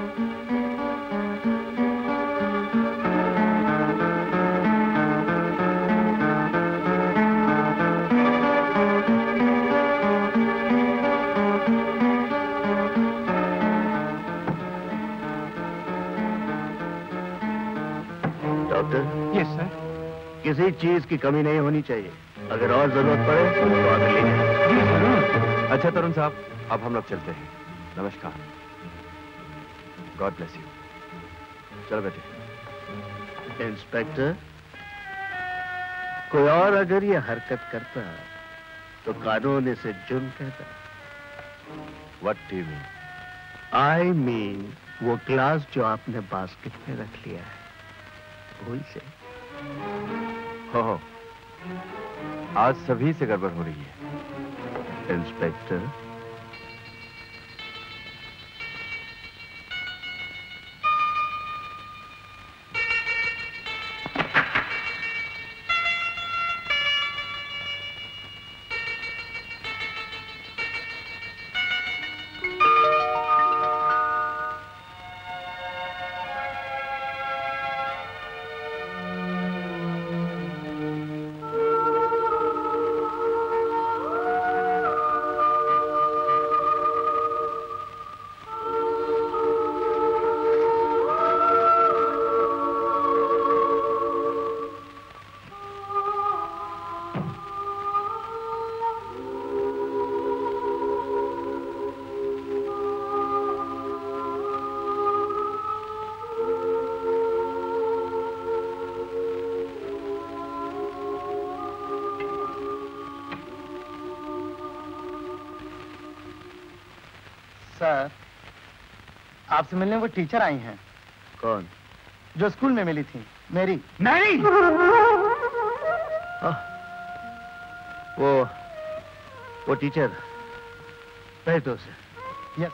Yes sir. किसी चीज की कमी नहीं होनी चाहिए, अगर और जरूरत पड़े तो आगे ले जाए। जी जरूर। अच्छा तरुण साहब, अब हम लोग चलते हैं। नमस्कार। God bless you. चलो बेटे। इंस्पेक्टर, कोई और अगर ये हरकत करता तो कानून इसे जुर्म कहता। What do you mean? I mean वो ग्लास जो आपने बास्केट में रख लिया है, भूल से। हो आज सभी से गड़बड़ हो रही है। इंस्पेक्टर, सर आपसे मिलने वो टीचर आई हैं। कौन? जो स्कूल में मिली थी, मेरी। मेरी? वो टीचर भेज दो उसे। यस।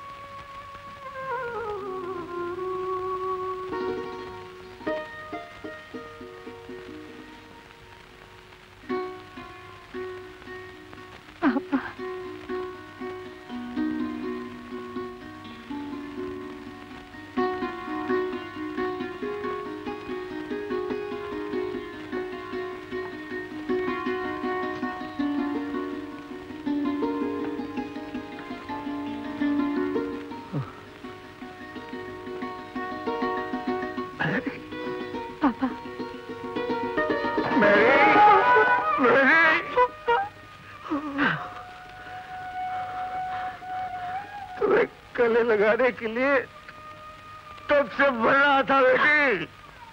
लगाने के लिए कब से भर रहा था बेटी।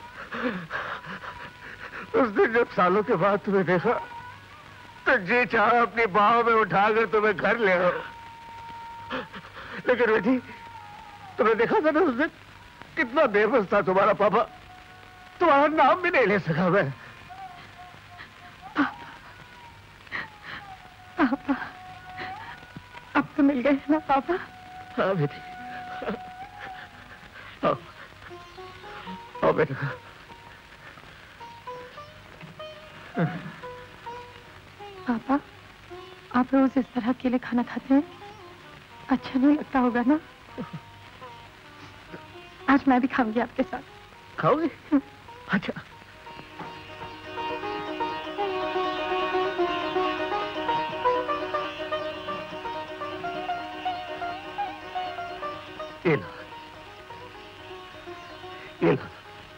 उस दिन जब सालों के बाद तुम्हें देखा तो जी चाहा अपनी बाहों में उठाकर तुम्हें घर ले आओ, लेकिन बेटी तुम्हें देखा था ना उस दिन कितना बेबस था तुम्हारा पापा, तुम्हारा नाम भी नहीं ले सका मैं। पापा, अब तो मिल गए ना पापा? हाँ बेटी, आओ आओ बेटा। पापा, आप रोज इस तरह अकेले खाना खाते हैं? अच्छा नहीं लगता होगा ना? आज मैं भी खाऊंगी आपके साथ। खाओगे? अच्छा। ये लो, ये लो।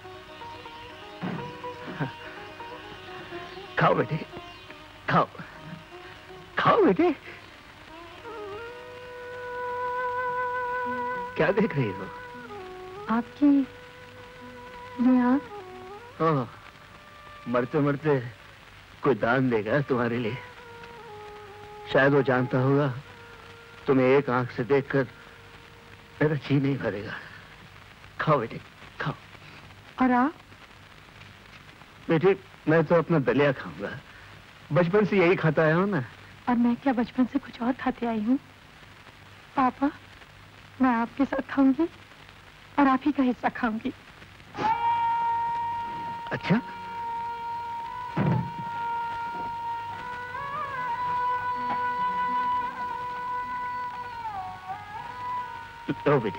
खाओ बेटे, खाओ, खाओ बेटे। क्या देख रही हो? आपकी ये आँख? हाँ, मरते मरते कोई दान देगा तुम्हारे लिए। शायद वो जानता होगा तुम्हें एक आंख से देखकर मेरा जी नहीं भरेगा। खाओ बेटे, खाओ। और आप? बेटे, मैं तो अपना दलिया खाऊंगा। बचपन से यही खाता आया हूं ना। और मैं क्या बचपन से कुछ और खाते आई हूँ? पापा, मैं आपके साथ खाऊंगी और आप ही का हिस्सा खाऊंगी। अच्छा? लो बेटी।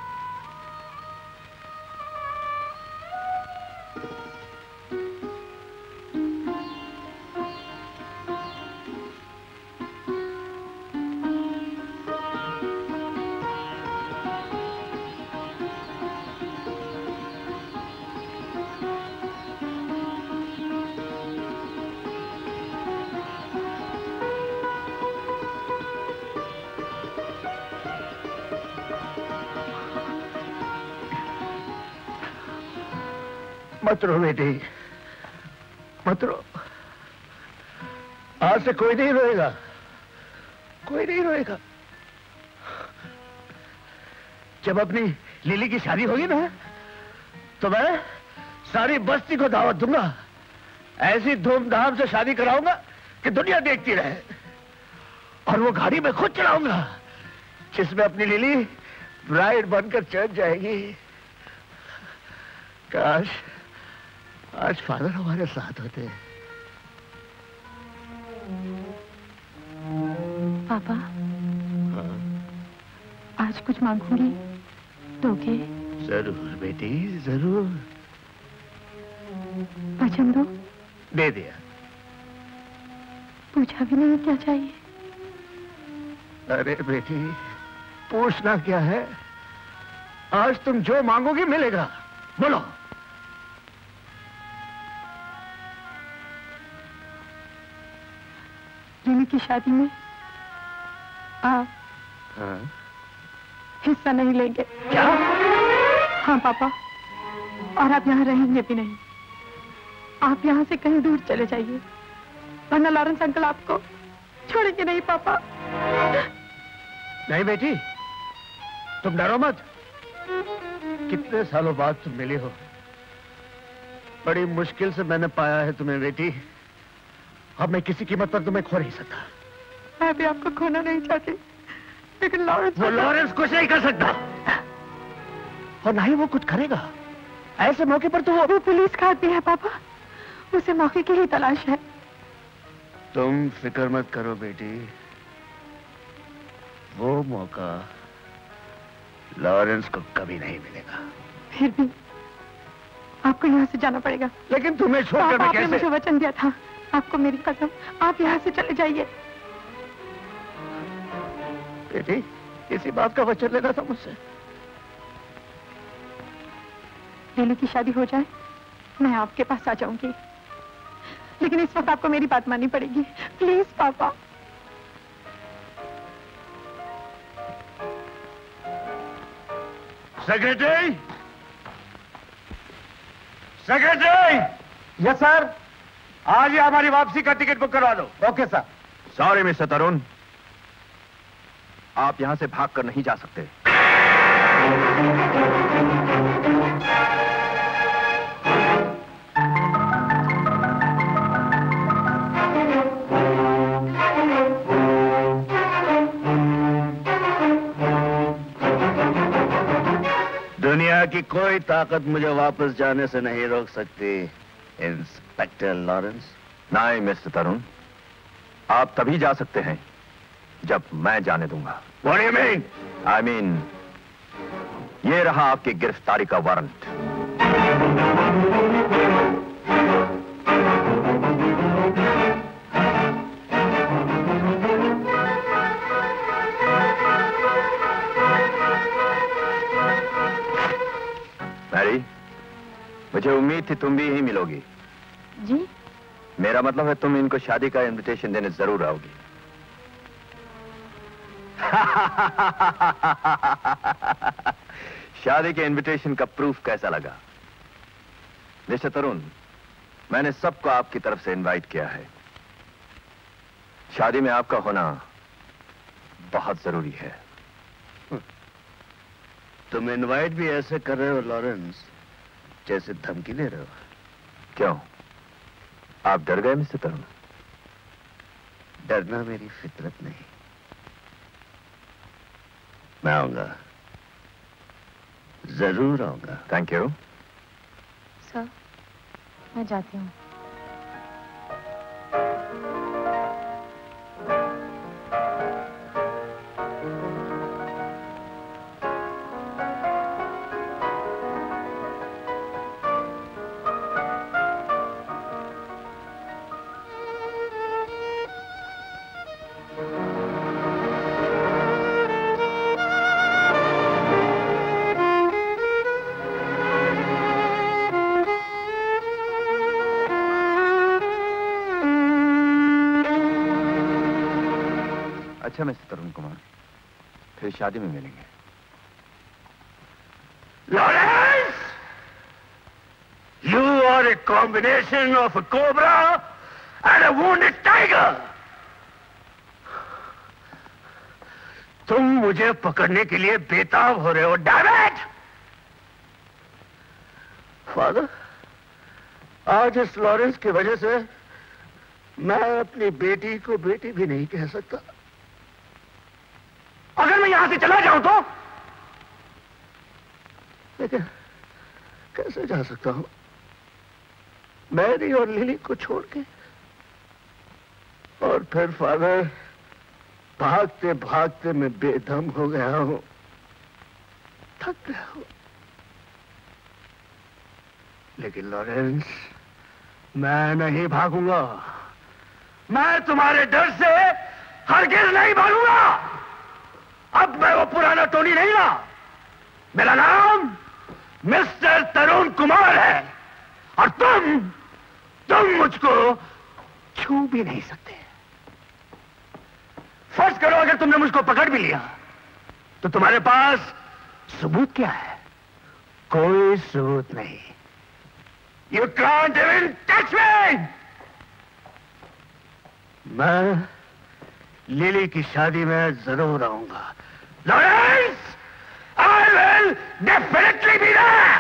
मत रो बेटी, मत रो। आज से कोई नहीं रोएगा, कोई नहीं रोएगा। जब अपनी लिली की शादी होगी ना, तो मैं सारी बस्ती को दावत दूंगा। ऐसी धूमधाम से शादी कराऊंगा कि दुनिया देखती रहे। और वो गाड़ी में खुद चलाऊंगा जिसमें अपनी लिली ब्राइड बनकर चढ़ जाएगी। काश आज फादर हमारे साथ होते। पापा, हाँ? आज कुछ मांगूंगी, दोगे? जरूर बेटी, जरूर। वचन दो। दे दिया। पूछा भी नहीं क्या चाहिए? अरे बेटी, पूछना क्या है? आज तुम जो मांगोगी मिलेगा। बोलो। लिली की शादी में आप हिस्सा नहीं लेंगे? क्या? हाँ पापा, और आप यहाँ रहेंगे भी नहीं। आप यहाँ से कहीं दूर चले जाइए, वरना लॉरेंस अंकल आपको छोड़ेंगे नहीं। पापा नहीं बेटी, तुम डरो मत। कितने सालों बाद तुम मिली हो। बड़ी मुश्किल से मैंने पाया है तुम्हें बेटी। अब मैं किसी कीमत पर तुम्हें खो नहीं सकता। मैं भी आपको खोना नहीं चाहती, लेकिन लॉरेंस... वो लॉरेंस कुछ नहीं कर सकता, और ना ही वो कुछ करेगा। ऐसे मौके पर तो वो पुलिस का आदमी है पापा, उसे मौके की ही तलाश है। तुम फिक्र मत करो बेटी, वो मौका लॉरेंस को कभी नहीं मिलेगा। फिर भी आपको यहाँ से जाना पड़ेगा। लेकिन तुम्हें छोड़कर मैं कैसे? आपने मुझे वचन दिया था, आपको मेरी कसम, आप यहाँ से चले जाइए। बेटी, इसी बात का वचन लेना था मुझसे। लिली की शादी हो जाए, मैं आपके पास आ जाऊंगी, लेकिन इस वक्त आपको मेरी बात माननी पड़ेगी। प्लीज पापा। Secretary, secretary. Yes sir. आज ही हमारी वापसी का टिकट बुक करवा दो। Okay sir. Sorry mister Tarun, आप यहां से भागकर नहीं जा सकते। दुनिया की कोई ताकत मुझे वापस जाने से नहीं रोक सकती, इंस्पेक्टर लॉरेंस। नहीं मिस्टर तरुण, आप तभी जा सकते हैं जब मैं जाने दूंगा। What do you mean? I mean, ये रहा आपकी गिरफ्तारी का वारंट। मैरी, मुझे उम्मीद थी तुम भी यहीं मिलोगी। जी? मेरा मतलब है तुम इनको शादी का इनविटेशन देने जरूर आओगी। शादी के इनविटेशन का प्रूफ कैसा लगा? मिस्टर तरुण, मैंने सबको आपकी तरफ से इनवाइट किया है। शादी में आपका होना बहुत जरूरी है। तुम इनवाइट भी ऐसे कर रहे हो लॉरेंस जैसे धमकी ले रहे हो। क्यों, आप डर गए मिस्टर तरुण? डरना मेरी फितरत नहीं। मैं आऊंगा, जरूर आऊंगा। Thank you. सर, मैं जाती हूँ। अच्छा मिस्टर तरुण कुमार, फिर शादी में मिलेंगे। Lawrence, you are a combination of a cobra and a wounded tiger. तुम मुझे पकड़ने के लिए बेताब हो रहे हो, damn it! फादर, आज इस लॉरेंस की वजह से मैं अपनी बेटी को बेटी भी नहीं कह सकता। अगर मैं यहां से चला जाऊं तो? लेकिन कैसे जा सकता हूं मैरी और लिली को छोड़ के? और फिर फादर, भागते भागते मैं बेदम हो गया हूं, थक गया हूं। लेकिन लॉरेंस, मैं नहीं भागूंगा। मैं तुम्हारे डर से हरगिज नहीं भागूंगा। अब मैं वो पुराना टोनी नहीं रहा। मेरा नाम मिस्टर तरुण कुमार है और तुम मुझको छू भी नहीं सकते। फर्ज करो अगर तुमने मुझको पकड़ भी लिया तो तुम्हारे पास सबूत क्या है? कोई सबूत नहीं। You can't even touch me! मैं लिली की शादी में जरूर आऊंगा। Lawrence, I will definitely be there!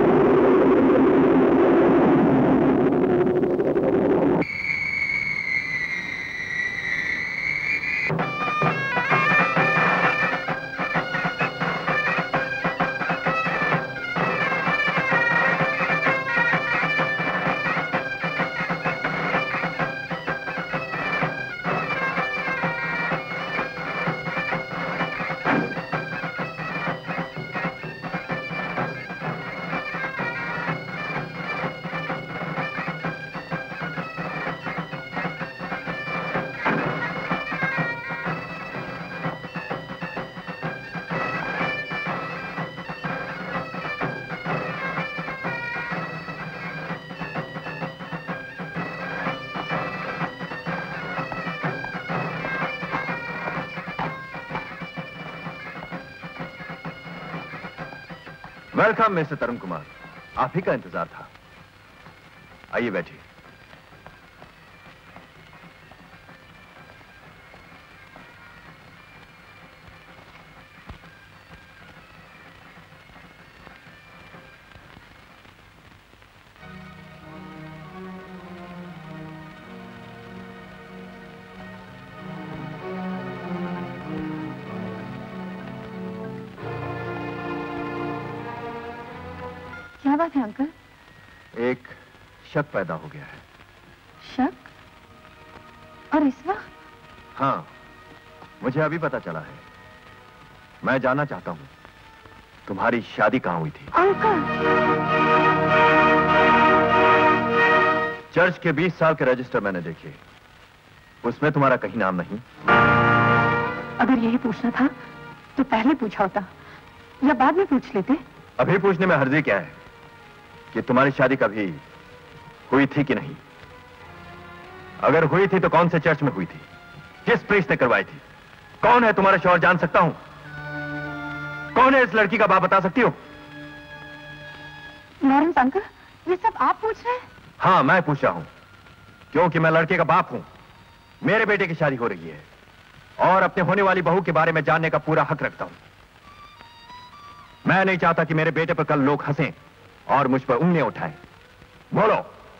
Welcome mister Tarun Kumar, आप ही का इंतजार था। आइए बैठिए। क्या बात है अंकल? एक शक पैदा हो गया है। शक? और इस वक्त? हाँ, मुझे अभी पता चला है। मैं जानना चाहता हूँ तुम्हारी शादी कहाँ हुई थी? अंकल! चर्च के 20 साल के रजिस्टर मैंने देखे, उसमें तुम्हारा कहीं नाम नहीं। अगर यही पूछना था तो पहले पूछा होता या बाद में पूछ लेते। अभी पूछने में हर्जी क्या है कि तुम्हारी शादी कभी हुई थी कि नहीं? अगर हुई थी तो कौन से चर्च में हुई थी? किस प्रीस्ट ने करवाई थी? कौन है तुम्हारा शौहर जान सकता हूं? कौन है इस लड़की का बाप बता सकती हो? लॉरेंस अंकल, ये सब आप पूछ रहे हैं? हाँ, मैं पूछ रहा हूं क्योंकि मैं लड़के का बाप हूं। मेरे बेटे की शादी हो रही है और अपने होने वाली बहू के बारे में जानने का पूरा हक रखता हूं। मैं नहीं चाहता कि मेरे बेटे पर कल लोग हंसें और मुझ पर उंगलियां उठाएं। बोलो।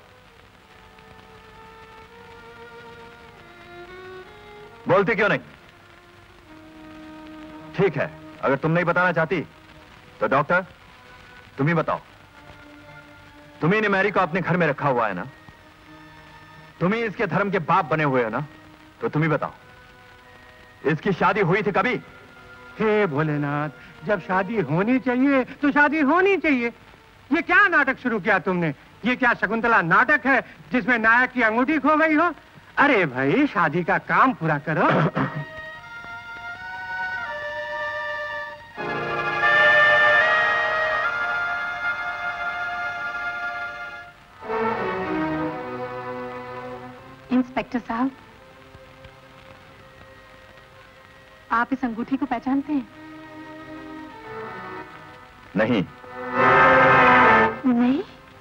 बोलती क्यों नहीं? ठीक है, अगर तुम नहीं बताना चाहती तो डॉक्टर तुम ही बताओ। तुम्ही ने मैरी को अपने घर में रखा हुआ है ना? तुम ही इसके धर्म के बाप बने हुए हो ना? तो तुम ही बताओ, इसकी शादी हुई थी कभी? हे भोलेनाथ, जब शादी होनी चाहिए तो शादी होनी चाहिए। ये क्या नाटक शुरू किया तुमने? ये क्या शकुंतला नाटक है जिसमें नायक की अंगूठी खो गई हो? अरे भाई, शादी का काम पूरा करो। इंस्पेक्टर साहब, आप इस अंगूठी को पहचानते हैं? नहीं। नहीं?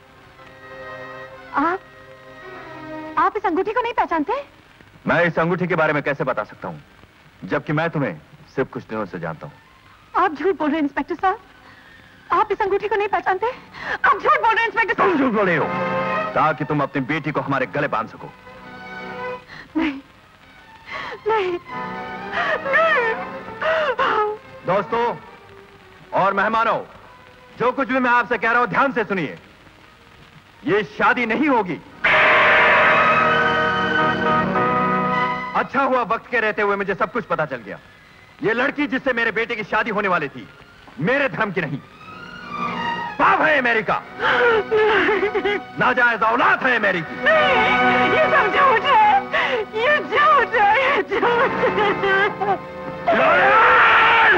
आप इस अंगूठी को नहीं पहचानते? मैं इस अंगूठी के बारे में कैसे बता सकता हूं, जबकि मैं तुम्हें सिर्फ कुछ दिनों से जानता हूं। आप झूठ बोल रहे हैं इंस्पेक्टर साहब। आप इस अंगूठी को नहीं पहचानते? आप झूठ बोल रहे हैं इंस्पेक्टर साहब। तुम झूठ बोल रहे हो ताकि तुम अपनी बेटी को हमारे गले बांध सको। नहीं, नहीं, नहीं। दोस्तों और मेहमानों, जो कुछ भी मैं आपसे कह रहा हूं ध्यान से सुनिए। ये शादी नहीं होगी। अच्छा हुआ वक्त के रहते हुए मुझे सब कुछ पता चल गया। ये लड़की जिससे मेरे बेटे की शादी होने वाली थी, मेरे धर्म की नहीं, पाप है मेरी का। नाजायज औलाद है मेरी की। नहीं, ये सब झूठ है, ये झूठ है, ये झूठ है।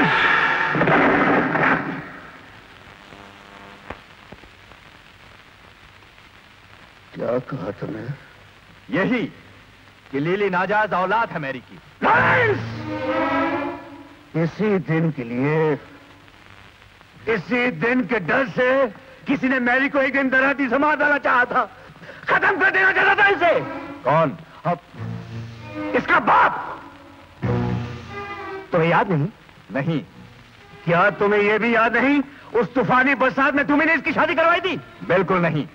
क्या कहा तुमने? यही कि लीली नाजायज औलाद है मेरी की। इसी दिन के लिए, इसी दिन के डर से किसी ने मैरी को एक दिन दराती से मार डालना चाहा था, खत्म कर देना चाहता था इसे। कौन? अब इसका बाप। तुम्हें याद नहीं? नहीं। क्या तुम्हें यह भी याद नहीं उस तूफानी बरसात में तुम्हें इसकी शादी करवाई थी? बिल्कुल नहीं।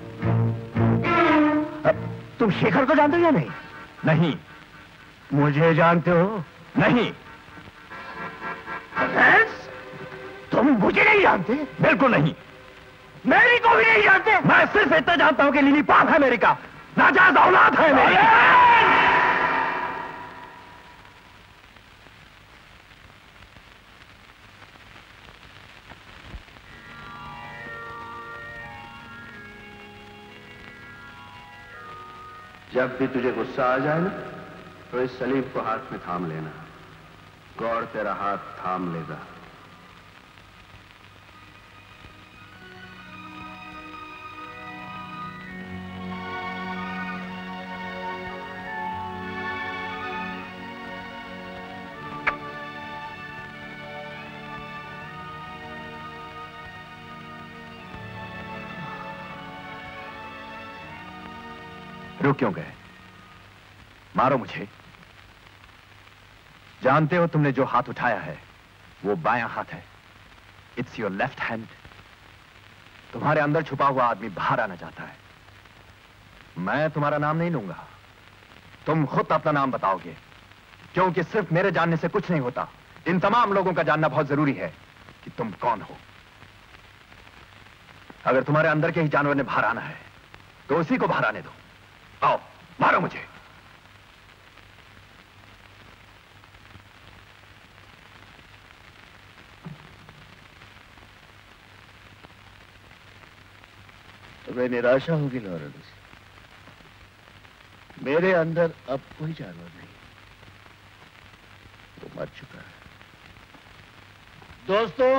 तुम शेखर को जानते हो या नहीं? नहीं। मुझे जानते हो? नहीं। तुम मुझे नहीं जानते? बिल्कुल नहीं। मेरी को भी नहीं जानते? मैं सिर्फ इतना जानता हूं कि लीली पाप है मेरी का, नाजायज औलाद है मेरी। जब भी तुझे गुस्सा आ जाए ना, तो इस सलीम को हाथ में थाम लेना। गौर तेरा हाथ थाम लेगा। रुक क्यों गए? मारो मुझे। जानते हो तुमने जो हाथ उठाया है वो बायां हाथ है। It's your left hand. तुम्हारे अंदर छुपा हुआ आदमी बाहर आना चाहता है। मैं तुम्हारा नाम नहीं लूंगा, तुम खुद अपना नाम बताओगे, क्योंकि सिर्फ मेरे जानने से कुछ नहीं होता। इन तमाम लोगों का जानना बहुत जरूरी है कि तुम कौन हो। अगर तुम्हारे अंदर के ही जानवर ने बाहर आना है तो उसी को बाहर आने दो। आओ मारो मुझे। तुम्हें निराशा होगी लॉरेंस, मेरे अंदर अब कोई जानवर नहीं, वो मर चुका है। दोस्तों,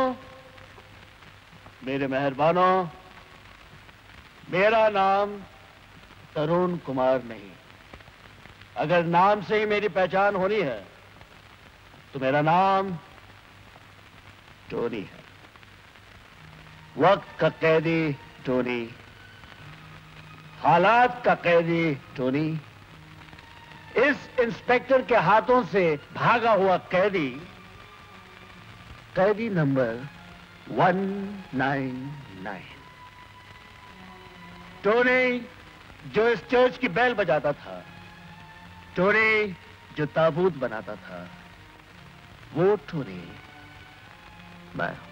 मेरे मेहरबानों, मेरा नाम तरुण कुमार नहीं। अगर नाम से ही मेरी पहचान होनी है तो मेरा नाम टोनी है। वक्त का कैदी टोनी, हालात का कैदी टोनी, इस इंस्पेक्टर के हाथों से भागा हुआ कैदी, कैदी नंबर 199। टोनी जो इस चर्च की बेल बजाता था, टोनी जो ताबूत बनाता था, वो टोनी मैं हूं।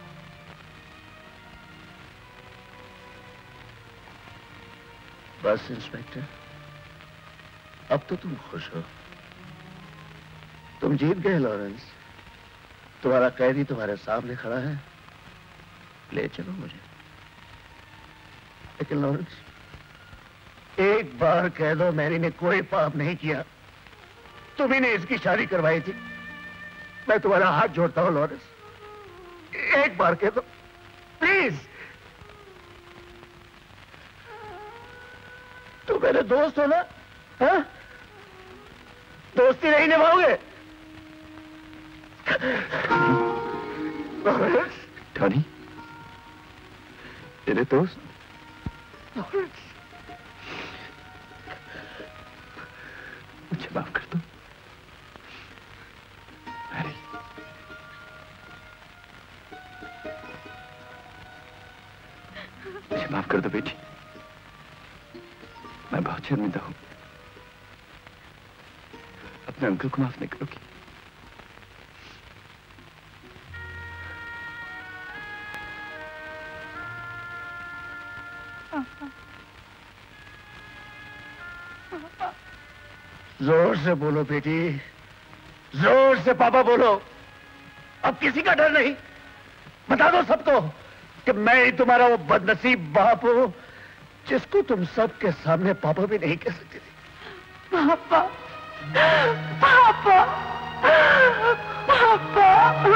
बस इंस्पेक्टर, अब तो तुम खुश हो। तुम जीत गए लॉरेंस, तुम्हारा कैदी तुम्हारे सामने खड़ा है, ले चलो मुझे। लेकिन लॉरेंस, एक बार कह दो मैरी ने कोई पाप नहीं किया, तुम्ही ने इसकी शादी करवाई थी। मैं तुम्हारा हाथ जोड़ता हूं लॉरेंस, एक बार कह दो प्लीज। तुम मेरे दोस्त हो ना? हाँ? दोस्ती नहीं निभाओगे? टोनी, तेरे दोस्त? मुझे माफ कर दो मैरी। मुझे माफ कर दो बेटी, मैं बहुत शर्मिंदा हूं। अपने अंकल को माफ नहीं करोगी? जोर से बोलो बेटी, जोर से पापा बोलो। अब किसी का डर नहीं। बता दो सबको कि मैं ही तुम्हारा वो बदनसीब बाप हूं जिसको तुम सबके सामने पापा भी नहीं कह सकती थी। पापा, पापा, पापा,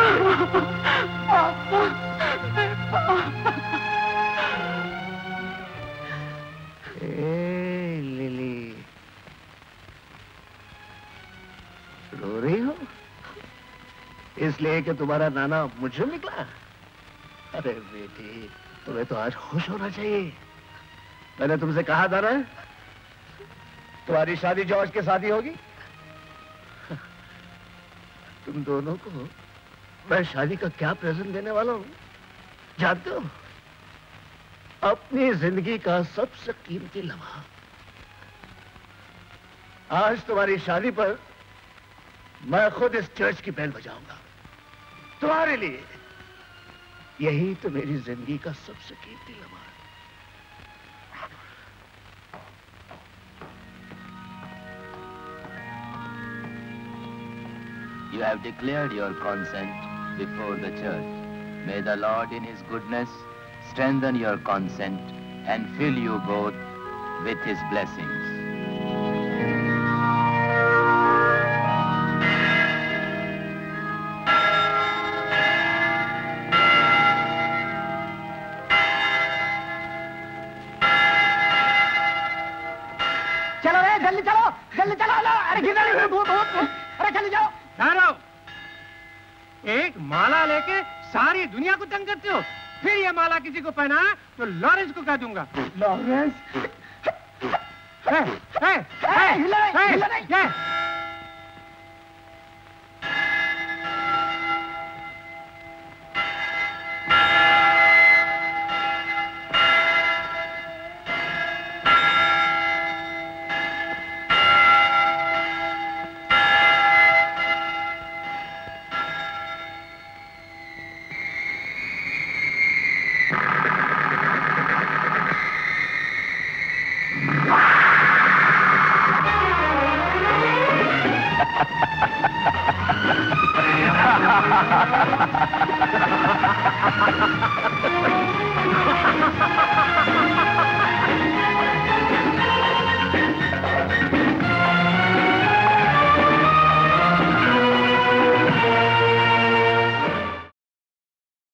पापा, लिली, रो रही हो इसलिए कि तुम्हारा नाना मुझे निकला? अरे बेटी, तुम्हें तो आज खुश होना चाहिए। मैंने तुमसे कहा था ना तुम्हारी शादी जॉर्ज के साथ ही होगी। तुम दोनों को मैं शादी का क्या प्रेजेंट देने वाला हूं जानते हो? अपनी जिंदगी का सबसे कीमती लम्हा। आज तुम्हारी शादी पर मैं खुद इस चर्च की बेल बजाऊंगा तुम्हारे लिए। यही तो मेरी जिंदगी का सबसे कीमती लम्हा है। You have declared your consent before the church. May the Lord in His goodness strengthen your consent and fill you both with His blessings. चलो रे, जल्दी चलो, जल्दी चलो। अरे गिलानी, अरे जल्दी जाओ। ठहरो, एक माला लेके सारी दुनिया को तंग करते हो। फिर ये माला किसी को पहना तो लॉरेंस को कह दूंगा। लॉरेंस,